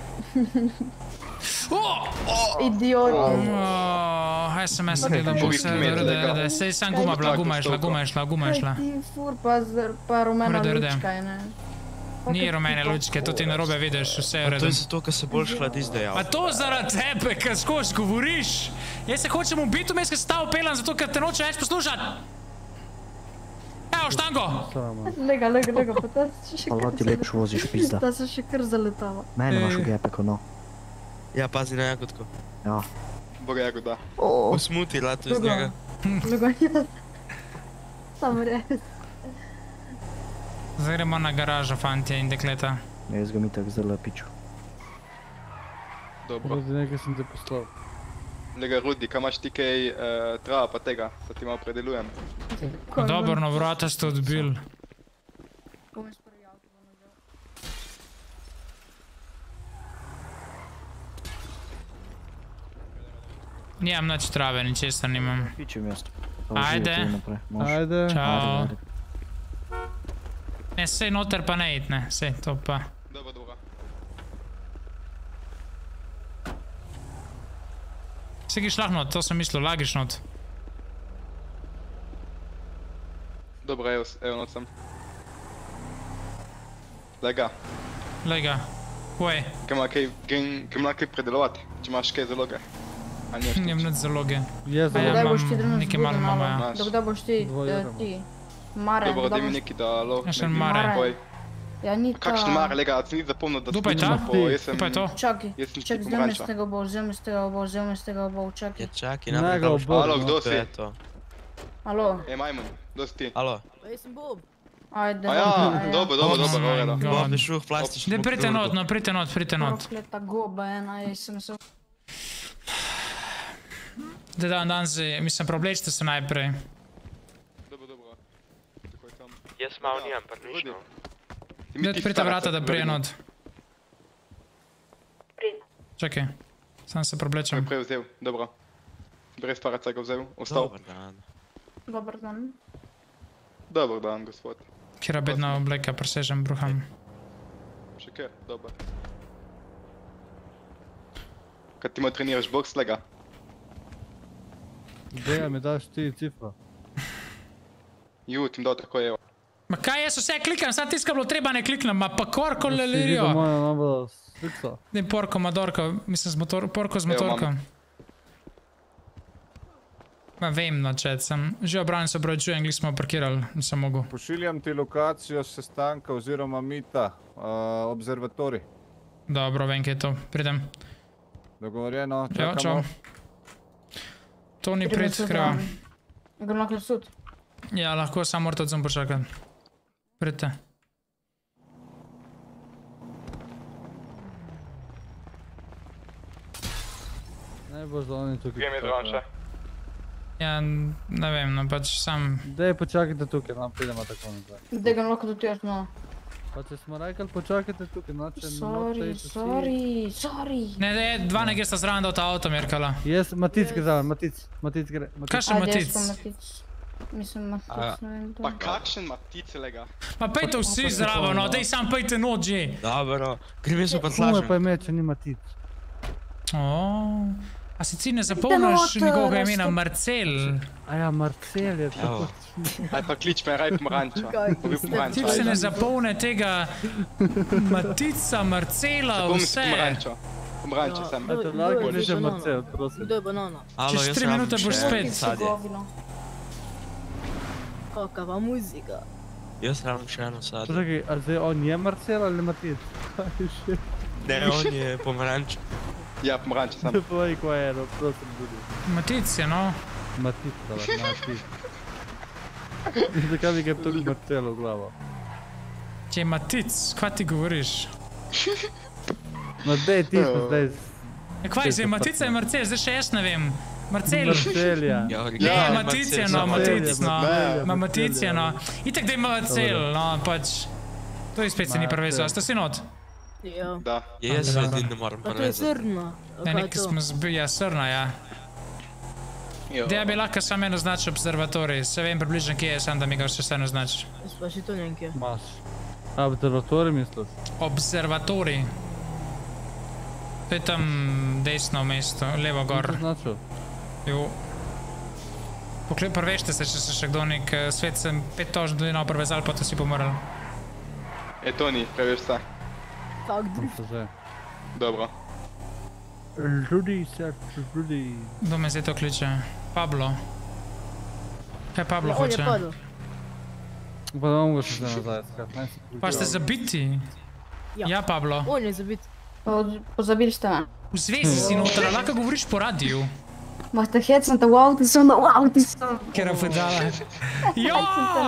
Idiot. SMS gledam, bo vse vrde, sej sam guma je šla. Kaj ti fur, pa rumena lučka je, ne? Ni rumene lučke, to ti narobe vidiš, vse je v redu. To je zato, ker se bolj hladi zdaj avto. Pa to zaradi tebe, ker skoč govoriš. Jaz se hočem ubiti vmes, ker se ta upeljam, zato ker te noče več poslušati. Evo, štango! Lega, pa ta se še kar... Allah ti lepš voziš, pizda. Ta se še kar zaletava. Mene imaš v gepeko, no. Ja, pazi na jagotko. Ja. Boga jagoda. Posmuti lato iz njega. Lega, ja. Sam res. Zdaj gremo na garažo, fantje in dekleta. Jaz ga mi tak zelo piču. Dobro. Rudi, nekaj sem te poslal. Lega, Rudi, kaj imaš ti kaj trava pa tega, da ti malo predelujem? Dobro, no vrata ste odbil. Nijam nič trave, ničesar nimam. Pičem jaz. Ajde. Čao. Ne, sej noter pa ne id, ne, sej to pa. Dobro. Sej giš lah not, to sem mislil, lagiš not. Dobro, evo not sem. Lega. Lej ga. Kaj? Kaj ima kaj predelovati, če imaš kaj zaloge? Nijem nič zaloge. Dokdaj boš ti danes nekaj malo imamo, ja. Dokdaj boš ti, Mare, dobro, da mi neki dalo. Ja, še Mare. Ja, ni ta... Kakšen Mare, lega, si ni zapomnil, da... Dupaj ta? Dupaj to? Čakaj, zemljastega bo, čakaj. Čakaj, naprej bo. Alo, kdo si? Alo. Majmun, kdo si ti? Alo. Jaz sem Bob. Ajde. Ja, dobro, Bob, šuh, plastični. Ne, pridite not. Prokleta goba ena, jaz sem se... Danzi, mislim, preoblečite se najprej. Dobro. Jaz malo nijem prvično. Pridite vrata, da prije not. Čakaj, sam se preoblečem. Prej vzel, dobro. Brez paraca ga vzel, ostal. Dobar dan. Dobar dan, gospod. Kjera bedna obleka, presežem bruham. Še kjer, dobar. Kad ti moj treniraš boks, lega? Deja mi daš ti cifra. Ju, ti mi dal tako evo. Ma kaj, jaz vse klikam, sad tiska bilo treba ne kliknem, ma pa korko lelerijo. Si videl moja nova slika. Ne, porko, madorko, mislim, porko z motorkom. Ma vem, no, čet, sem že obranjen se obračujem, gli smo parkirali, nisem mogel. Pošiljam ti lokacijo sestanka oziroma mita, observatorij. Dobro, vem, kaj je to, pridem. Dogovorjeno, čakamo. Toni, prid, kreva. Grem lahko sud? Ja, lahko, samo morate odzom počakati. Pridite. Ne bo za oni tukaj. Gdje mi je dronče? Ja, ne vem, no pač sam... Dej počakajte tukaj, nam pridemo tako nazaj. Dej grem lahko do tega, no. Pa če smo rekli, počakajte tukaj, no če... Sorry. Ne, dva ne gesta zraven da v ta avto, Mirkala. Jes, Matic gre zraven, Matic gre. Kakšen Matic? Mislim, Matic, ne vem to. Pa kakšen Matic, lega? Pa pejte vsi zraven, no, dej sam pejte not že. Dobro, grem jaz pa tlažem. Kume pa ime, če ni Matic. A si ti ne zapomniš njegovega imena Marcel? Aja, Marcel je tako. Aj pa klič me, raj pomaranča. Ti se ne zapomne tega Matica, Marcela, vse. Pomaranča sem. Eto, lahko reče Marcel, prosim. Kdo je banana? Čez 3 minute boš spet. Kakava muzika. Jaz rabim še eno sadje. Čakaj, a zdaj on je Marcel ali Matic? Ne, on je pomaranč. Ja, pomaranča sem. Povej, ko je, no, prosim, budi. Matic je, no. Matic, dala, Matic. Zakaj mi ga je toliko Marcelo v glavo? Če je Matic, kva ti govoriš? No, dej ti smo zdaj... Kvaj, zdaj Matica je Marcel, zdaj še jaz ne vem. Marcel. Marcelja. Ne, Matic je, no, Matic, no. Matic je, no. Itak da ima Marcel, no, pač. To je spet se ni prevezal, a ste si not? Ja. Da. Jaz vedin ne moram Pa to je prevezati. srna. Ne, nekaj smo zbili, ja, srna, ja. Da bi lahko sam eno značil observatorij, se vem približno kje je, sam da mi ga še vseeno značiš. Jaz pa še to nekje. Maš. Observatorij misliš? Observatorij. To je tam desno mesto, levo gor. Nisem značil? Jo. Prvešte se, če se še kdo nek svet sem 5 tožn do eno prevezal, pa to si pomoril. Toni, preveš se. Fak Že. Dobro. Ljudi, ljudi. Kdo me zdaj to kliče? Pablo. Kaj Pablo hoče? On je padel. Pa da mogo še zdaj nazaj skat. Pa ste zabiti? Ja, Pablo. On je zabit. Pozabili ste me. V zvezi si noter, lahko govoriš po radiju. Mahte hecam te v avtu sem, v avtu sem. Kjera pedala. Jo!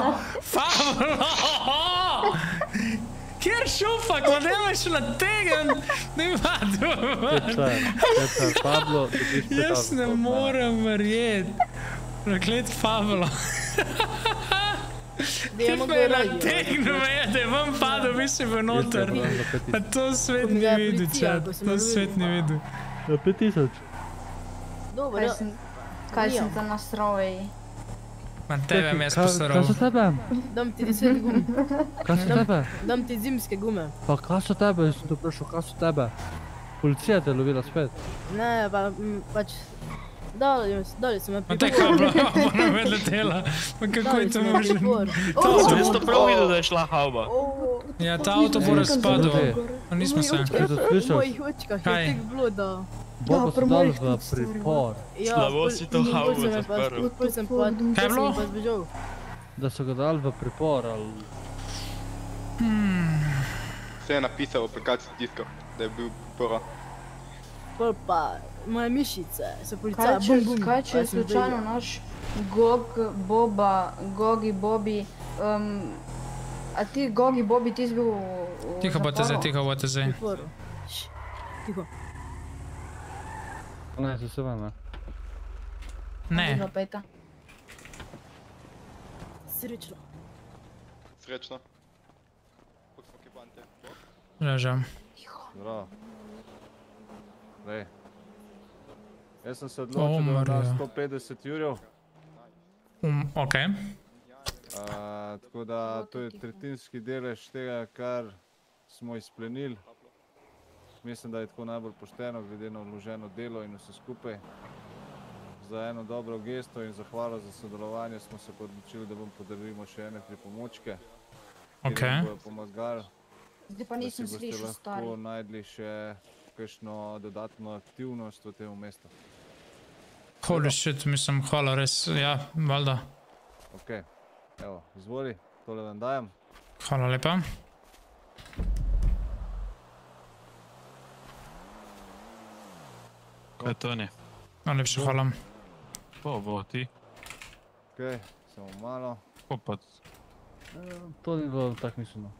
Pablo! Kjer šupak, pa nema še na tegen, nema dovolj. Pablo, Jaz ne morem verjeti. Proklet Pablo. Ti me je nategnil, da je vam padel, mislim, v noter. A to svet ni videl, čat, to svet ni videl. Na 5000. Dobro, kaj sem te nastroji? Ma tebe mi je spostarov. Kaj so tebe? Dam ti 10 gum. Kaj so tebe? Dam ti zimske gume. Pa kaj so tebe? Jaz sem te vprašal, kaj so tebe? Policija te je lovila spet. Ne, pa pač... Dali so me Ma te kabla, ona me letela. Ma kako je to možno? Jaz to prav videl, da je šla hauba. Ja, ta avto bo razpadel. Nismo se. Mojih očkah je tek bilo, da... Bobo so dali v pripor. Slabo si to havo zaprl. Kaj je bilo? Da so ga dali v pripor, ali... Vse je napisal v aplikaciji diskov, da je bil pripora. Pol pa, moje mišice so policaja, Kaj če je slučajno naš Gogi Bobi, a ti Gogi Bobi, ti si bil v Tiho bote zdaj, tiho bote zdaj. Tiho. Ne, so se vam, Ne. Srečno. Srečno. Ležam. Zdravo. Lej. Jaz sem se odločil, da da 150 jurjev. Okej. Tako da to je tretjinski delež tega, kar smo izplenili. Mislim, da je tako najbolj pošteno, glede na vloženo delo in vse skupaj. Za eno dobro gesto in zahvalo za sodelovanje smo se odločili, da bomo podarili še ene pripomočke, ki nam bojo pomagali. Zdaj pa nisem slišal, stari. Da si boste lahko najdli še kakšno dodatno aktivnost v tem mestu. Holy shit, mislim, hvala, res, ja, valjda. Ok, evo, izvoli, tole vam dajem. Hvala lepa. Kaj to ni? Najlepša hvala. Bo, ti. Ok, samo malo. Popac. To ni bilo tak mišljeno.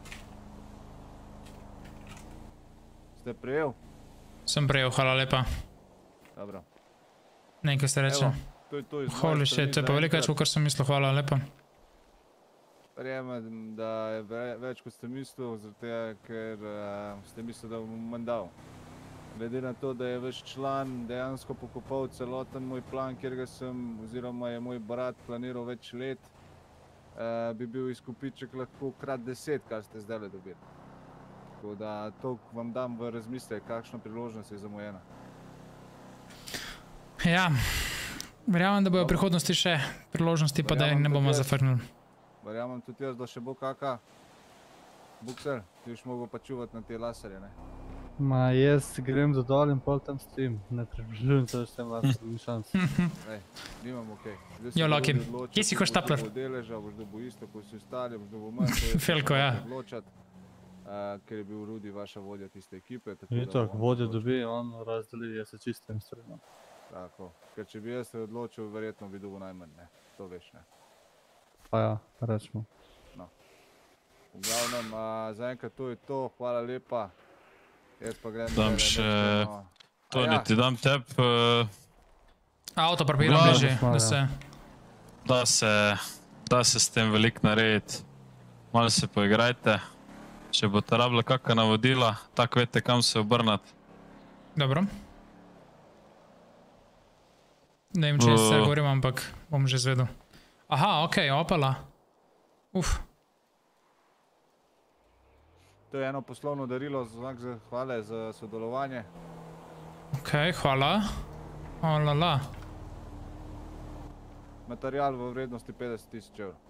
Ste prejel? Sem prejel, hvala lepa. Dobro. Nekaj ste reče. Holy shit, to je pa veliko več, kot sem mislil, hvala lepa. Verjamem, da je več, kot ste mislil, zaradi tega, ker ste mislili, da bom manj dal. Glede na to, da je vaš član dejansko pokopal celoten moj plan, kjer ga sem, oziroma je moj brat planiral več let, bi bil izkupiček lahko krat 10, kar ste zdajle dobili. Tako da to vam dam v razmislek, kakšna priložnost je zamujena. Ja, verjamem, da bojo v prihodnosti še priložnosti, pa da jih ne bomo zafrnili. Verjamem tudi jaz, da še bo kaka. Bukser, ti boš mogel pa čuvati na te laserje, ne? Ma, jaz grem do dol in pol tam stojim. Ne približujem se, da sem vas ni šans. Nimam okej. Jo, Loki, kje si hoštapler? Boš dobil deleža, boš dobil isto, kot si ostali, boš dobil manj. Felko, ja. Ker je bil Rudi vaša vodja tiste ekipe. Itak, vodja dobi, on razdeli, jaz se čistim strojno. Tako, ker če bi jaz se odločil, verjetno bi dobil najmanj, ne? To veš, ne? Pa ja, rečemo. No. V glavnem, zaenkrat to je to, hvala lepa. Jaz pa grem... Dam še... Toni, ti dam teb... Avto parkiram bližje, da se... Da se s tem veliko narediti. Malo se poigrajte. Če bo ta rabila kakšna navodila, tako veste, kam se obrnati. Dobro. Ne vem, če se govorim, ampak bom že zvedel. Aha, okej, Opala. Uf. To je eno poslovno darilo, znak zahvale za sodelovanje. Okej, hvala. Olala. Material v vrednosti 50 000 evrov.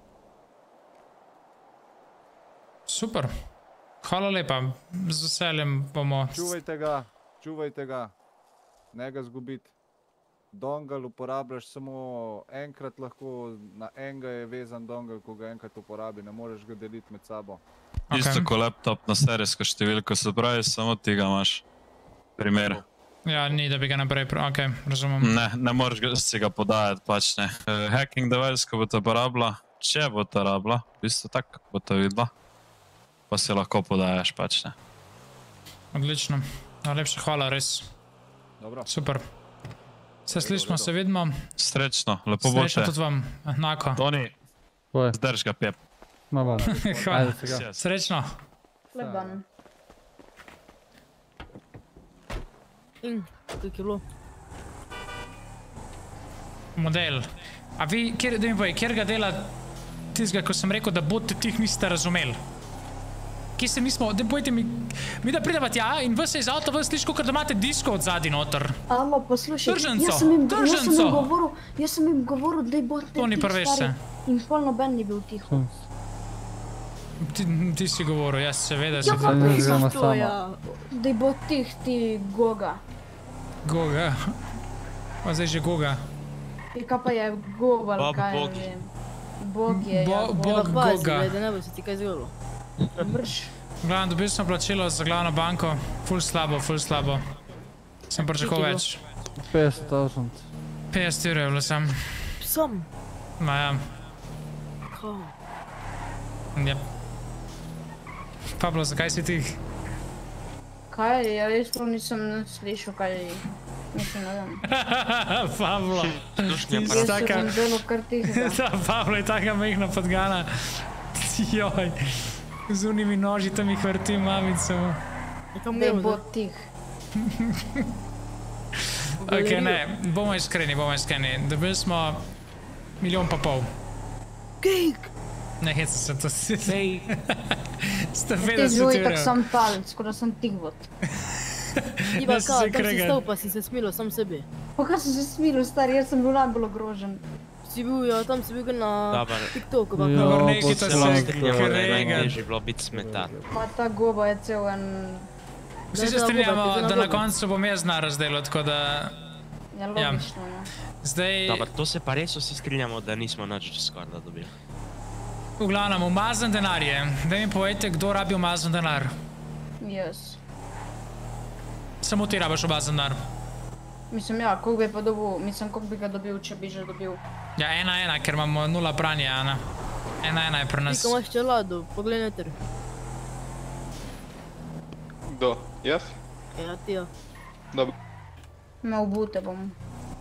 Super. Hvala lepa. Z veseljem bomo... Čuvajte ga. Ne ga zgubiti. Dongle uporabljaš samo enkrat lahko, na enega je vezan dongle, ko ga enkrat uporabi, ne moreš ga deliti med sabo. Isto ko laptop na serijsko številko, se pravi, samo ti ga imaš. Primer. Ja, ni da bi ga naprej, okej, razumem. Ne moreš si ga podajati, pač ne. Hacking device, ko bo te porabila, če bo te rabila, v bistvu tako bo te videla, pa si lahko podajaš, pač ne. Odlično. Najlepša hvala, res. Dobro. Super. Se slišimo, se vidimo. Srečno, lepo bote. Srečno tudi vam, enako. Toni, zdrž ga pep. Ma bom. Hvala. Srečno. Lep dan. In, kako je bilo? Model. A vi, da mi povej, kjer ga dela tistega, ko sem rekel, da bote tih niste razumeli? Kje se nismo, da bojte mi da prideva tja in vas se iz avta vas sliši, kot da imate disko od zadnji noter. Amo, poslušaj, Tržnico. Jaz sem jim govoril, da bote to ni preveš se. In pol noben ni bil tiho. Ti si govoril, jaz seveda Ja, pa pisaš to, ja. Daj bo ti Goga. Goga? Pa zdaj že Goga. Kaj pa je Goval, kaj ne vem. Bog je, ja. Bog Goga. Da ne bo se ti kaj zgodilo. Brž. Glavno, dobil sem plačilo za glavno banko. Ful slabo. Sem pričakoval več. 50.000. 50 € je bilo sam. Sam? Ma ja. Kao? Jep. Pablo, zakaj si ti? Kaj, ja res prav nisem slišal, kaj mislim, ne vem. Pablo. Jaz sem delo kar tihega. Da, Pablo je taka mehna podgana. Joj. Z unimi noži tam jih vrtim mamico. Daj bo tih. Ok, ne, bomo iskreni. Dobili smo 1,5 milijona. Kejk! Ne, heca se to si. 150 Ti zvuji tak sam talent, skoro sam tih vod. Iva kao, tam si stal pa si se smilo sam sebi. Pa kaj si se smilo, stari, jaz sem bil najbolj ogrožen. Si bil, ja, tam si bil na TikToku. Dobar, nekaj to se strinjamo, da je najtežje bilo biti smetan. Ma ta goba je cel en... Vsi se strinjamo, da na koncu bom jaz zna razdelil, tako da... Ja, logično, ne. Zdaj... Dobar, to se pa res vsi strinjamo, da nismo nič skoraj da dobili. V glavnem, umazan denar je. Daj mi povejte, kdo rabi umazan denar. Jaz. Samo ti rabiš umazan denar. Mislim, ja, koliko bi pa dobil, koliko bi ga dobil, če bi že dobil. Ja, 1-1, ker imamo 0 pranja, Ana. 1-1 je pri nas. Ti ko imaš čelado, pogledaj ter. Kdo? Jaz? Ja, ti ja. Dobro. Me obute bom.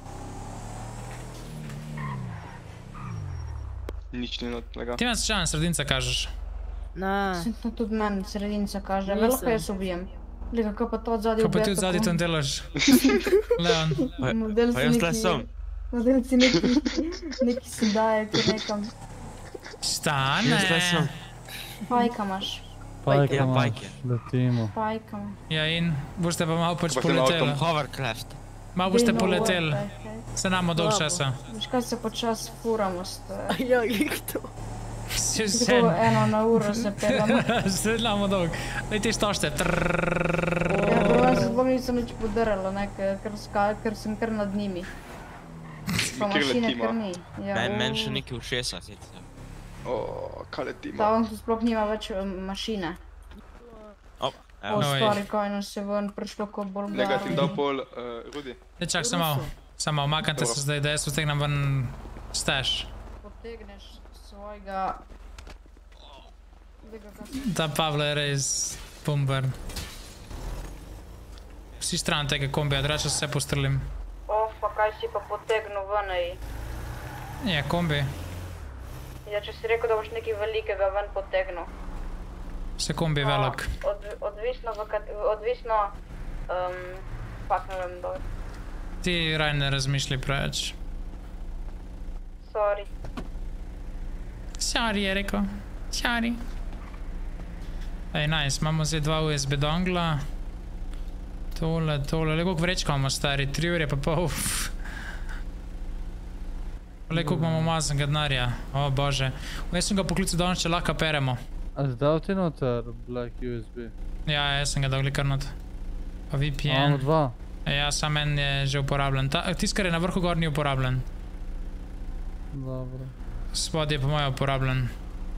Nič ni tega. Ti imaš čan, sredinca kažeš. Ne. To tudi meni sredinca kaže, veliko jaz ubijem. Lega, kaj pa to odzadi ubija tako? Kaj pa ti odzadi tam delaš? Leon. Pa jaz tle sem. Model si neki si daje tu nekam. Stane. Jaz tle sem. Pajka imaš. Pajka imaš, letimo. Pajka. Ja in boste pa malo pač poleteli. Hovercraft. Malo boste poleteli. Se nam dolg časa. Veš kaj se počas furamo ste. Ja, glih to. Tako 1 na uro se pelamo. Se nam dolg. Daj ti stošte. Ja, prvo se zbog nisem nič podarala, ne, ker sem kar nad njimi. Pa mašine kar ni. Men še nekaj v šesa sicer. Kaj letimo? Ta on tu sploh nima več mašine. Stari, kaj nas je ven prišlo kot Bolgarija. Negativ dal pol, Rudi. Čak, samo, omakajte se zdaj, da jaz potegnem ven stash. Potegneš svojega... Ta Pavlo je res bomber. Vsi stran tega kombija, drugače se postrelim. Pa kaj si pa potegnil ven, ej? Ja, kombi. Ja, če si rekel, da boš nekaj velikega ven potegnil. Se kombi velik. Odvisno, pak ne vem, dobro. Ti raj ne razmišljaj preveč. Sorry. Sorry je rekel. Sorry. Ej, nice, imamo zdaj 2 USB dongla. Tole, le koliko vrečka imamo stari, 3 ure pa pol. Le koliko imamo umazanega denarja, o bože. Jaz sem ga poklical danes, če lahko peremo. A zdal ti noter Black USB? Ja, jaz sem ga dal kar not. Pa VPN. Imamo 2. Ja, sam en je že uporabljen. Tisti, kar je na vrhu gor, ni uporabljen. Dobro. Spod je po moje uporabljen.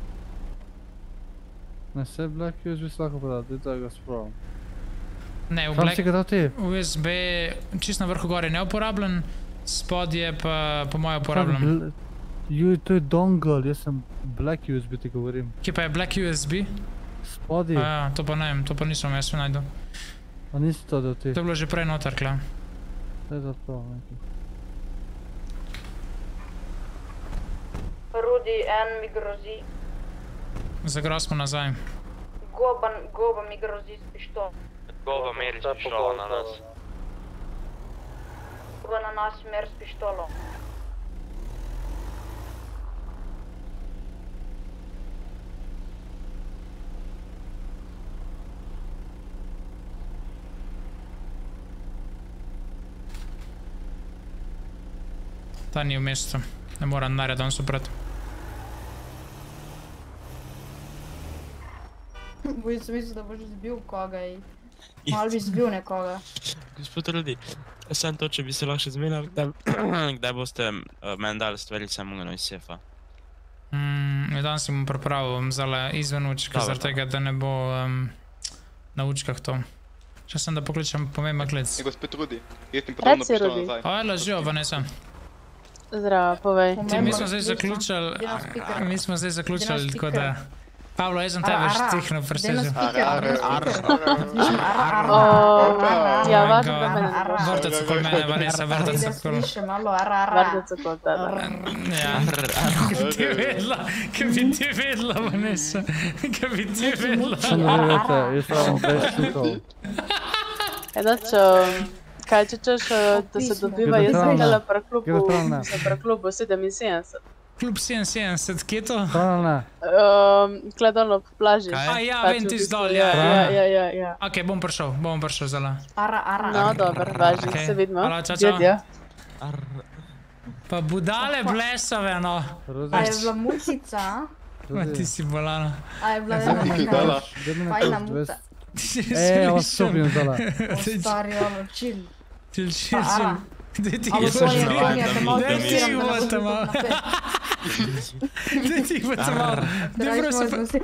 Ne, se Black USB si lahko podati, da ga spravim. Ne, v Kam si ga dal ti? USB čist na vrhu gor je neuporabljen, spod je pa po moje uporabljen. To je dongle, jaz sem Black USB ti govorim. Kje pa je Black USB? Spod je. Ja, to pa ne vem, to pa nisem jaz najdu. A nisi to dal ti? To je bilo že prej noter, kle. To je zapravo, nekaj. Rudi, en mi grozi. Zagro smo nazaj. Goba mi grozi s pištolom. Goba meri s pištolom na nas. Goba na nas meri s pištolom. Ta ni v mestu, ne moram denarja danes uprati. Pojdi sem mislil, da boš zbil koga in malo bi zbil nekoga. Gospod Rudi, sem to, če bi se lahko še zmenili, kdaj boste meni dali stvari samo iz sefa? Danes si bom pripravil zale izven učka, zaradi tega, da ne bo na učkah to. Če sem da pokličem pomemben klic. Gospod Rudi, jaz ti podobno prišel nazaj. Hvala, živo, Vanessa. Zdravo, povej. Mi smo zdaj zaključali, tako da... Pavlo, jaz sem tebe štihnil presežil. Ja, važno da mene ne boš. Vrtac okoli mene, Vanessa, vrtac okoli. Vrtac okoli tebe. Ja, kaj bi ti vedela, Vanessa, kaj bi ti vedela. Še ne vedete, jaz sam bez šutov. Enačo, kaj če češ, da se dobiva, jaz sem gledala pri klubu 77. Klub 77, kje je to? Pravno ne. Gledalno po plaži. Ja, vem ti zdol, ja. Ja. Ok, bom prišel zala. No, dobro, važi, se vidimo. Hvala, čau. Pa budale blesave, no. A je bila mucica? Ma ti si bolana. A je bila velika fajna muca? Ovo stopim zdala. Stari, ono, chill. Chill. Daj ti bo malo. Daj prosim.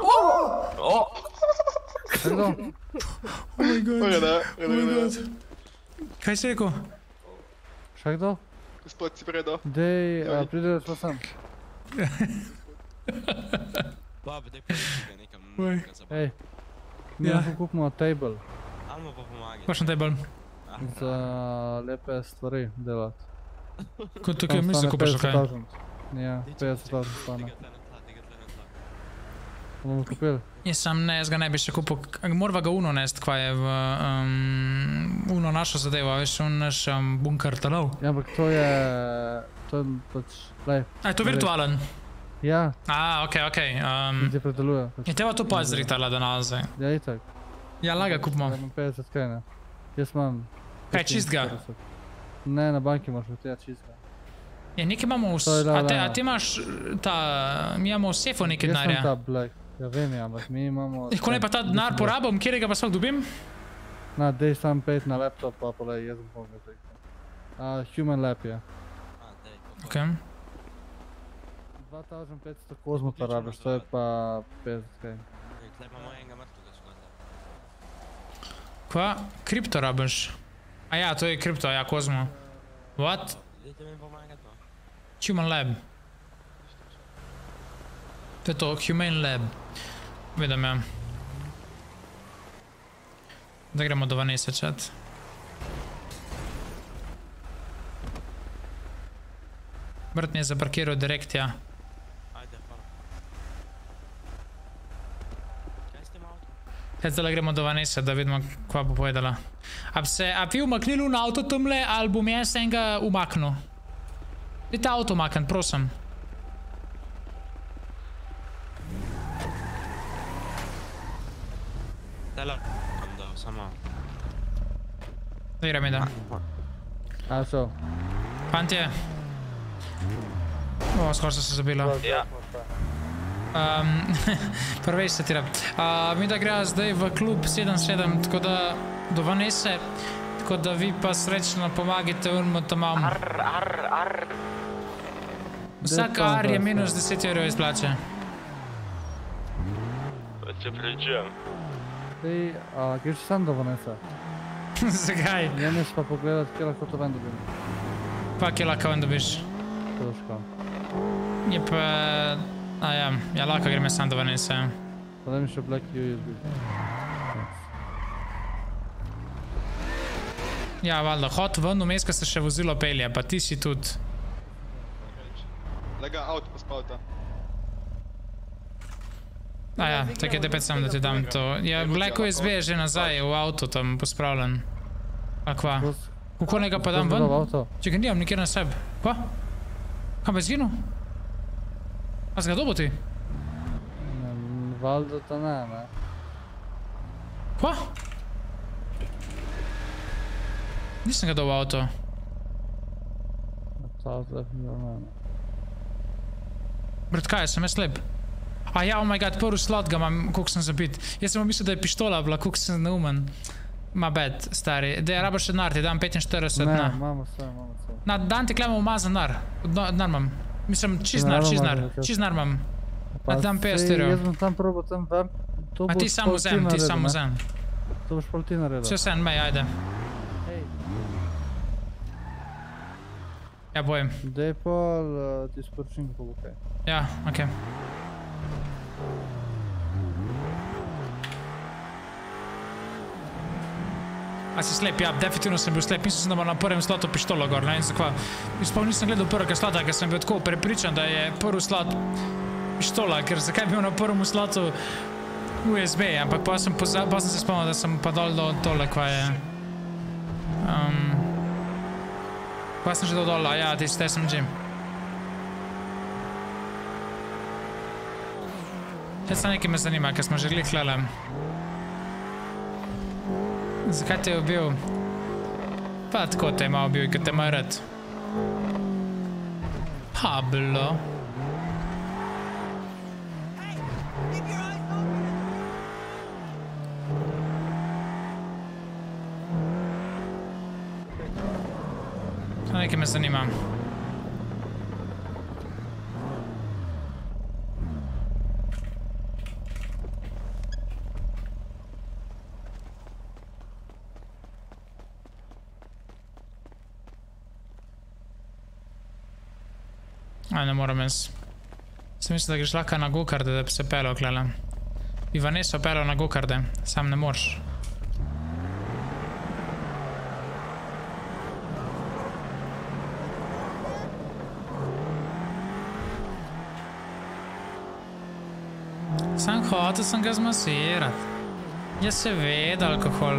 Oh my god. Kaj si rekel? Še kdo? Gospod si predo. Dej, prideš pa sem. Ej, mi lahko kupimo table. Kakšen table? Za lepe stvari delati. Kot tukaj misli kupaš, kaj? Ja, 50,000 stane. Bomo kupili? Jaz ga ne bi še kupil. Morava ga uno nest, kva je v uno našo zadevo, veš, naš bunker talov. Ja, ampak to je pač, lej. A je to virtualen? Ja. Ok. In ti predeluje. Je teba to pač zritala, da nazaj? Ja, itak. Ja, laga kupimo. Ja, imam 50 kaj, ne. Jaz imam... Kaj, čistga? Ne, na banki imaš v tega čistga. Ja, nekaj imamo a ti imaš ta... Mi imamo v sefu nekaj denarja. Jaz sem ta black. Ja, vem, ampak mi imamo... Ko ne pa ta denar porabim, kjerega pa svak dobim? Na, dej sam pet na laptop, pa polej, jaz bom pomogel. Human lab je. Ok. 2500 kozmota rabiš, to je pa 50 kaj. Kva? Kripto rabiš? A ja, to je kripto, ja, kozmo. What? Human lab. To je to, human lab. Vidim, ja. Da gremo do Vanessa chat. Brat mi je zaparkiral direkt, ja. Zdaj gremo do Vanessa, da vidimo, kva bo povedala. A bi umaknili na avto tamle, ali bom jaz enega umaknil? Daj ta avto umakniti, prosim. Samo. Daj gremi, da. A, so. Fantje. O, skoro sem se zabila. Ja. Prvej se tira. Mi da gre zdaj v klub 77, tako da do Vanesse, tako da vi pa srečno pomagite unmu tamam. Vsak ar je minus 10 € izplače. Pa se pričujem. Kje si sam do Vanessa? Zakaj? Njemeš pa pogledat, kje lahko to ven dobim. Pa kje lahko ven dobiš? Toško. Je pa... ja, lahko greme sam do Vanessa. Pa da mi še Black USB. Ja, valjda, hod ven, vmes, ko se še vozilo pelje, pa ti si tudi. Lega avto pospavta. Ja, tako je tepet sam, da ti dam to. Ja, Black USB je že nazaj v avto tam pospravljen. A kva? Kako nekaj pa dam ven? Čekaj, nimam nikjer na sebi. Kva? Kam je zginul? A si ga dobil ti? Valjda to ne. Kva? Nisem ga dobil v avto. To avto definitivno ne. Brat, kaj, sem jaz slep? A ja, oh my god, prvi slot ga imam, koliko sem zabit. Jaz sem mislil, da je pištola bila, koliko sem neumen. My bad, stari. Dej, rabaš še nar, ti dam 45, ne. Ne, imamo vse. Na, dan ti klemo umazan nar. Nar imam. Mislim, čiz nar imam. Na, ti dam 50 euro. Jaz bom tam probal, tam vam. A ti samo vzem, To boš pol ti naredil. Vse sen, mej, ajde. Ja, bojem. Dej pol, ti sporočim, kako bo kaj. Ja, okej. A si slep? Ja, definitivno sem bil slep. Mislim, da bom na prvem slotu pištolo gor, ne vem zakva. Sploh nisem gledal prvega slota, ker sem bil tako prepričan, da je prvi slot pištola, ker zakaj bi bil na prvem slotu USB, ampak pa sem se spomnil, da sem pa dol do tole, kva je. Pa sem že dol, ja, te sem že. Še sa nekaj me zanima, ker smo že glih hlele. Zakaj te je ubil? Pa tako te ima ubil, ker te ima rad. Pablo. Nekaj me zanima. Ne moram jaz. Sem mislil, da greš lahko na gokarde, da bi se pelal klele. Bi Vanessa pelal na gokarde, sam ne moreš. Sam hotel sem ga zmasirati. Ja, seveda, alkohol.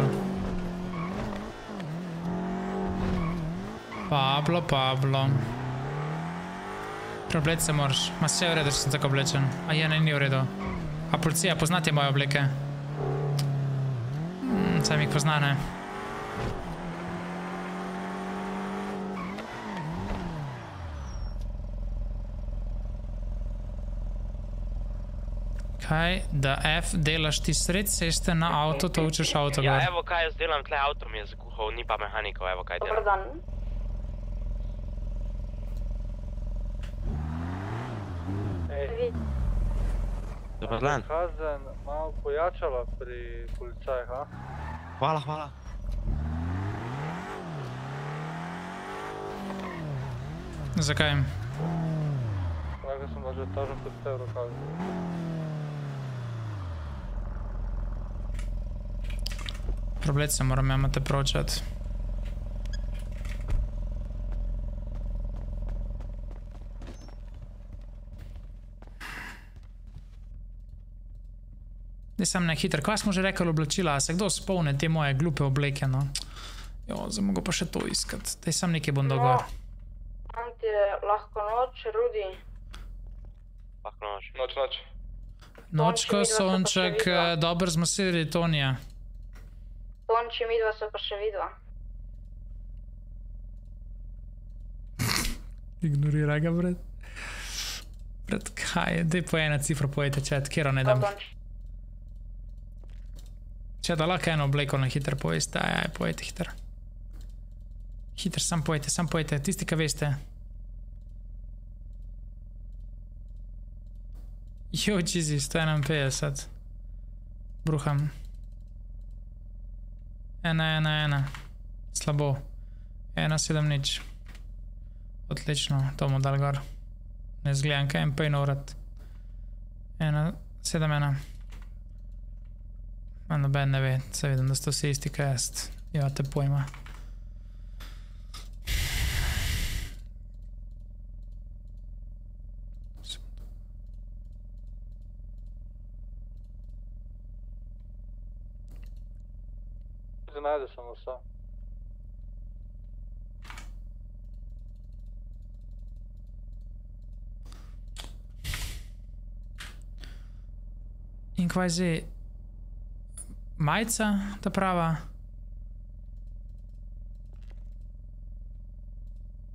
Pablo. Preobleč se moraš. Ma vse je v redu, če sem tako oblečen. A ja, ne, ni v redu. A policija, poznate moje obleke? Saj mi jih pozna, ne? Kaj, da F delaš ti sred ceste na avto, to učeš avto gor? Ja, evo kaj jaz delam, tle avto mi je zakuhal, ni pa mehanikov, evo kaj delam. Dobar dan. Dobar dan. Kazen malo pojačala pri policajih, a? Hvala. Zakaj? Tako sem da že tažen 5 evrov kazen. Probleč se moram imate pročati. Dej sam ne hiter, kaj smo že rekli oblačila, a se kdo spomne te moje glupe obleke, no? Jo, zdaj mogo pa še to iskat. Dej sam nekaj bom dogor. Anti, lahko noč, Rudi. Lahko noč. Noč. Nočko, sonček, dober zmasirali Tonija. Tonči, midva se pa še vidva. Ignoriraj ga, bret. Bret, kaj je? Dej po ena cifra pojete, čet, kjero ne dam. Če da lahko eno obleko na hiter pojeste, aj, pojete hiter. Hiter, sam pojete, tisti, ka veste. Jo, čizi, 151. Bruham. 1. Slabo. 1,7. Odlično, to mu dal gor. Ne zgledam, kaj MP in urad. 1,7. Noben ne ve, se vidim, da ste vsi isti kaj jaz. Imate pojma. Najdeš samo vse. In kvaj zdaj? Majica, ta prava.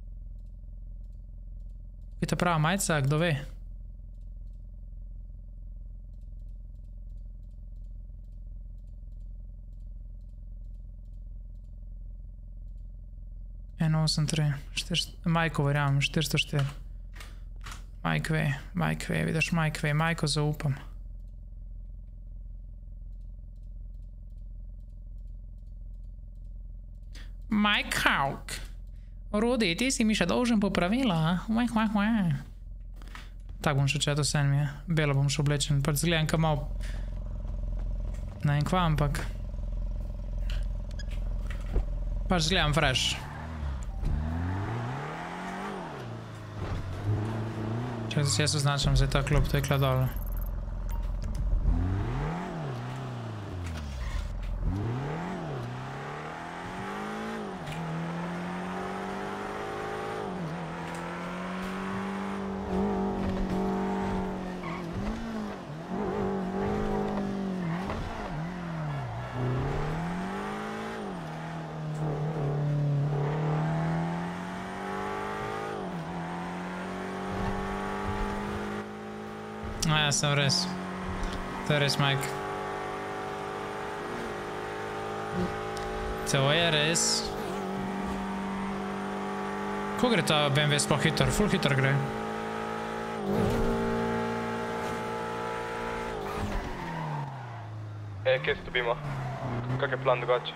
Je ta prava majica, kdo ve? 8-3. Majko verjamem, 404. Mike ve, vidiš Mike ve, Majko zaupam. Mike Hawk. Rudi, ti si mi še dolžen popravila, Tak bom še četo sen mi je. Belo bom še oblečen, pač zgledam ka malo... Ne vem kva, ampak... Pač zgledam fresh. Če se jaz označam za ta klub, to je kla dol. Ja, sem res. To je res, Mike. To je res. Ko gre ta BMW sploh hitro? Full hitro gre. Kje se dobimo? Kak je plan drugače?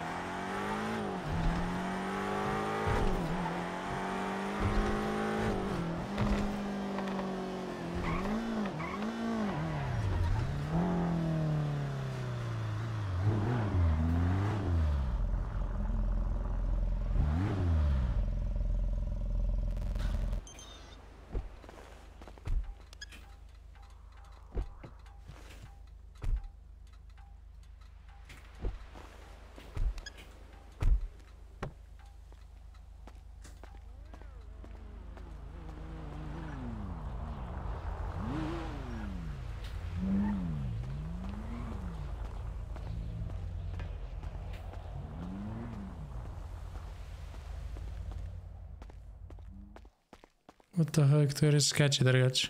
What the heck, to je res sketchy drugače.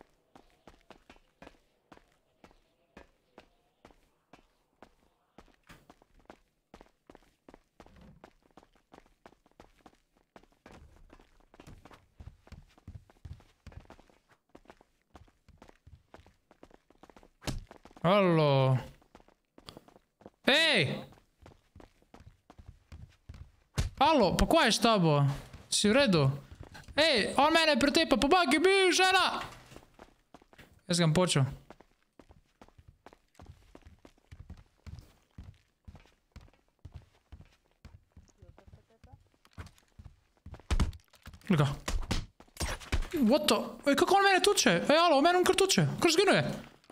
Halo. Ej! Halo, pa kaj je s tabo? Si v redu? Ej, on mene pretepa, pomagi mi, žena! Jaz ga bom počel. Glej ga. What the? Ej, kako on mene tuče? Ej, alo, on mene kar tuče. Kar zginuje.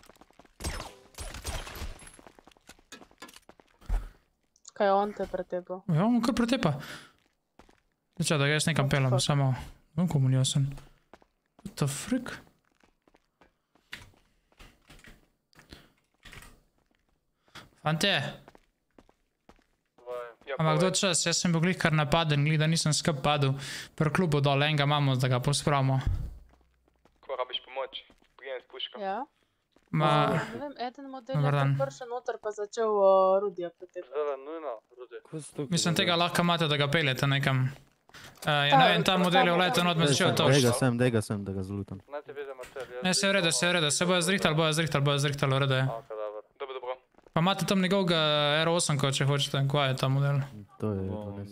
Kaj on te pretepa? Ja, on kar pretepa. Zdaj, da ga jaz nekam pelam, samo... No, komu jasen. What the frick? Fante! Ampak kdo čas, jaz sem bil glih kar napaden, glih da nisem skup padel. Pri klubu dol, enega imamo, da ga pospravimo. Ko rabiš pomoč? Prijem s puškom. Ja? Ma... Ne vem, eden model je kar pršel noter pa začel Rudija pretepati. Zdaj, nujno, Rudi. Mislim, tega lahko imate, da ga peljete nekam. Ja, ne vem, ta model je vleto not me začel toč. Dega sem, da ga zlutam. Ne, se je v redu, se bojo zrihtali, v redu je. Dobro. Pa imate tam njegovega R8, če hočete, kaj je ta model? To je res.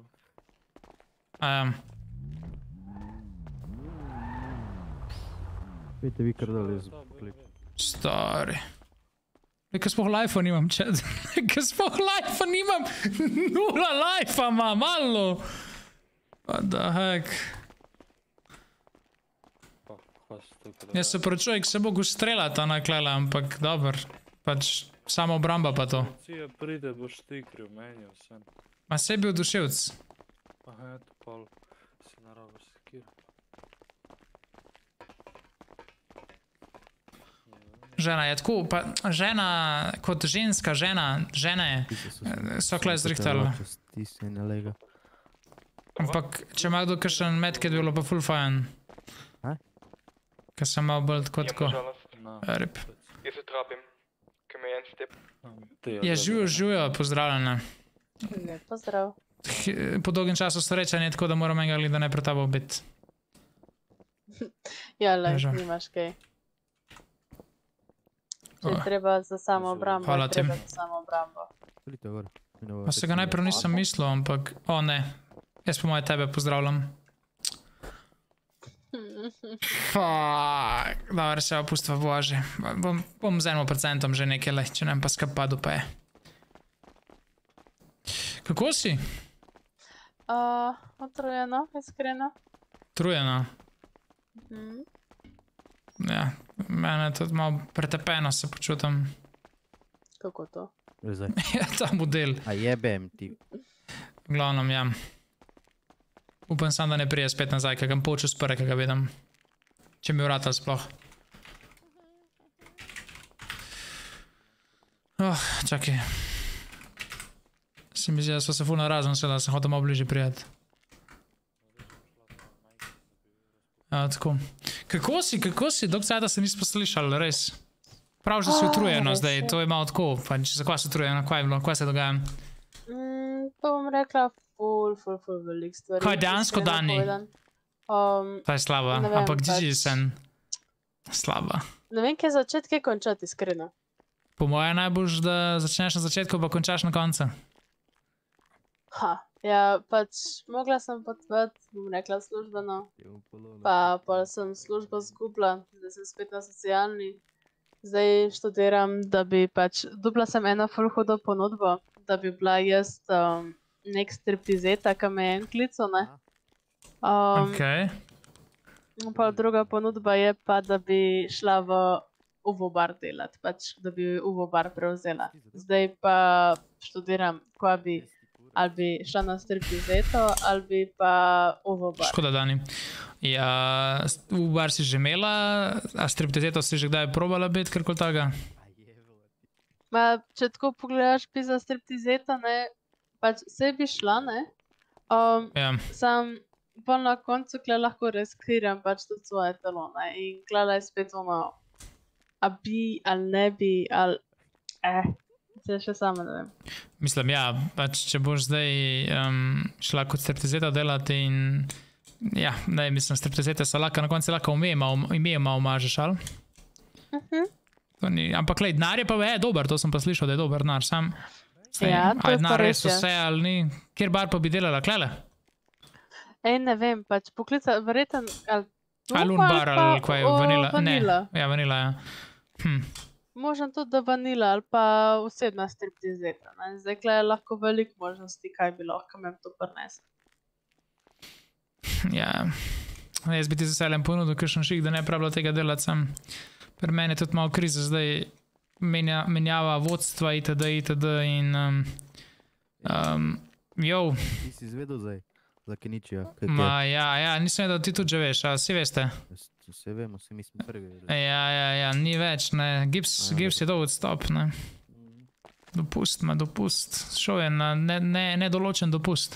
Vidite, vi kar dali z klip. Stari. Nekaj spoh life-a nimam, čet. Nekaj spoh life-a nimam. 0 life-a ima, malo. What the heck? Jaz se človek se mogu streljati na klele, ampak dober. Pač samo obramba pa to. Policija pride, boš ti kriv, meni vsem. Ma se je bil duševc. Aha, eto pol. Si narobe sekir. Žena je tako, pa žena kot ženska žena, žene so kle zrihtali. Ti si ne lega. Ampak, če ima kdo kakšen medkit, bi bilo pa full fajn. Ker sem malo bolj tako. Rip. Jaz se trapim, ker me je en step. Je živijo, pozdravljene. Pozdrav. po dolgem času srečanje, tako da moram enega gleda najprej tabo biti. Ja, le, nimaš kaj. Če je treba za samo obrambo, je treba za samo obrambo. Pa se ga najprej nisem mislil, ampak, ne. Jaz po moje tebe pozdravljam. Fuck, dobro, se opustva bože. Bom z 1% že nekaj le, če ne pa skapadu pa je. Kako si? Utrujeno, iskreno. Trujeno? Ja, mene je tudi malo pretepeno se počutam. Kako to? Ja, ta model. A jebem ti. V glavnem, ja. Upam sam, da ne prije spet nazaj, kakam poču spore, kakam vidim. Če mi vratal sploh. Čakaj. Se mi zdi, da so se ful narazen vse, da sem hotel malo bližje prijeti. Tako. Kako si? Dok cajta se nismo slišali, res. Prav, da si utrujeno zdaj, to je malo tako. Pa če se kva si utrujeno, kva je bilo, kva se dogaja? Pa bom rekla ful velik stvari. Kaj dejansko dani? Ta je slaba, ampak gdje sem slaba. Ne vem, kaj začeti, kaj končati, iskreno. Po moje najbolj, da začneš na začetku, pa končaš na koncu. Ja, pač mogla sem potvati, bom rekla službeno, pa sem službo zgubila, zdaj sem spet na socialni. Zdaj študiram, da bi pač, dobila sem eno ful hudo ponudbo, da bi bila jaz nek striptizeta, ka me je en klico, ne. Okej. Pa druga ponudba je pa, da bi šla v Uvo bar delat, pač, da bi Uvo bar prevzela. Zdaj pa študiram, ko bi ali bi šla na striptizeto, ali bi pa Uvo bar. Škoda, Dani. Ja, Uvo bar si že imela, a striptizeto si že kdaj probala biti, karkoli taga? Ma, če tako pogledaš bi za striptizeta, ne, pač se bi šla, ne, sam pa na koncu kle lahko reskiram pač tudi svoje telo, ne, in klala je spet ono, a bi, ali ne bi, ali, se še sama ne vem. Mislim, ja, pač če boš zdaj šla kot striptizeta delati in, ja, ne, mislim, striptizete so lahko, na koncu lahko ime malo mažeš, ali? Ampak, lej, denar je pa dober, to sem pa slišal, da je dober denar, sam, ja, to je pa res, vse, ali ni, kjer bar pa bi delala, klele? Ne vem, pač poklica, verjeten, ali tu ali bar, ali kaj je, vanila, ne, ja, vanila, ja. Možem tudi, da vanila, ali pa osebna striptizeta, ne, zdaj kle je lahko veliko možnosti, kaj bi lahko mem to prinesel. Ja, jaz bi ti z veseljem ponudil kakšen šik, da ne pravilo tega delati sam. Pri meni je tudi malo kriza, zdaj menjava vodstva itd. In Ti si izvedel zdaj, za Keničija? Ja, nisem vedel, da ti tudi že veš, a vsi veste? Vse vemo, vsi mi smo prvi vedeli. Ja, ni več, ne, Gibbs je dol odstop, ne. Dopust, šel je na nedoločen dopust.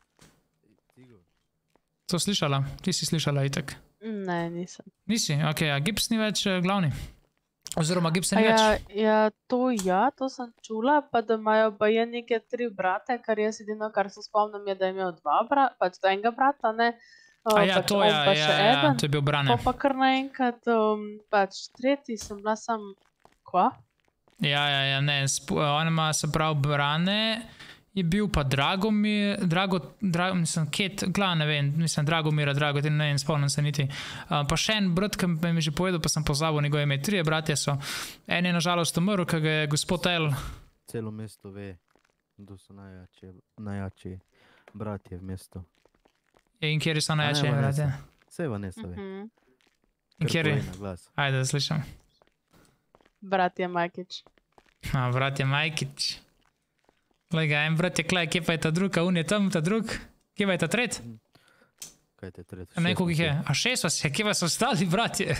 To slišala? Ti si slišala itak? Ne, nisem. Nisi? Ok, a Gibbs ni več glavni? Oziroma Gibbs ni več? Ja, to sem čula, pa da imajo baje neke 3 brate, kar jaz edino, kar se spomnim, je, da je imel 2 brata, pač do enega brata, ne. Ja, to je bil Brane. Pa kar naenkrat, pač tretji sem bila sam, kva? Ja, ne, on ima se prav Brane, je bil pa Dragomir, mislim, ne vem, Dragomira, ne vem, spomnim se niti. Pa še en brat, ki mi je že povedal, pa sem pozabil njegove ime, 3 bratje so. En je nažalost umrl, ki ga je gospod El. Celo mesto ve, kdo so najjači bratje v mestu. In kjeri so najjači bratje? Vse Vanessa ve. In kjeri? Ajde, da slišam. Bratje Majkič. Bratje Majkič. Glej ga, en brat je klej, kje pa je ta drug, a un je tam, ta drug? Kje pa je ta tret? Kaj je ta tret? Ne, koliko jih je? A 6 vas je, kje pa so ostali bratje?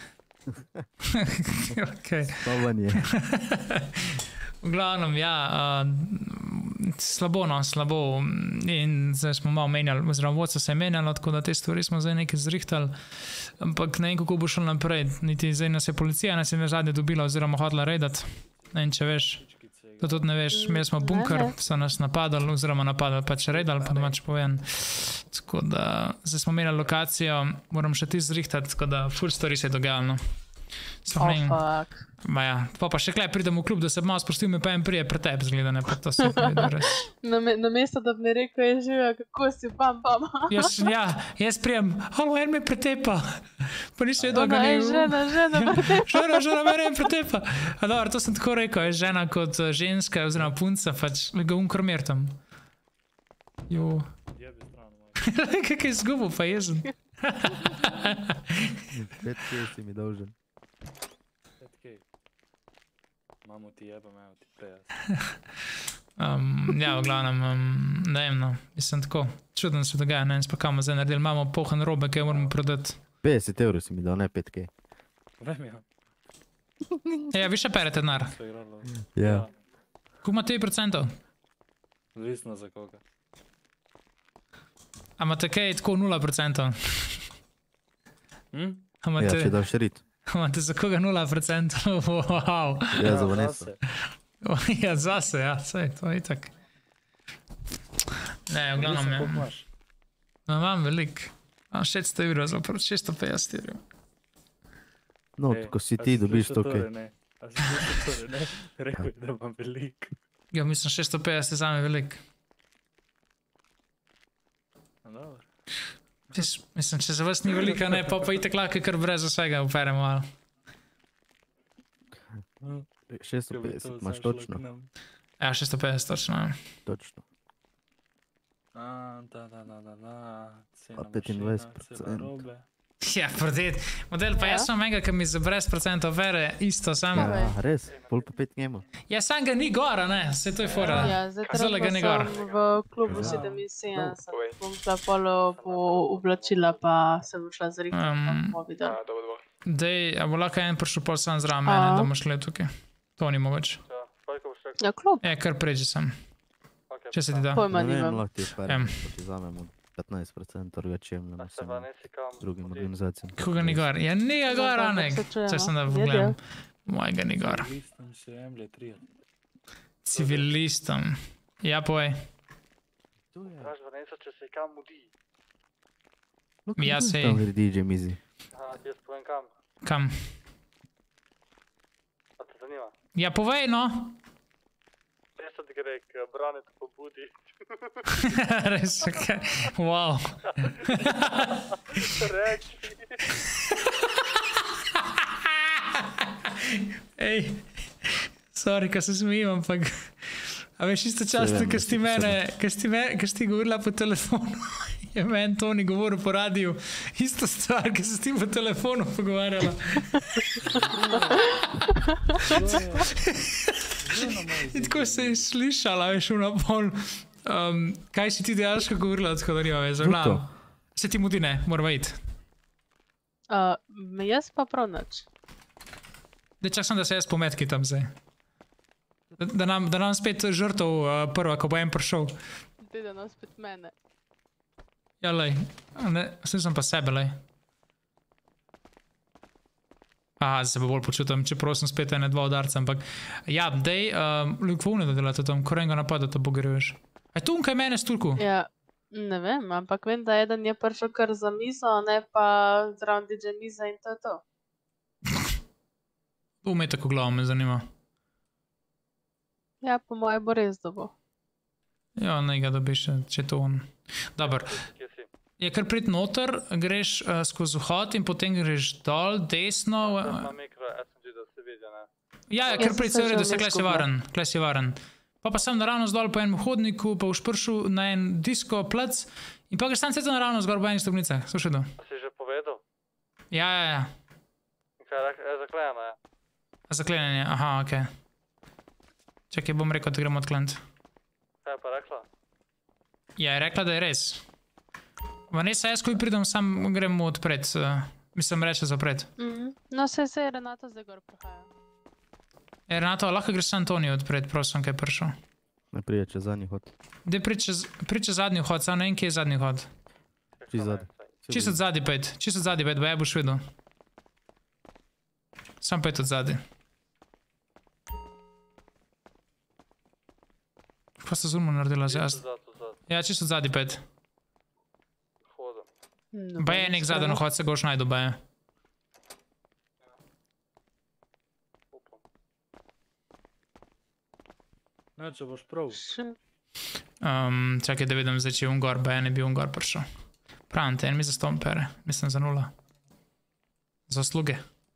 Spavan je. V glavnem, ja, slabo. In zdaj smo malo menjali, oziroma vodstvo se je menjalo, tako da te stvari smo zdaj nekaj zrihtali. Ampak ne vem, kako bo šlo naprej. Niti zdaj nas je policija, nas je zadnje dobila, oziroma hodila redati. Ne vem, če veš. To tudi ne veš, imeli smo bunker, so nas napadali, oziroma napadali pač redali, po domač povem. Tako da, zdaj smo imeli lokacijo, moram še ti zrihtati, tako da full story se je dogajalo. Fuck. Pa še klej pridem v klub, da se malo spustil, mi pa en prije pre tebi zgledane, pa to se vidi res. Na mesto, da bi mi rekel, je živa, kako si, pam. Jaz prijem, halo, en me pretepa. Pa nišče vedel, ga ni. Žena pretepa. Žena me en pretepa. A dobro, to sem tako rekel, je žena kot ženska, oziroma punca, pač ga unkromir tam. Jo. Kak je zgubil, pa jezen. 5K si mi dolžen. 5K. Mamo ti jeba, imajo ti 50. Ja, v glavnem, ne vem, no. Mislim tako, čudno se dogaja, ne vem, spakamo zdaj naredili, imamo pohan robe, kaj moramo prodati. 50 evrov si mi dal, ne 5K. Vem, ja. Ja, vi še perete denar. Ja. Koliko ima 3%? Odvisno za koga. A imate kaj tako 0%? Ja, če daš rit. Imate za koga 0%? Wow. Ja, za Vanessa. Ja, zase, ja, saj, to je itak. Ne, v glavnem, ja. Koliko imaš? Imam velik. Imam 600 evrov, zapravo 650 evrov. No, ko si ti dobiš to kaj. A si to ne? Rekl je, da imam velik. Ja, mislim, 650 je zame velik. Dobro. Mislim, če za vas ni velika, ne, pa itak lahko kar brez vsega operemo malo. 650, imaš točno? Ja, 650 točno. Točno. Da. Pa 25%. Ja, prodet. Model pa jaz sem enega, ki mi za brez procentov vere isto samo. Ja, res, pol pa 5 njemu. Ja, sam ga ni gora, ne, vse to je fora. Ja, zdaj trenutno sem v klubu 77, bom šla polo po oblačila, pa se bom šla zrihti, pa bomo videli. Dej, a bo lahko en prišel pol sam zraven mene, da bomo šli tukaj. To ni mogoče. Ja, klub. Kar pređi sem. Če se ti da. Pojma nimam. Ne vem, lahko ti je perem, ko ti zamemo 15% orgačem na drugim organizacijam. Koga ni gor? Ja, ni ga gor, Anek. Če sem da pogledam. Mojega ni gor. Civilistom se jemlje 3. Civilistom. Ja, povej. Draž Vanessa, če se kam mudi. Ja, sej. Tam gre DJ Mizi. Jaz povem kam. Kam? A te zanima? Ja, povej, no. Res od gre k Branetu pobudi. Res, okej. Wow. Reči. Ej, sorry, ko se smijim, ampak... A veš, isto často, ko si mene, ko si govorila po telefonu, je meni Toni govoril po radiju, isto stvar, ko si ti po telefonu pogovarjala. In tako se je slišala, veš, unapol, kaj si ti dejansko govorila, tako da nima veš, glavno. Se ti mudi ne, moramo iti. Jaz pa prav nič. Da čakam, da se jaz pometkitam zdaj. Da nam spet žrtov prva, ko bo en prišel. Da nam spet mene. Ja, lej. Vse sem pa sebe, lej. Aha, se pa bolj počutam, čeprav sem spet ene dva udarca, ampak... Ja, dej, ljubovne da delate tam, ko enega napada, da pogreš. A je tu unkaj mene stulku? Ja, ne vem, ampak vem, da eden je prišel kar za mizo, ne pa zraven DJ miza in to je to. To me tako glavo me zanima. Ja, po moje bo res dobo. Ja, ne ga dobiš, če to on. Dobar. Je kar prid noter, greš skozi vhod in potem greš dol, desno. Ja, kar prid se vredo, se klej si varen. Pa sem naravnost dol po enem hodniku, pa boš prišel na en disko plac in pa greš tam ceto naravnost gor po enih stopnicah. Slušaj do. A si že povedal? Ja. Kaj je zaklejeno, ja? Zaklenjenje, aha, okej. Čakaj, bom rekel, da gremo odkleniti. Kaj je pa rekla? Ja, je rekla, da je res. Vanessa, jaz ko pridem, sam gremo odpred. Mislim, reče zapred. No, se je Renato zdaj gor prihaja. Renato, lahko greš sam Toni odpred, prosim, kaj je prišel. Ne prije čez zadnji hod. Dej priče zadnji hod, samo ne vem, kje je zadnji hod. Čisto od zadnji pet, bo ja boš videl. Sam pet od zadnji. Kva sta z Ulmo naredila zdaj? Ja, čisto zadnji pet. Pa je nek zadnji hod, se goš najdu, baje. Ne, če boš prav. Čakaj, da vidim zdaj, če je Ungor, baje ne bi Ungor prišel. Pravim te, en mi za 100 ampere, mislim za 0. Za usluge.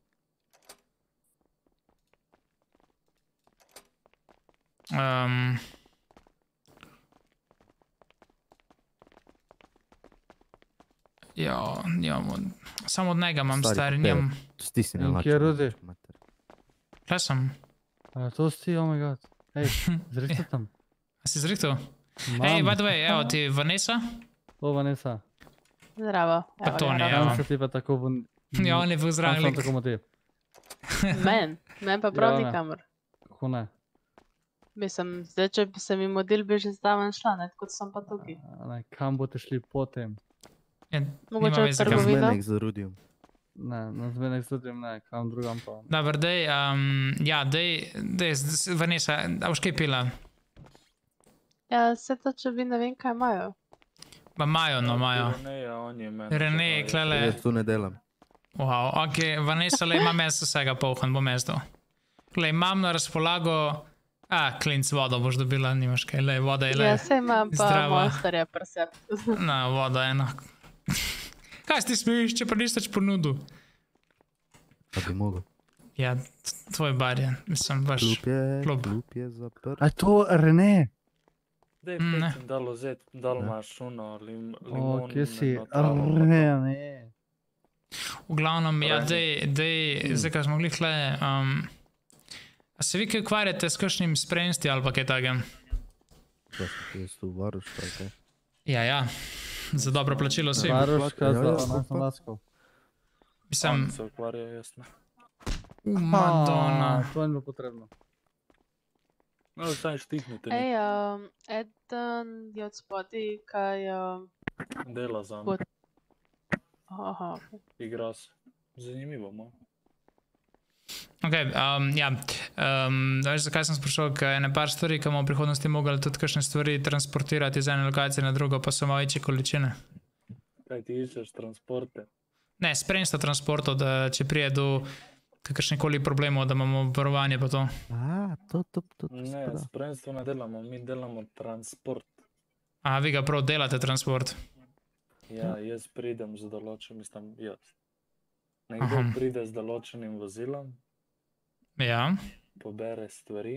Ja, samo od njega imam stari, njim. Stisni na lačo. Kje rodi? Kje sem? To si, oh my god. Ej, zrihtaj tam. A si zrihtal? Ej, by the way, evo ti Vanessa? O, Vanessa. Zdravo. Pa Toni, evo. Vanessa ti pa tako v... Ja, on je bil zraven lik. Tako ti. Men pa prav nikamor. Kako ne? Mislim, zdaj, če bi se mi model bi že zdaven šla, ne, kot sem pa tukaj. Kam boste šli potem? Mogoče v trgovino? Zmenek z Rudijem. Ne, na zmenek z Rudijem ne, kam drugam pa. Dobar, dej, ja, dej, Vanessa, a boš kaj pila? Ja, se to, če vi ne vem, kaj imajo. Pa imajo, no imajo. Rene, klele. Jaz tu ne delam. Wow, ok, Vanessa, le imam jaz vsega polhan, bom jaz to. Le, imam na razpolago, klinc vodo boš dobila, nimaš kaj, le, voda je le. Ja, se imam pa monsterja presep. Na, voda je enako. Kaj si ti smiš, če pa nisi več ponudil? Pa bi mogel. Ja, tvoj bar je, mislim, vaš klub. Klub je zaprt. A je to Rene? Dej, petim dalo zet, dal imaš uno, limon. O, kje si? Rene. V glavnem, ja, dej, zdaj, kaj smo mogli hle, a se vi kaj ukvarjate s kakšnim spremstvi ali pa kaj takem? Pa si tu varuška, kaj? Ja, za dobro plačilo si. Varuška za Maskov. Mislim... Se ukvarja, jasno. Madonna. To je bilo potrebno. No, saj štihnite. Ej, eden je od spodi, kaj... Dela za me. Aha. Igra se. Zanimivo, no. Ok, ja, veš, zakaj sem sprašal, ker je nepar stvari, ki bomo v prihodnosti mogli tudi kakšne stvari transportirati iz ene lokacije na drugo, pa so malo večje količine. Kaj ti iščeš, transporte? Ne, spremstvo transportov, da če prije do kakršnekoli problemov, da imamo varovanje pa to. To. Ne, spremstvo ne delamo, mi delamo transport. A, vi ga prav delate transport? Ja, jaz pridem z določenim, mislim, jaz. Nekdo pride z določenim vozilom, ja. Pobere stvari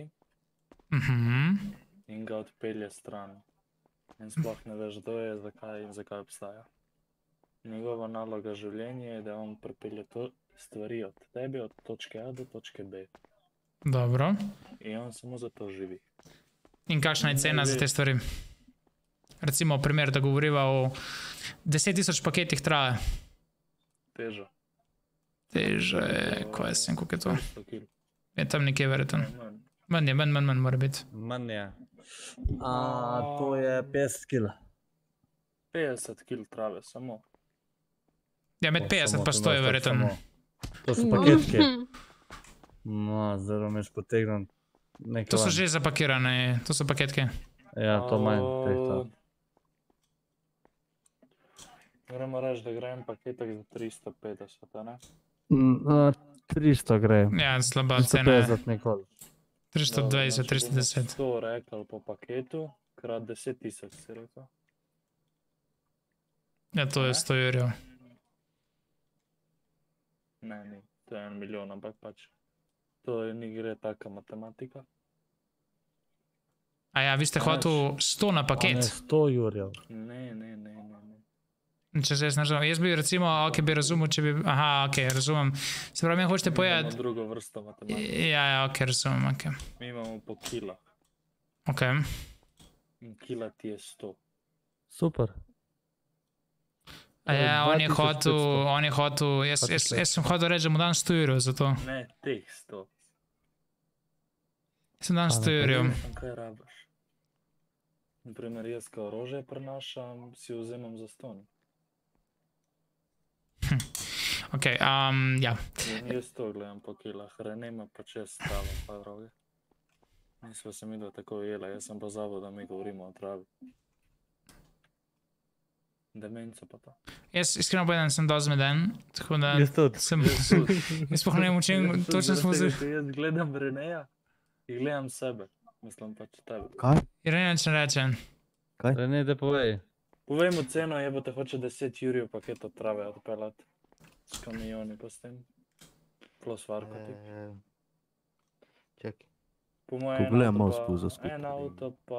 in ga odpelje stran. In sploh ne veš, kdo je, zakaj in zakaj obstaja. Njegova naloga življenja je, da on pripelje stvari od tebe, od točke A do točke B. Dobro. In on samo za to živi. In kakšna je cena za te stvari? Recimo, primer, da govoriva o 10.000 paketih traje. Težo. Težo je, kaj sem, koliko je to? Je tam nekje verjeten. Manj je, manj mora biti. Manj je. To je 50 kg. 50 kg trave, samo. Ja, med 50 pa 100 je verjeten. To so paketke. No, zdaj bom jaz potegnem nekaj. To so že zapakirane, to so paketke. Ja, to manj tehta. Gremo reči, da grem paketek za 350, ne? 300 gre. Ja, slaba cena. 350 nikoli. 320, 310. 100 rekel po paketu, krat 10.000 si rekel. Ja, to je 100 jurjev. Ne, ni. To je 1 milijon, ampak pač. To ni gre taka matematika. A ja, vi ste hotel 100 na paket? Ne, 100 jurjev. Ne. Če se jaz ne razumem. Jaz bi recimo, ok, bi razumel, če bi... Aha, ok, razumem. Se pravi, mi hočete povedati... Mi imamo drugo vrsto matematike. Ja, ok, razumem, ok. Mi imamo po kilah. Ok. In kila ti je 100. Super. A ja, on je hotel, jaz sem hotel reči, da mu dam 100 jurjev za to. Ne, teh 100. Jaz sem dam 100 jurjev. Kaj rabaš? Naprimer, jaz ko orožje prenašam, si vzemam za 100. Ok, ja. Jaz to gledam po kilah, Rene ima pa čez stavo pa droge. Nisva se midva tako jela, jaz sem pa zabil, da mi govorimo o travi. Demenca pa to. Jaz iskreno povedam, sem dosti zmeden, tako da Jaz tudi. jaz sploh ne vem, o čem točno smo Jaz gledam Reneja in gledam sebe. Mislim pač tebe. Kaj? Irene, če rečem. Kaj? Rene, da povej. Povej mu ceno, je bo te hoče 10 jurjev paketa trave odpeljati. S kamioni pa s tem. Plus varko ti. Čekaj. Po moje Pogledam malo spuzo skupaj. en avto pa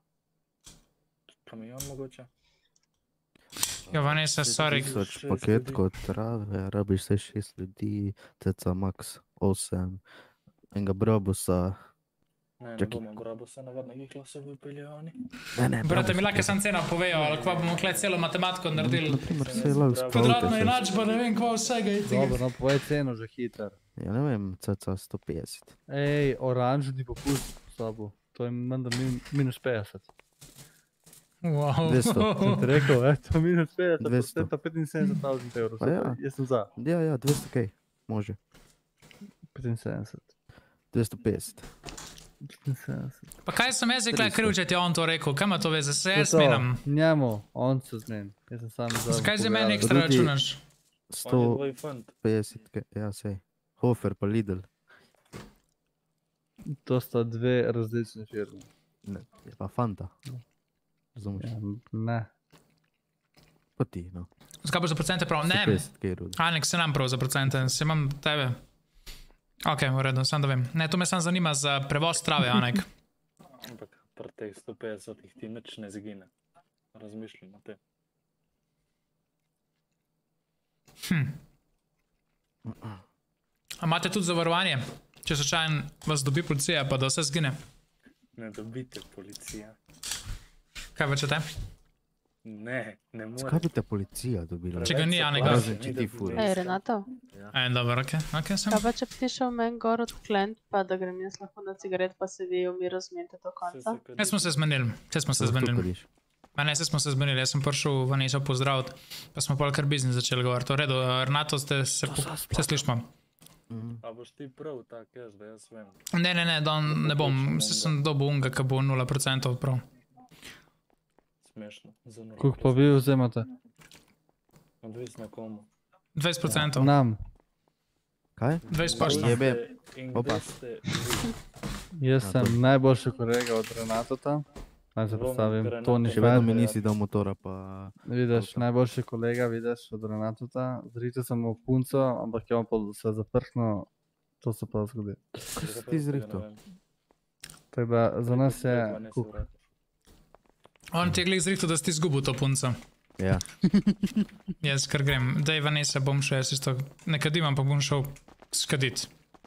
kamion mogoče. Jo, Vanessa, sorry. 1000 paketkov trave, rabiš se 6 ljudi, ceca max 8, enega brabusa. Ne bomo brabusa, navadno jih lahko se vypeljajo oni. Brate, mi lahko sam cena povejo, ali kva bomo kle celo matematiko naredili. Naprimer, se lahko spravite. Kvadratna enačba, ne vem, kva vsega je tega. Dobro, no povej ceno že hiter. Ja, ne vem, ceca 150. Ej, oranžni popust s sabo. To je menda minus 50. Wow. 200. Sem ti rekel, to minus 50, 200. to 75,000 evrov. Pa ja. Jaz sem za. Ja, 200 kaj, može. 75. 250. 75. Pa kaj sem jaz rekla kriv, če ti je on to rekel? Kaj ima to veze? Se jaz smenam? Njemu, on se zmen. Jaz sem sam za. Zakaj za meni ekstra računaš? 150, ja sej. Hofer pa Lidl. To sta dve različne firme. Ne, je pa Fanta. Razumeš? Ja, ne. Pa ti, no. Zakaj bo za procente prav? Ne. 150 kaj rudi. Anek se nam prav za procente, se imam tebe. Ok, v redu, sam da vem. Ne, to me sam zanima za prevoz trave, Anek. Ampak pri teh 150 ti nič ne zgine. Razmišljam o tem. A imate tudi zavarovanje? Če slučajno vas dobi policija, pa da vse zgine? Ne dobite policija. Kaj večete? Ne more. Zakaj bi te policija dobila? Če ga ni, Anega. Razen, če ti furaš. Ej, Renato. Dobro, ok, sem. Kaj pa če bi ti šel meni gor odklent, pa da grem jaz lahko na cigaret, pa se vi v miru zmenite do konca? Jaz smo se zmenili. Ma ne, se smo se zmenili, jaz sem prišel Vanessa pozdraviti, pa smo pol kar biznis začeli govoriti. V redu, Renato, se slišimo. A boš ti prav tak, jaz, da jaz vem. Ne bom, se sem dobil unga, ki bo 0% prav. Smešno. Koliko pa vi vzemate? Odvisno komu. 20%. Nam. Kaj? 20%. Jebe. Opa. Jaz sem najboljši kolega od Renatota. Naj se predstavim, Toni Šved. Še vedno mi nisi dal motora, pa... Vidiš, najboljši kolega, vidiš, od Renatota. Zrihtel sem v punco, ampak je on pa se zaprhnil, to se pa zgodi. Kaj si ti zrihtel? Tako da, za nas je kuk. On ti je glih zrihtel, da si ti zgubil to punco. Ja. Jaz kar grem. Daj, Vanessa, bom šel, jaz isto nekad imam, pa bom šel skadit.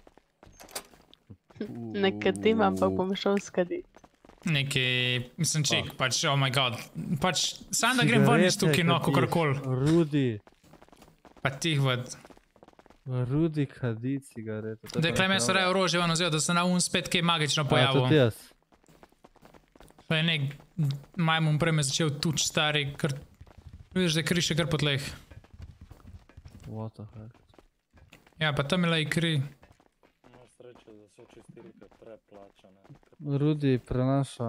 Nekad imam, pa bom šel skadit. Neki, mislim, čik, pač, oh my god. Pač, sam da grem ven iz tukaj, no, kakorkoli. Rudi. Pa tih vod. Rudi kadi cigarete. Daj, klej me so raje orožje ven vzel, da se na spet kaj magično pojavil. Ja, tudi jaz. Pa je nek majmun prej me začel tuč stari, ker vidiš, da je kri še kar po tleh. What the heck. Ja, pa tam je lej kri. Imaš srečo, da so čistilke preplačane. Rudi prenaša,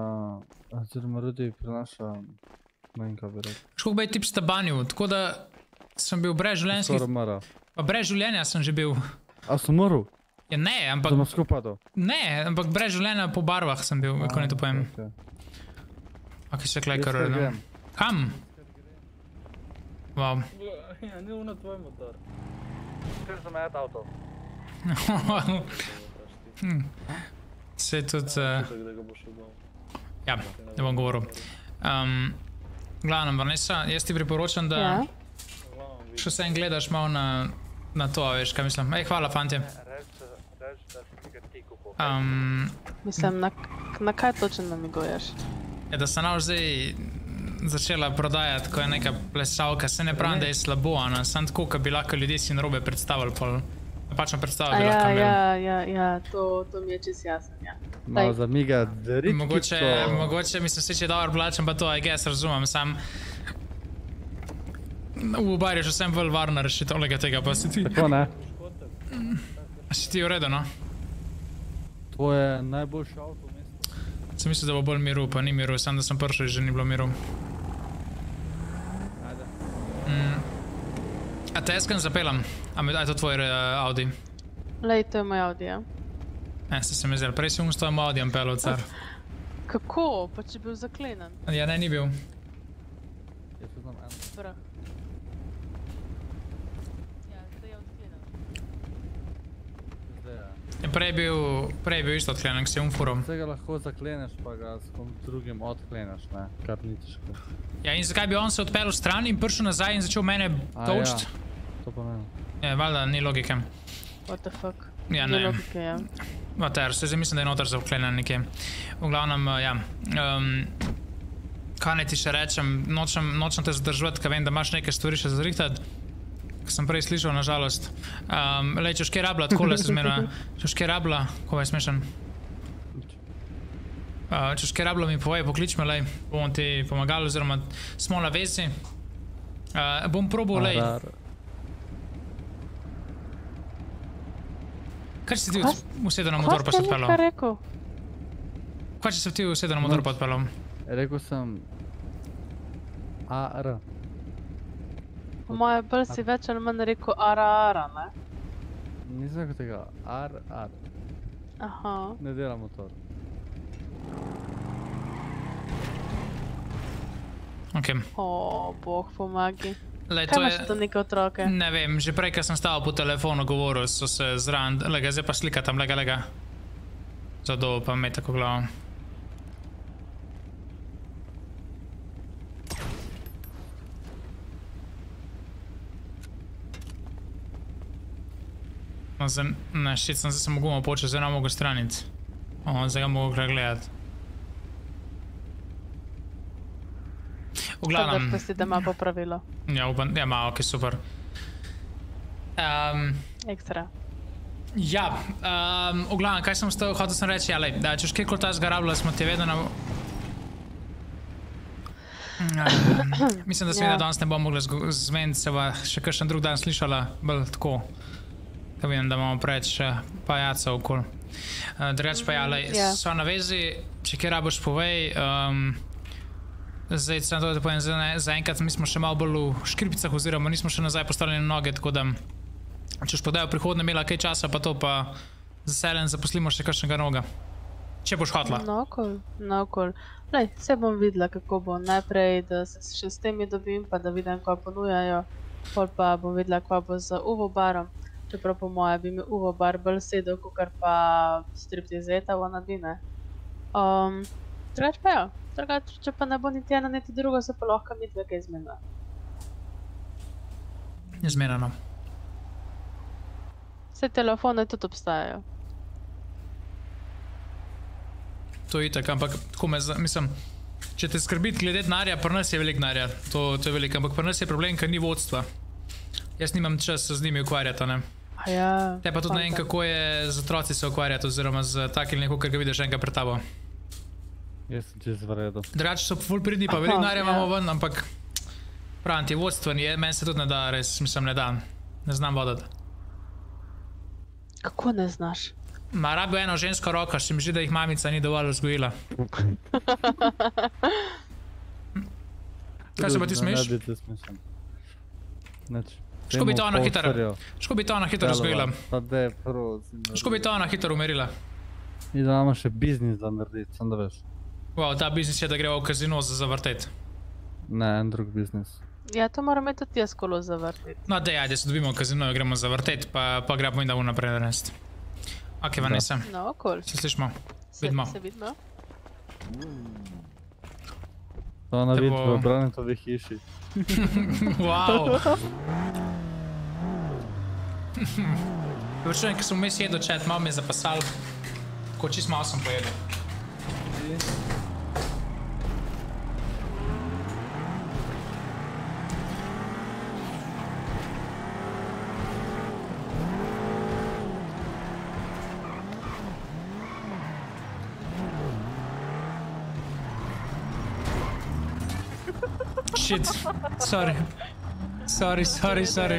manjka bi rekel. Škoh bi tip sta banju, tako da sem bil brez življenjskih... Skoro mara. Pa brez življenja sem že bil. A sem moral? Ja ne, ampak... Da imaš padal? Ne, ampak brez življenja po barvah sem bil, kako ne to povem. Ok, še klekar, no. Kam? Wow. Ja, ni ono tvoj motor. Ker sem met avto. Se tudi... Ja, ne bom govoril. Glavno, Vanessa, jaz ti priporočam, da še se en gledaš malo na to, veš, kaj mislim. Ej, hvala, fantje. Mislim, na kaj točno namiguješ? Je, da sem zdaj začela prodajati, ko je neka plesavka, se ne pravim, da je slabo, samo tako, ko bi lahko ljudje si narobe predstavili, napačno predstavljal bi lahko imel. Ja, to mi je čist jasno, ja. Malo zamiga dritkico. Mogoče mislim, se če dobro plačam, pa to, I guess, razumem, sam... V Bari je že vsem bolj varna rešitev tega, pa si ti... Tako ne. A si ti v redu, no? Tvoje najboljše avto v mestu? Sem mislil, da bo bolj miru, pa ni miru, sam da sem prišel, že ni bilo miru. A te jaz kam zapeljem? A je to tvoj Audi? Lej, to je moj Audi, ja. Ste se mi zdeli, prej si s tvojim Audijem pelil, car. Kako? Pa če bil zaklenen? Ja, ne, ni bil. Brah. Ja, zdaj je odklenen. Prej je bil isto odklenen, ko si umfurom. Vsega lahko zakleneš, pa ga s kom drugim odkleneš, ne? Kar ni težko. Ja, in zakaj bi on se odpel v stran in prišel nazaj in začel mene točiti? To pa ne. Ja, valjda, ni logike. What the fuck? Ja, ne. Ni logike, ja. Mater, se zdaj mislim, da je noter zaklenen nekje. V glavnem, ja. Kaj ne ti še rečem, nočem te zadržati, ker vem, da imaš neke stvari še zrihtati. Ko sem prej slišal, nažalost. Lej, češ kaj rabla, takole se zmerja. Češ kaj rabla, ko je smešen. Češ kaj rabla mi povej, poklič me, lej. Bomo ti pomagali, oziroma smo na vezi. Bom probal, lej. Kaj si ti usedel na motor pa se odpeljal? Kaj rekel? Kaj si ti usedel na motor pa odpeljal? Rekel sem AR. Po moje bolj si več ali manj rekel ara, ne? Nisem rekel tega, ar. Aha. Ne dela motor. Ok. Bog pomagi. Lej, kaj imaš to neke otroke? Ne vem, že prej, ko sem stal po telefonu govoril, so se zraven, lega, zdaj pa slika tam, lega. Zato pa me tako glavo. Ne, šit sem, zdaj sem gumo počel, zdaj ne mogo straniti. Zdaj ga mogo gledati. V glavnem... Tako, da ima popravilo. Ja, ima, ok, super. Ekstra. Ja, v glavnem, kaj sem hotel sem reči, ja, lej, da češ kjerkoli ta zgarabila, smo ti vedno na... Mislim, da se mi da danes ne bom mogla zmeniti, se va še kakšen drug dan slišala, bolj tako. Kaj vidim, da imamo preč pajaca okol. Drugač pa ja, lej, so na vezi, če kjer raboš povej, zdaj, sem to, da povem, zaenkrat mi smo še malo bolj v škripicah oziroma nismo še nazaj postavljeni na noge, tako da če už podajo prihodne imela kaj časa, pa to pa z veseljem zaposlimo še kakšnega noga. Če boš hotla. Naokol. Lej, se bom videla, kako bo. Najprej, da se še s temi dobim, pa da vidim, kaj ponujajo. Pol pa bom videla, kaj bo z Uvo barom. Čeprav po moje bi mi Uvo bar bolj sedel, kakor pa striptizeta v Nadine. Drugač pa ja. Drugač, če pa ne bo niti ena, niti druga, se pa lahko mi dve kaj izmenila. Izmenjeno. Vse telefone tudi obstajajo. To je itak, ampak tako me, mislim, če te skrbiti glede denarja, pri nas je velik denarja. To je velik, ampak pri nas je problem, ker ni vodstva. Jaz nimam čas z njimi ukvarjati, ne? Ja. Te pa tudi ne vem, kako je z otroci se ukvarjati, oziroma z takim neko, kar ga vidiš enkrat pred tabo. Jaz sem čez v redu. Drugače so ful pridni, pa veliko denarja imamo ven, ampak pravim ti, vodstvo meni se tudi ne da, res, mislim, ne da. Ne znam voditi. Kako ne znaš? Ma rabijo eno žensko roko, še mi že, da jih mamica ni dovolj vzgojila. Kaj se pa ti smeš? Ško bi to ona hitro vzgojila. Ško bi to ona hitro umerila. Mi da imamo še biznis da narediti, sem da veš. Wow, ta biznis je, da greva v kazino za zavrtet. Ne, en drug biznis. Ja, to moram imeti tudi jaz kolo zavrtet. No, dej, ajde, se dobimo v kazino, gremo zavrtet, pa gremo in da vnaprej narediti. Ok, Vanessa. No, cool. Se slišimo. Vidimo. Se vidimo. To ona vidi v Branetovi hiši. Wow. Vrčujem, ker sem vmes jedel čet, malo mi je zapasal. Ko čist malo sem pojedel. Shit, sorry. Sorry.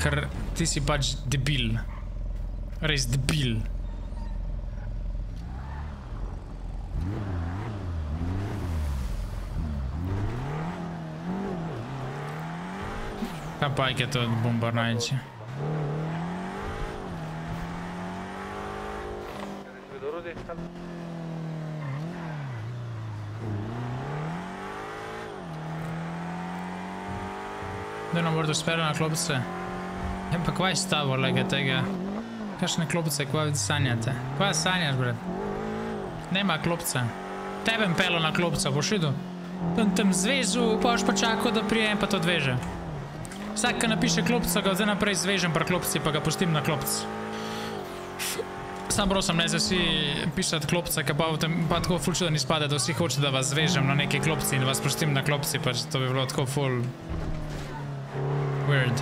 ker ti si pač debil. Res debil. Kaj pa je to bombar najče? Da nam bodo speli na klopce. Ja, pa kvaj s tabo, lega tega? Kakšne klopce, kvaj sanjate? Kvaj sanjaš, bret? Nema klopca. Tebem pelo na klopca, boš vidu? Tam zvezu, pa boš pa čakal, da prijem, pa to odveže. Vsak, ki napiše klopca, ga zdaj naprej zvežem par klopci, pa ga pustim na klopc. Sam prosim, ne za vsi pisati klopca, ki pa tako ful čudan izpade, da vsi hoče, da vas zvežem na neki klopci in vas pustim na klopci, pač to bi bilo tako ful... weird.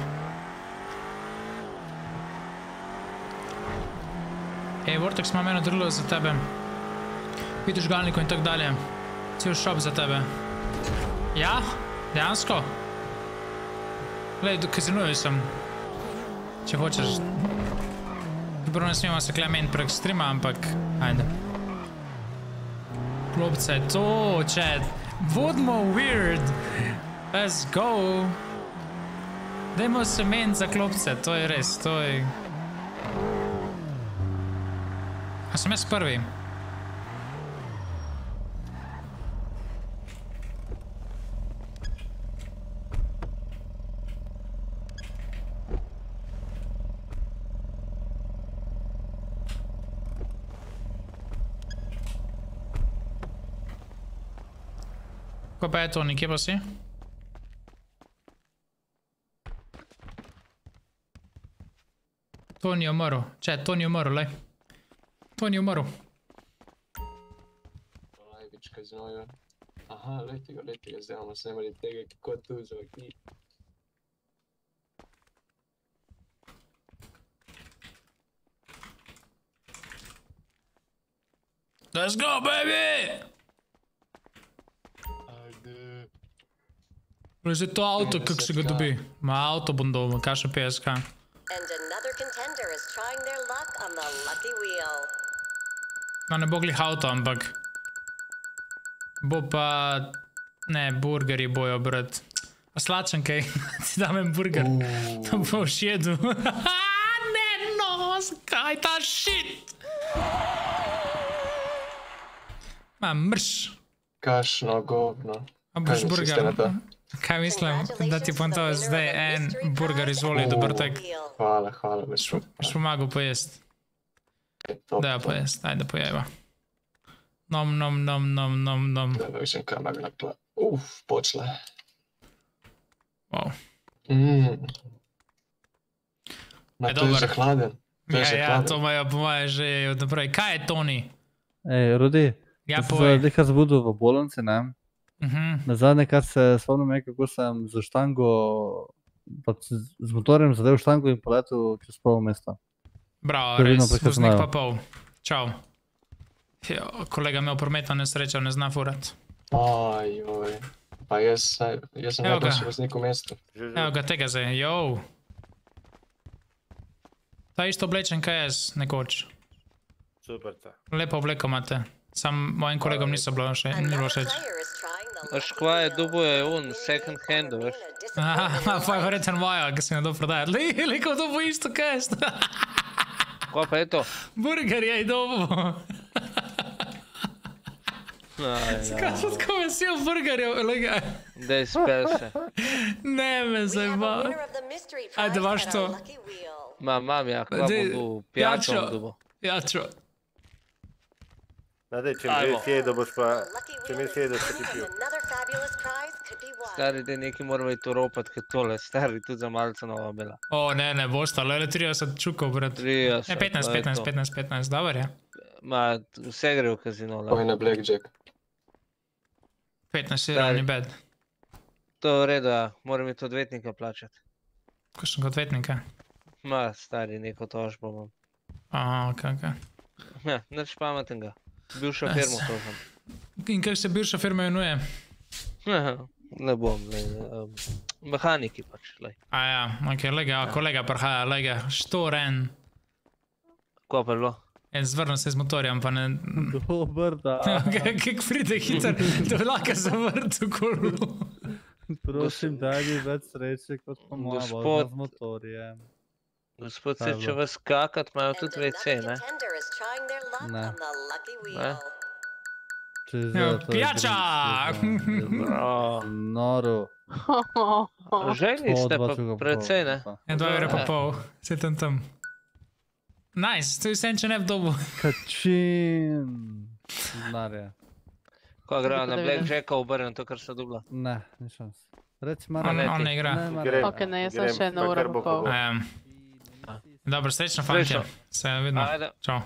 Ej, Vortex ima eno drilo za tebe. Vidiš žgalniku in tak dalje. Cel šop za tebe. Ja? Dejansko? Glej, kazinuju sem. Če hočeš. Dobro, ne smemo se klemen prek streama, ampak... Ajde. Klopce, to, chat. Vodmo weird. Let's go. Dajmo se meniti za klopce, to je res, to je... A sem jaz prvi? Kaj pa je to, nekje pa si? To ni umrl. Če, to ni umrl, lej. To ni umrl. Največ kaznojo. Aha, leti ga, zdaj imamo snemali tega, kako tu zvaki. Let's go, baby! Ajde. Zdaj to avto, kak se ga dobi. Ma avto bom dobil, kaša PSK. And another contender is trying their luck on the lucky wheel. No, ne bo glih avto, ampak... Bo pa... Ne, burgeri bojo, brat. A slačen kaj? Ti dam en burger. To bo všedu. Ne, no, skaj ta shit! Ma, mrš. Kašno govno. A boš burger? Kaj mislim, da ti bom to zdaj en burger izvoli, dober tek. Hvala, veš. Boš pomagal pojest. Da, pojest, ajde pojeva. Nom. Da, veš, kaj magla kla. Počle. Wow. Ma, to je že hladen. Ja, to imajo po moje že od naprej. Kaj je Toni? Ej, Rudi. Ja, povej. Zdaj, kar zbudil v bolnici, ne? Nazadnje, kar se spomnim, kako sem z štango, z motorjem zadev štango in poletel čez pol mesta. Bravo, res, voznik pa pol. Čau. Kolega imel prometno nesrečo, ne zna furat. Ojoj, pa jaz sem najboljši voznik v mestu. Evo ga, tega zdaj, jow. Ta isto oblečen kaj jaz, nekoč. Super te. Lepo obleko imate. Sam mojim kolegom niso bilo všeč. Veš, kva je dubuje on, second hand, veš? Aha, pa je verjetno moja, ki se mi do prodajati. Liko dobu isto kaj. Kva pa je to? Burger je i dobu. Skaj so tako vesel burgerjev, lega. Dej, spel se. Ne me zajba. Ajde, vaš to. Mam, ja, kva budu, pijačo dubo. Pijačo. Nadej, če mi sjedo, boš pa... Če mi sjedo, pa ti pil. Stari, dej, neki moramo iti uropat, kot tole, stari, tudi za malce nova bila. O, ne, bosta, lele 30 čukov, brat. 30, 15, dober je. Ma, vse gre v kazino, la. Poj na blackjack. 15 je ravni bed. To v redu, ja, moram iti odvetnika plačati. Kakšnega odvetnika? Ma, stari, neko tožbo imam. Aha, ok. Ja, nič pametnega. Bivša firma to sem. In kak se bivša firma imenuje? Ne bom, mehaniki pač, lej. Ja, ok, lega, kolega prihaja, lega, štoren. Ko pa je bilo? Zvrnil se z motorjem, pa ne... Dober, da. Kak pride hiter, to lahko zavrtu kolo. Prosim, daj mi več sreče, kot pa moja vožnja z motorjem. Gospod, se če vas kakat, imajo tudi WC, ne? Ne. Ne? Pijača! Noro. Željni ste pa precej, ne? 2,5 €, se tam. Nice, to je vse, če ne v dobu. Kačin. Znarja. Ko greva na Blackjacka obrnem to, kar sta dobila? Ne, ni šans. Reci On ne igra. Ok, ne, jaz sem še 1,5 €. Dobro, srečno, fantje. Se vidimo. Čau.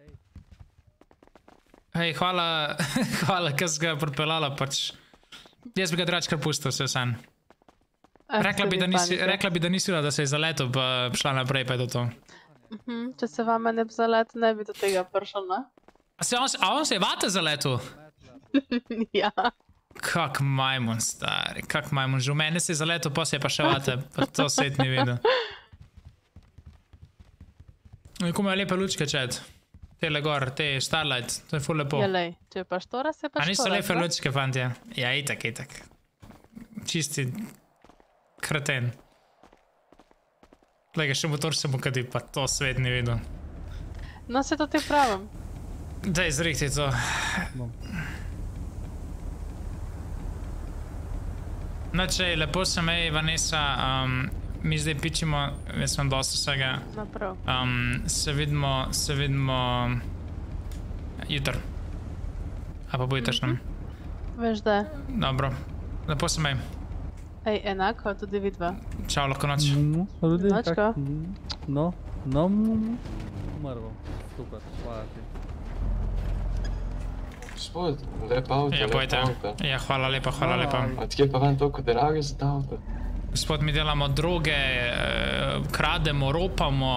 Hej, hvala, ker si ga pripeljala, pač. Jaz bi ga drugače kar pustil, vse san. Rekla bi, da nisi da se je zaletel, pa šla naprej, pa je to to. Če se vame ne bi zaletel, ne bi do tega prišel, ne? A on se je vate zaletel? Ja. Kak majmun, stari, kak majmun. Že v mene se je zaletel, pa se je pa še vate, pa to svet ni videl. Ko imajo lepe lučke, čet. Tele gor, te Starlight, to je ful lepo. Ja, lej, če je pa štora, se pa štora. A niso lepe lučke, fantje? Ja, itak. Čisti kreten. Lega, še motor se mu kadi, pa to svet ni videl. No, se to ti pravim. Daj, zrihti to. No, če lepo se mej, Vanessa, mi zdaj pičimo, jaz imam dosta vsega. Naprav. Se vidimo jutr. A pa bo jutršnjem. Veš, da je. Dobro, lepo se mej. Ej, enako, tudi vidva. Čau, lahko noč. Nočko. No, mrvo. Super, hvala ti. Gospod, lep avto, ja, lep avto. Ja, hvala lepa. A tje pa vam toliko drage za ta avto? Gospod, mi delamo droge, krademo, ropamo,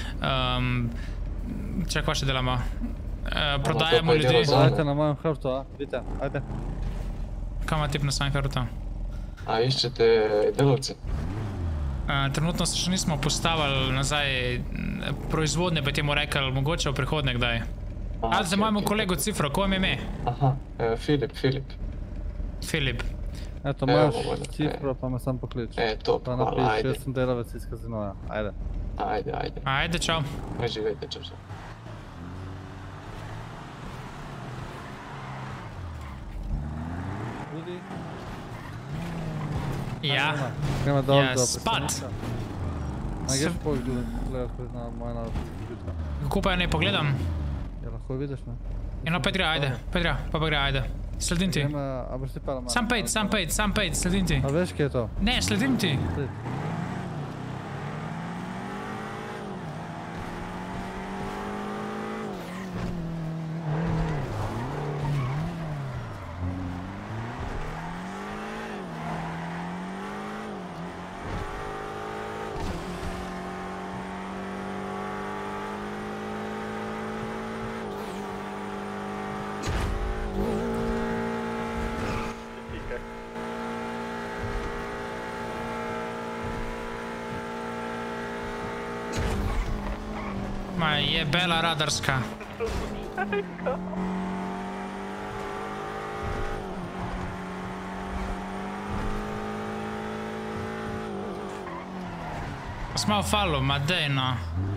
čak, kva še delamo? Prodajamo ljudi. Ajte na mojem hrbtu, vidite, ajde. Kaj ima tip na svojem hrbtu? A iščete delavce? Trenutno se še nismo postavili nazaj proizvodnje, pa temu rekli, mogoče v prihodnje kdaj. Ali za mojemu kolegu cifro, ko vam je ime? Aha, Filip. Filip. Eto, imaš cifro, pa me sam poklič. Top, hvala, ajde. Pa napiš, jaz sem delavec iz kazinoja, ajde. Ajde. Ajde, čau. Živete, čau. Ljudi. Ja, spat. A greš pogledat kroz na moja kompjuter? Kako pa ja ne pogledam? Ja, lahko vidiš, ne? Eno, pa gre, ajde, pa gre, ajde. Sledim ti. A boš ti pala malo? Sam pejt, sledim ti. A veš, kje je to? Ne, sledim ti. Ma je bela radarska. Smo v falu, ma dej no.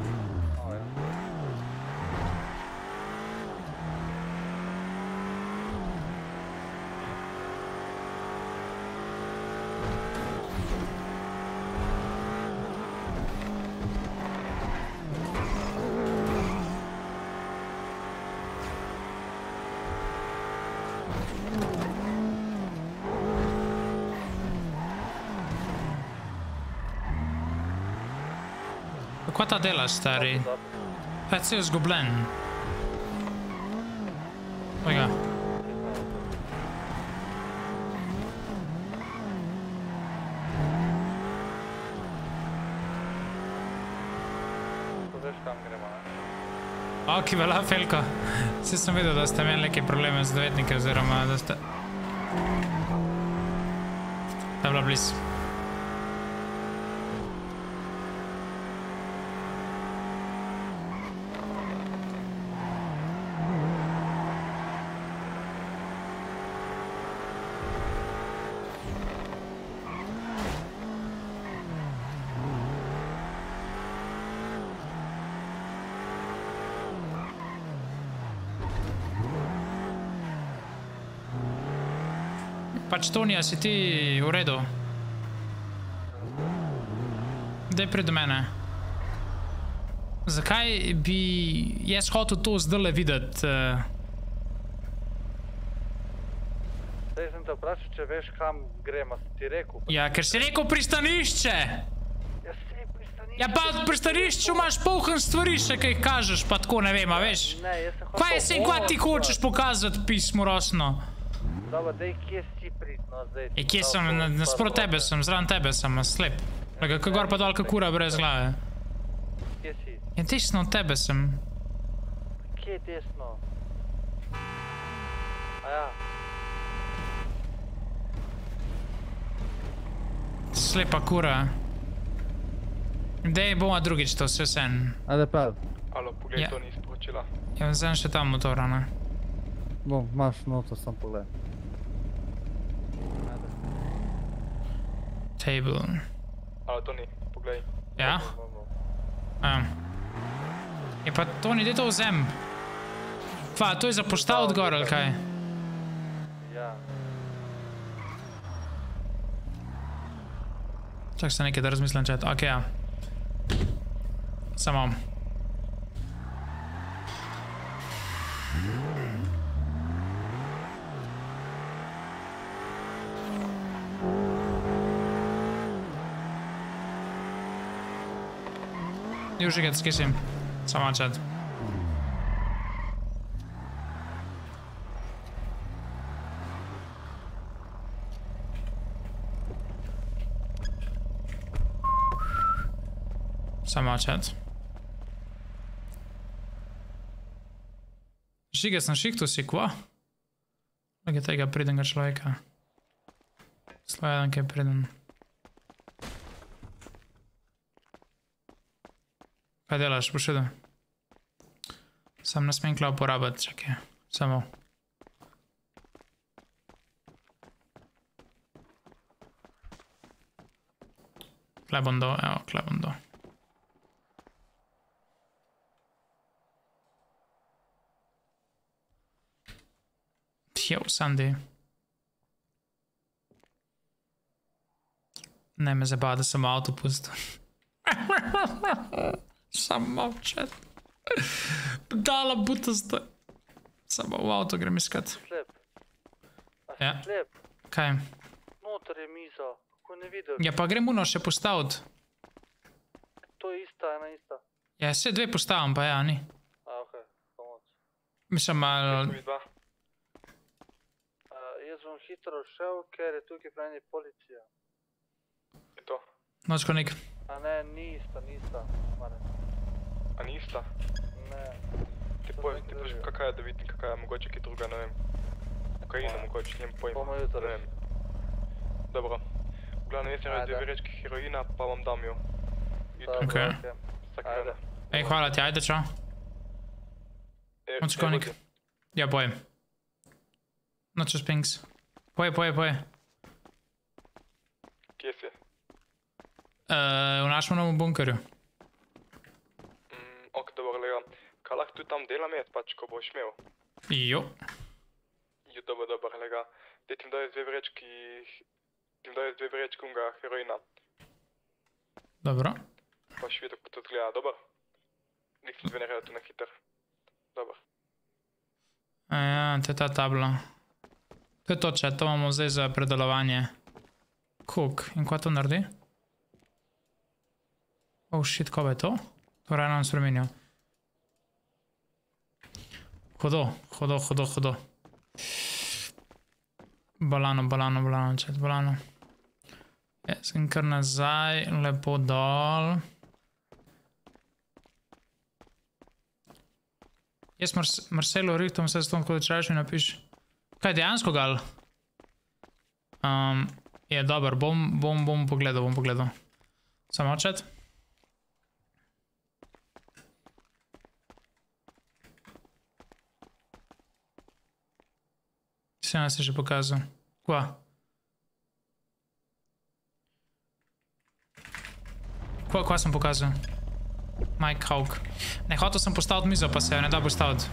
Kaj ta delaš, stari? Pa je cel zgubljen. Oj ga. Veš, kam gremo, ne? Ok, vela, Felko. Vsi sem videl, da ste imeli neke probleme z dovetnike, oziroma da ste... Da je bila blizu. Pač Tonija, si ti v redu? Daj pred mene. Zakaj bi jaz hotel to zdajle videti? Zdaj sem te vprašal, če veš, kam gremo, si ti rekel. Ja, ker si rekel pristanišče! Ja pa v pristanišču imaš polhen stvari še, kaj kažeš, pa tako ne vem, a veš? Kaj je sem, kaj ti hočeš pokazati pismo rosno? Dobro, dej, kje si pridno zdaj? Kje sem? Nasprot tebe sem, zraven tebe sem, slep. Kaj gor pa dol, kura brez glave. Kje si? Ja, desno od tebe sem. Kje desno? Aja. Slepa kura. Dej, bomo drugič to, vse sen. Ajde, prav. Alo, poglej, to ni sporočila. Ja, zdaj še tam motora, ne? Bom, imaš noto, sam pogled. Table. Alo, Toni, poglej. Ja? Je pa Toni, daj to vzem. Kva, to je za postaviti gor, ali kaj? Ja. Čak se nekaj, da razmislim čet. Ok, ja. Samo. Już get skissim. Sama chat. Sama chat. Žiga sem šihtu si kva? Lege tega pridenga človeka. Slovedan kaj priden. Kaj delaš, boš videl? Sam ne smem kla uporabiti, čakaj. Samo. Klebondo, evo, klebondo. Jev, Sandy. Ne me zabava, da sem avto pustil. Sam molčet. Dala butasta. Samo v avto grem iskat. Slep. A si Ja. slep? Kaj? Notor je mizo, kako ne vidiš. Ja pa grem uno še postaviti. To je ista, ena ista. Ja, se dve postavim, pa ja, ni. A, okej, pomoč. Mislim, malo... Jaz bom hitro šel, ker je tukaj pravi policija. Je to? Nočko nek. A ne, ni ista, Marek. A ni ista? Ne. Ti poviš, kakaj je, da vidim, kakaj je mogoče kaj druga, ne vem. Kokaina mogoče, njem pojma. Bomo jutro. Ne vem. Dobro. V glavnem, jaz sem dve vrečki heroina, pa vam dam jo. Okej. Ajde. Ej, hvala ti, ajde, čao. Nočko nek. Ja, pojem. Nočo spinks. Poje. Kje si? V našem novem bunkerju. Ok, dobro, lega. Kaj lahko tu tam delam jaz, pač, ko boš imel? Jo. Jo, dobro, lega. Dej ti mi dajo dve vrečki unga heroina. Dobro. Pa še videl, kako to zgleda, dobro? Nik sem zvenerjal tu na hiter. Dobro. Ja, to je ta tabla. To je to, če to imamo zdaj za predelovanje. Cook. In kaj to naredi? Oh shit, kaj je to? To rano nam spremenil. Hodo. Balano, čet, balano. Jaz sem kar nazaj, lepo dol. Jaz Marcelo rihtom vse s tom, ko včerajšnji napiš. Kaj, dejansko gal? Je, dober, bom pogledal. Samo očet. Vse nas je že pokazal. Kva? Kva sem pokazal? Mike Hawk. Ne, hotel sem postaviti mizo, pa se jo ne da postaviti.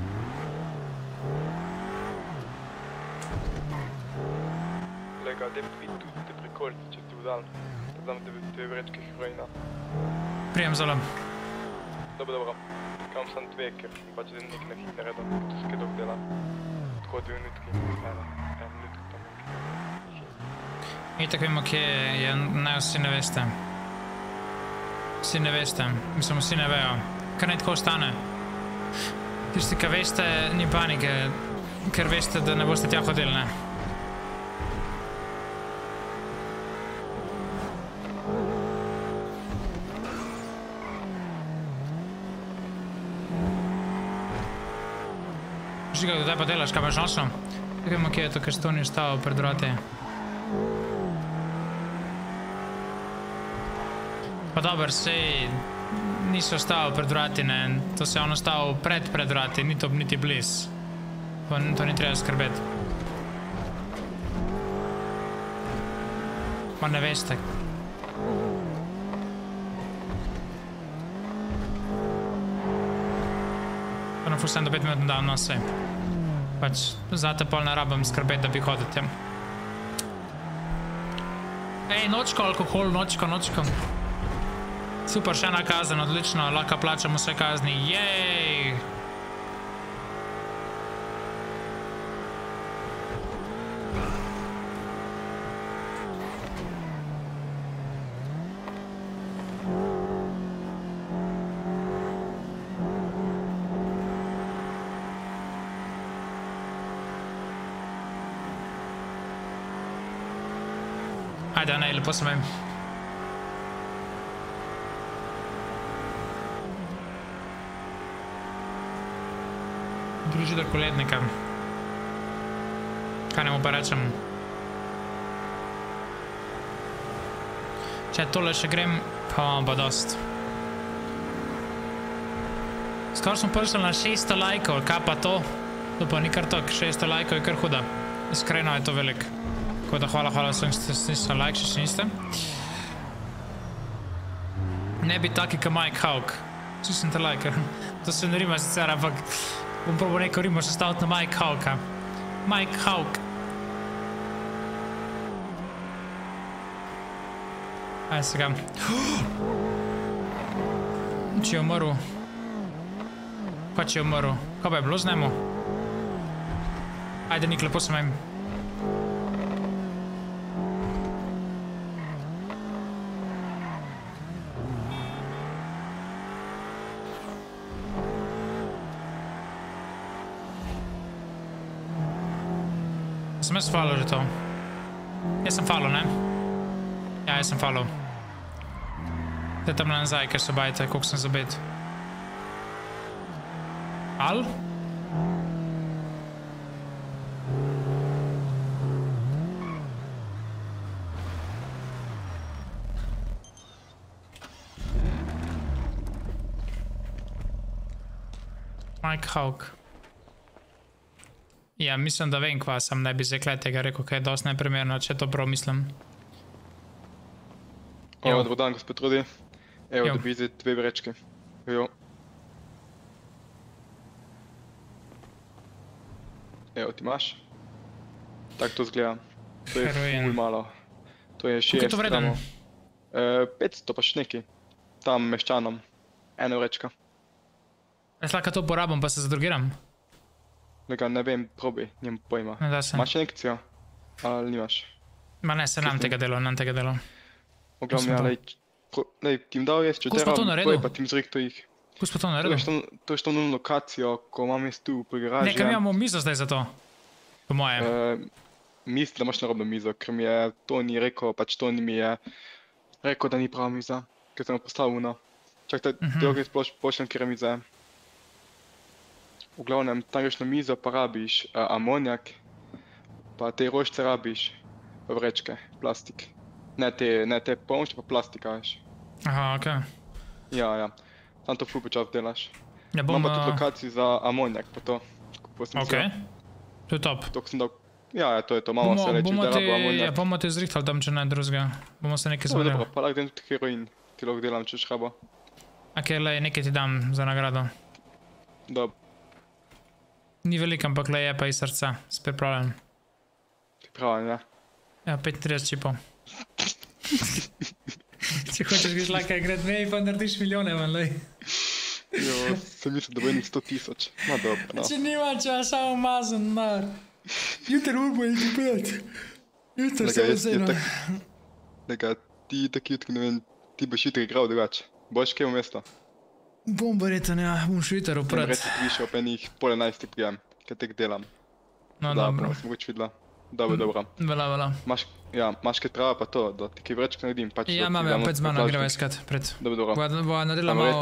Lega, da bi tudi te prikolice, če ti vdal. Da znam dve vrečke heroina. Prijem zelo. Dobro. Kam sam dve, ker pač da nek na hitne redo, to se kaj dolg dela. Tako 2 minutki, en minutki tam nekaj. Itak vemo, kje je, naj vsi ne veste. Vsi ne veste, mislim, vsi ne vejo. Kar naj tako ostane. Tisti, ki veste, ni panike, ker veste, da ne boste tja hodili, ne. Žiga, kdaj pa delaš, kaj paš nočno? Vemo, kje je to, ker s Toni ostal pred vrati. Pa dober, sej niso ostal pred vrati, ne. To se je on ostal pred vrati, ni to niti bliz. To ni treba skrbeti. Pa ne veste. Pa na ful sem do 5 minut dal, no sej. Pač zate pol ne rabim skrbeti, da bi hodil tem. Ej, nočko alkohol, nočko. Super, še ena kazen, odlično, lahko plačamo vse kazni, jej! Ajde, ne, lepo sem vem. Druži do kolednika. Kaj ne mu pa rečem? Če tole še grem, pa imam pa dost. Skoro smo prišli na 600 lajkov, kaj pa to? To pa ni kar tok, 600 lajkov je kar huda. Iskreno je to velik. Tako da hvala vsem, ste na like, še niste. Ne bi taki ka Mike Hawk. Vsi sem te like, to se ne rima sicer, ampak bom probal neko rimo še staviti na Mike Hawka. Mike Hawk. Ajde se ga. Če je umrl. Pa če je umrl. Kaj pa je bilo z njemu? Ajde, Nik, lepo sem vem. Sem jaz follow že to. Jaz sem follow, ne? Ja, jaz sem follow. Zdaj tam nazaj, ker se bajte, koliko sem zabit. Al? Mike Hawk. Ja, mislim, da vem, kva sem, ne bi zdaj tega rekel, kaj je dosti neprimerno, če to prav mislim. Evo, dober dan, gospod Rudi. Evo, dobi zdaj 2 vrečke. Jo. Evo, ti imaš? Tak to zgleda. To je ful malo. To je 6 Koliko je to vreden? 500 pa še neki. Tam meščanom. 1 vrečka. Jaz lahko to porabim, pa se zadrugiram. Lega, ne vem, probi, nimam pojma. Ne da se. Imaš injekcijo? Ali nimaš? Ma ne, se nam tega delo. Oglavno, ja, lej, ti jim dal jaz, če treba, pa ti jim zrekto jih. Ko smo to naredili? To je što nujno lokacijo, ko imam jaz tu pri garaži. Nekaj imamo mizo zdaj za to, po moje. Mislim, da imaš narobno mizo, ker mi je Toni rekel, pač Toni mi je rekel, da ni prava miza, ker sem jo postavil, no. Čakaj, drugi pošljem, kjer je miza. V glavnem, tam greš na mizo, pa rabiš amonijak, pa te rožce rabiš, vrečke, plastik. Ne te polnče, pa plastika, veš. Aha, okej. Ja. Tam to ful počas delaš. Ja, Imam pa tudi lokacij za amonijak, pa to. Okej. To je top. Ja, to je to, malo se reči, da rabo amonijak. Bomo te zrihtali tam, če ne drugega. Bomo se nekaj zvodili. Dobro, pa lahko dem tudi heroin, ti lahko delam, če šrabo. Okej, lej, nekaj ti dam za nagrado. Dobro. Ni veliko, ampak lej je pa iz srca, si pripravljen. Pripravljen, ja. Ja, 35 čipov. Če hočeš greš lahko igrat mej, pa narediš milijone, man, lej. Jo, sem mislil, da bo enih 100 000. Ma dobro, no. Če nima, če vas samo mazan, mar. Jutri urbo je kupet. Jutri se vzeno. Lega, ti taki jutri, ne vem, ti boš jutri igral drugače. Boš kaj v mesto? Bom verjetno, ja, bom še jutri uprat. Sem reči, ti višel pa enih 10:30 prijem, kaj tek delam. No, dobro. Da, sem mogoče videla. Dobro. Vela. Maš kaj trava pa to, da ti kaj vrečk naredim, pač... Ja, imam, ja, pet z mano, greva iskat, pred. Dobro. Bova naredila malo...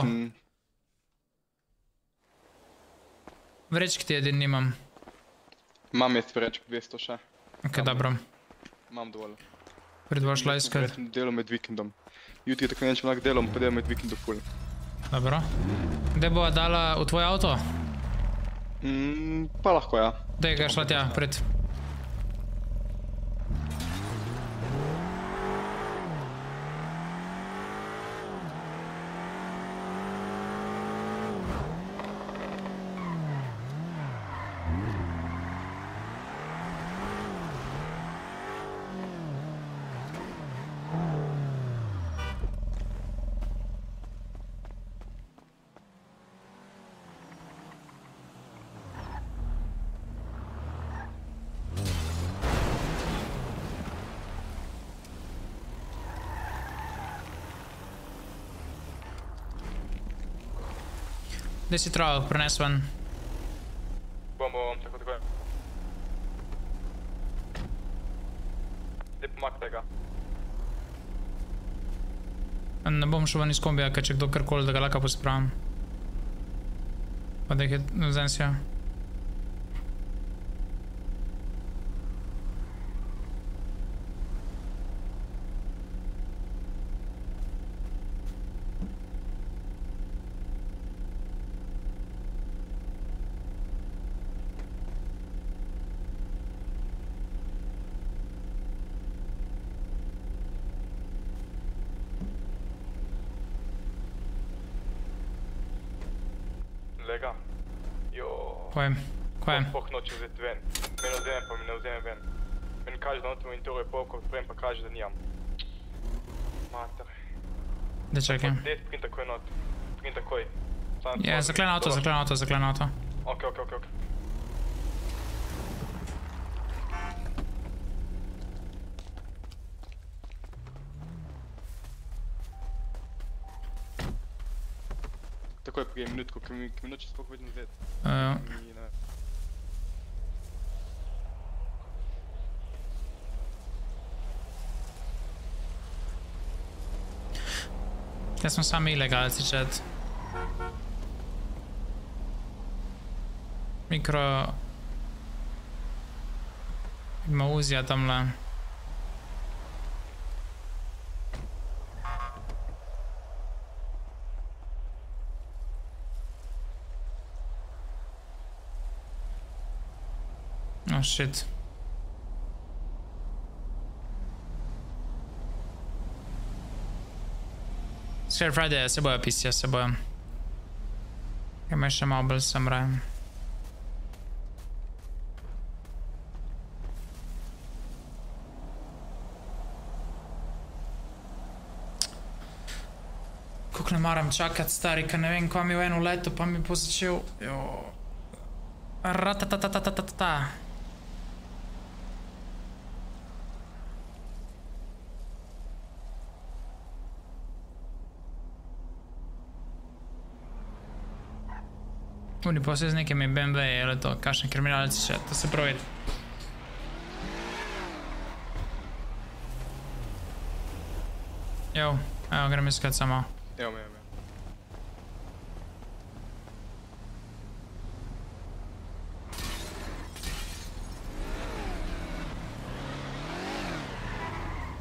Vrečk ti edin nimam. Imam jaz vrečk 200 še. Ok, dobro. Imam dovolj. Pred boš šla iskat. Verjetno delo med vikendom. Jutri tako nećem lahko delom, pa delo med vikendom ful. Dobro. Gde bova dala v tvoj avto? Pa lahko, ja. Dej ga šla tja, pred. Gdje si travo, prenes ven. Bom, tako je. Gdje pomakte ga? Ne bom šel ven iz kombija, kaj če kdo karkoli, da ga lahko pospravim. Pa da jih je vzem si, ja. Lega. Kaj je? Spoh noče vzeti ven. Mene vzeme pa mi ne vzeme ven. Meni kaže, da noto monitoru je polko, odprem pa kaže, da nijam. Mater. Da čakaj. Dej sprin takoj not. Sprin takoj. Ja, zaklen auto. Ok. Tako je prije minutko, ki mi noče sploh vedno vzeti. Jaz smo sami ilegalci, čet. Mikro... Ima Uzija tamle. Oh shit. Scare Friday, se bojo pisja, se bojo. Ima še malo bolj samrajem. Koliko ne maram čakat, stari, ker ne vem, ko mi v eno leto, pa mi bo začel... Ratatatatata. Oni pa vse z nekimi BMW-ji, ali to, kakšne kriminalci še, to se pravi. Evo, grem iskat samo. Evo.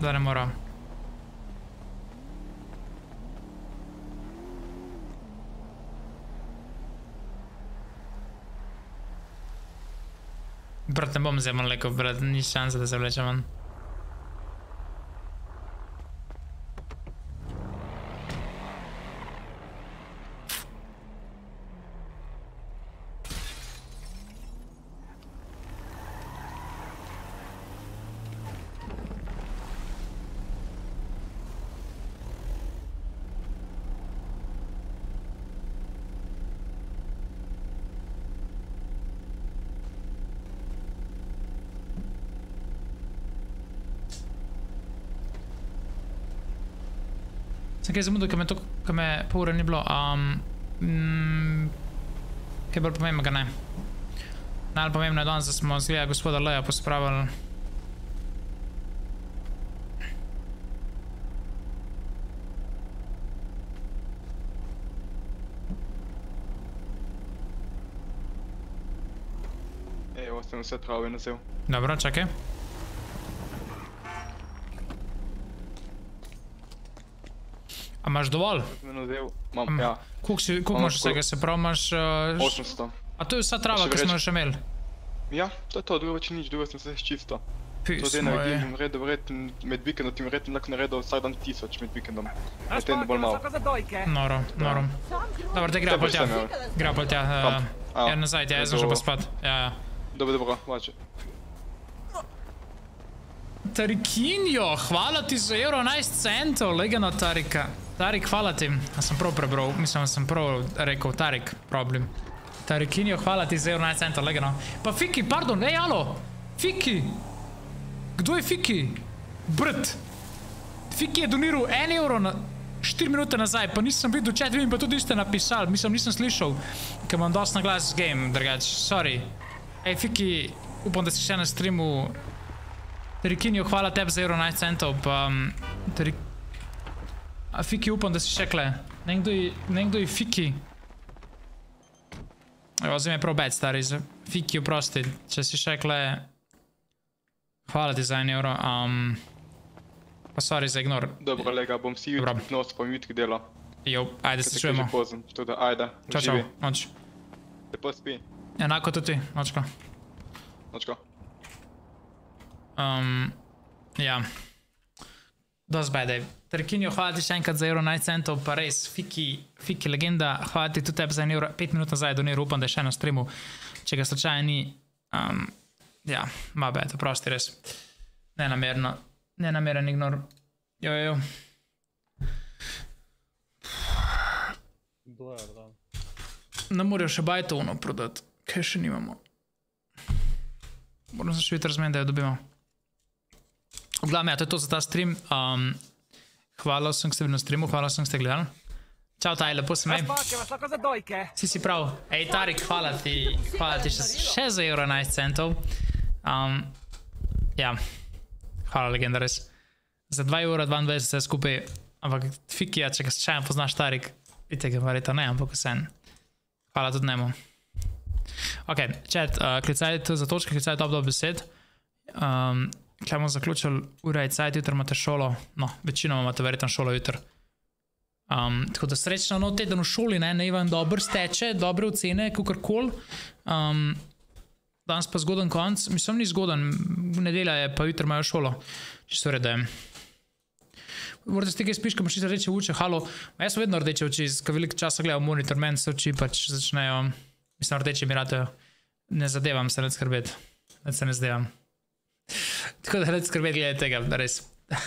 Da ne mora. Brat, ne bom vzemal leko, brat, ni šanse, da se vleče ven. Sem kaj zamudil, ker me pol ure ni bilo. Kaj bolj pomembnega, ne. Najbolj pomembno je danes, da smo zgleda gospoda Leja pospravili. Evo, sem vse trave nazel. Dobro, čakaj. A imaš dovolj? Imam, ja. Koliko imaš vsega, se pravi imaš... 800. A to je vsa trava, ki smo jo še imeli? Ja, to je to, drugo več nič, drugo sem se čisto. Pis To je naredil, verjetno med vikendom, ti verjetno lahko naredil vsak dan 1000 med vikendom. Med tednom bolj malo. Noro. Dobro, te gre pol tja. Gre pol tja. Ja, nazaj tja, jaz sem šel pa spat. Ja. Dobro, vače. Tarikinjo, hvala ti za €11, legeno Tarika. Tarik, hvala ti. A sem prav prebral, mislim, sem prav rekel Tarik, problem. Tarikinjo, hvala ti za €11, legeno. Pa Fiki, pardon, ej, alo! Fiki! Kdo je Fiki? Brt! Fiki je doniral €1 na 4 minute nazaj, pa nisem videl chat, vidim pa tudi ste napisali, mislim, nisem slišal, ker imam dosti na glas game, drugač, sorry. Ej, Fiki, upam, da si še na streamu. Tarikinjo, hvala tebi za €11, pa... A Fiki, upam, da si še kle. Nekdo je Fiki. Evo, zdaj mi je prav bad, stari. Fiki, oprosti, če si še kle... Hvala ti za €1. Pa sorry za ignor. Dobro, lega, bom si jutri nos, pa mi jutri delo. Jo, ajde, se čujemo. Ajde, Čau, noč. Lepo spi. Enako tudi, nočko. Nočko. Ja. Dost bad, Tarikinjo, hvala ti še enkrat za €11, pa res, Fiki legenda, hvala ti tudi tebi za €1, 5 minut nazaj doniral, upam, da je še na streamu, če ga slučaja ni, ja, ma bad, oprosti res, nenameren ignor, jo. Ne morajo še bajtovno prodati, kaj še nimamo. Moram se še videti razmen, da jo dobimo. V glavnem, ja, to je to za ta stream. Hvala vsem, ki ste bili na streamu, hvala vsem, ki ste gledali. Čau, Taj, lepo se mej. Si prav. Ej, Tarik, hvala ti še za €11. Ja, hvala, legenda, res. Za €2,22 vse skupaj, ampak Fikija, če ga še poznaš, Tarik, vidite ga verjetno ne, ampak vsem. Hvala tudi njemu. Ok, chat, klicajte za točke, klicajte top do besed. Kaj bomo zaključili, ura je cajt, jutri imate šolo, no, večinoma imate verjetno šolo jutri. Tako da srečno nov teden v šoli, ne vam dobro steče, dobre ocene, kakorkoli. Danes pa zgodan konc, mislim, ni zgodan, nedelja je, pa jutri imajo šolo, čisto rede. Morate se tega spiš, ko imaš čisto rdeče oči, halo, jaz sem vedno rdeče oči, ko veliko časa gledam monitor, meni se oči pač začnejo, mislim, rdeče mi ratejo, ne zadevam se, ne skrbeti, ne se ne zdevam. Tako da ne skrbeti glede tega, res.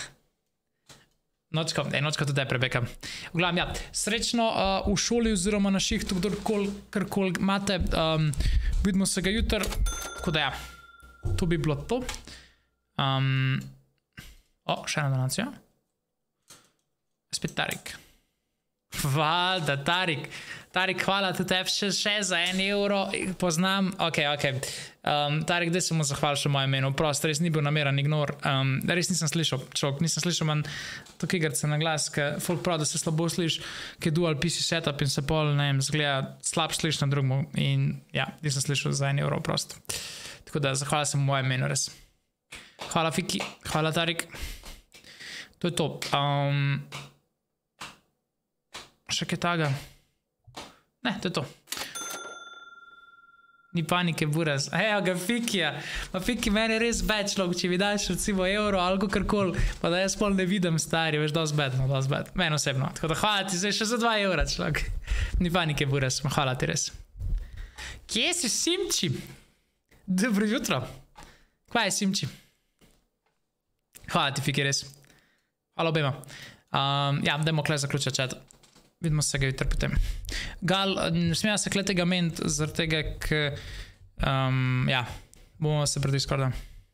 Nočko tudi je prebeka. V glavnem, ja, srečno v šoli oziroma na šihtu, karkoli imate, vidimo se ga jutri, tako da ja, to bi bilo to. Še ena donacija. Spet Tarik. Valjda, Tarik. Tarik, hvala tudi tebi še za €1. Poznam, ok. Tarik, da se mu zahvalil še v mojem imenu. Prost, res ni bil nameren ignor. Res nisem slišal, nisem slišal manj tako igrce na glas, ker folk prav, da se slabo sliš, ker je dual PC setup in se pol, ne vem, zgleda slab sliš na drugmu. In ja, nisem slišal za €1 prost. Tako da zahvalil sem v mojem imenu, res. Hvala Fiki, hvala Tarik. To je to. Še kaj taga? Ne, to je to. Ni panike, buraz. Ejo ga, Fikija. Pa Fiki, meni je res bad, človek, če mi daš recimo euro ali kakorkoli, pa da jaz pol ne vidim, stari, veš, dosti bad, no, dosti bad. Meni osebno. Tako da hvala ti zdaj še za 2 evra, človek. Ni panike, buraz, hvala ti res. Kje si, Simči? Dobro jutro. Kva je, Simči? Hvala ti, Fiki, res. Hvala obema. Ja, dajmo kle zaključati chat. Vidimo se ga jutri potem. Gal, ne smija se kle tega ment, zaradi tega, ja, bomo se pred Discordom.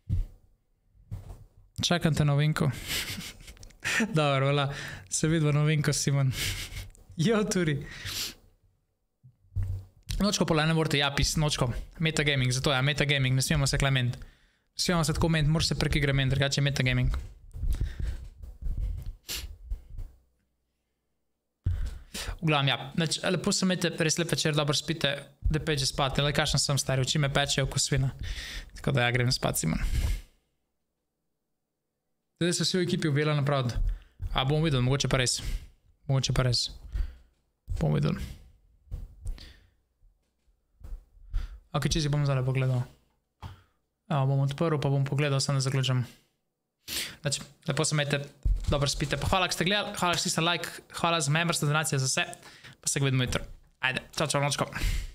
Čakam te novinko. Dobro, vala, se vidimo novinko, Simon. Jo, Turi. Nočko pola ne morate, ja, pis, nočko. Metagaming, zato ja, metagaming, ne smijemo se kle ment. Ne smijemo se tako ment, moraš se prek igre ment, drugače je metagaming. V glavnem, ja, lepo se imejte, res lep večer, dobro spite, da peče spati, le kakšen sem stari, oči me pečejo ko svina. Tako da ja, grem spat, Simon. Zdaj so vsi v ekipi objela napravd. A, bomo videli, mogoče pa res. Mogoče pa res. Bomo videli. Ok, če si bom zdaj pogledal. Evo, bom odprl, pa bom pogledal, sem da zaključam. Znači, lepo se imejte, dobro spite. Pa hvala, ko ste gledali, hvala, ko ste like, hvala za memberstvo, donacije za vse. Pa se ga vidimo jutro. Ajde, čau, čau, nočko.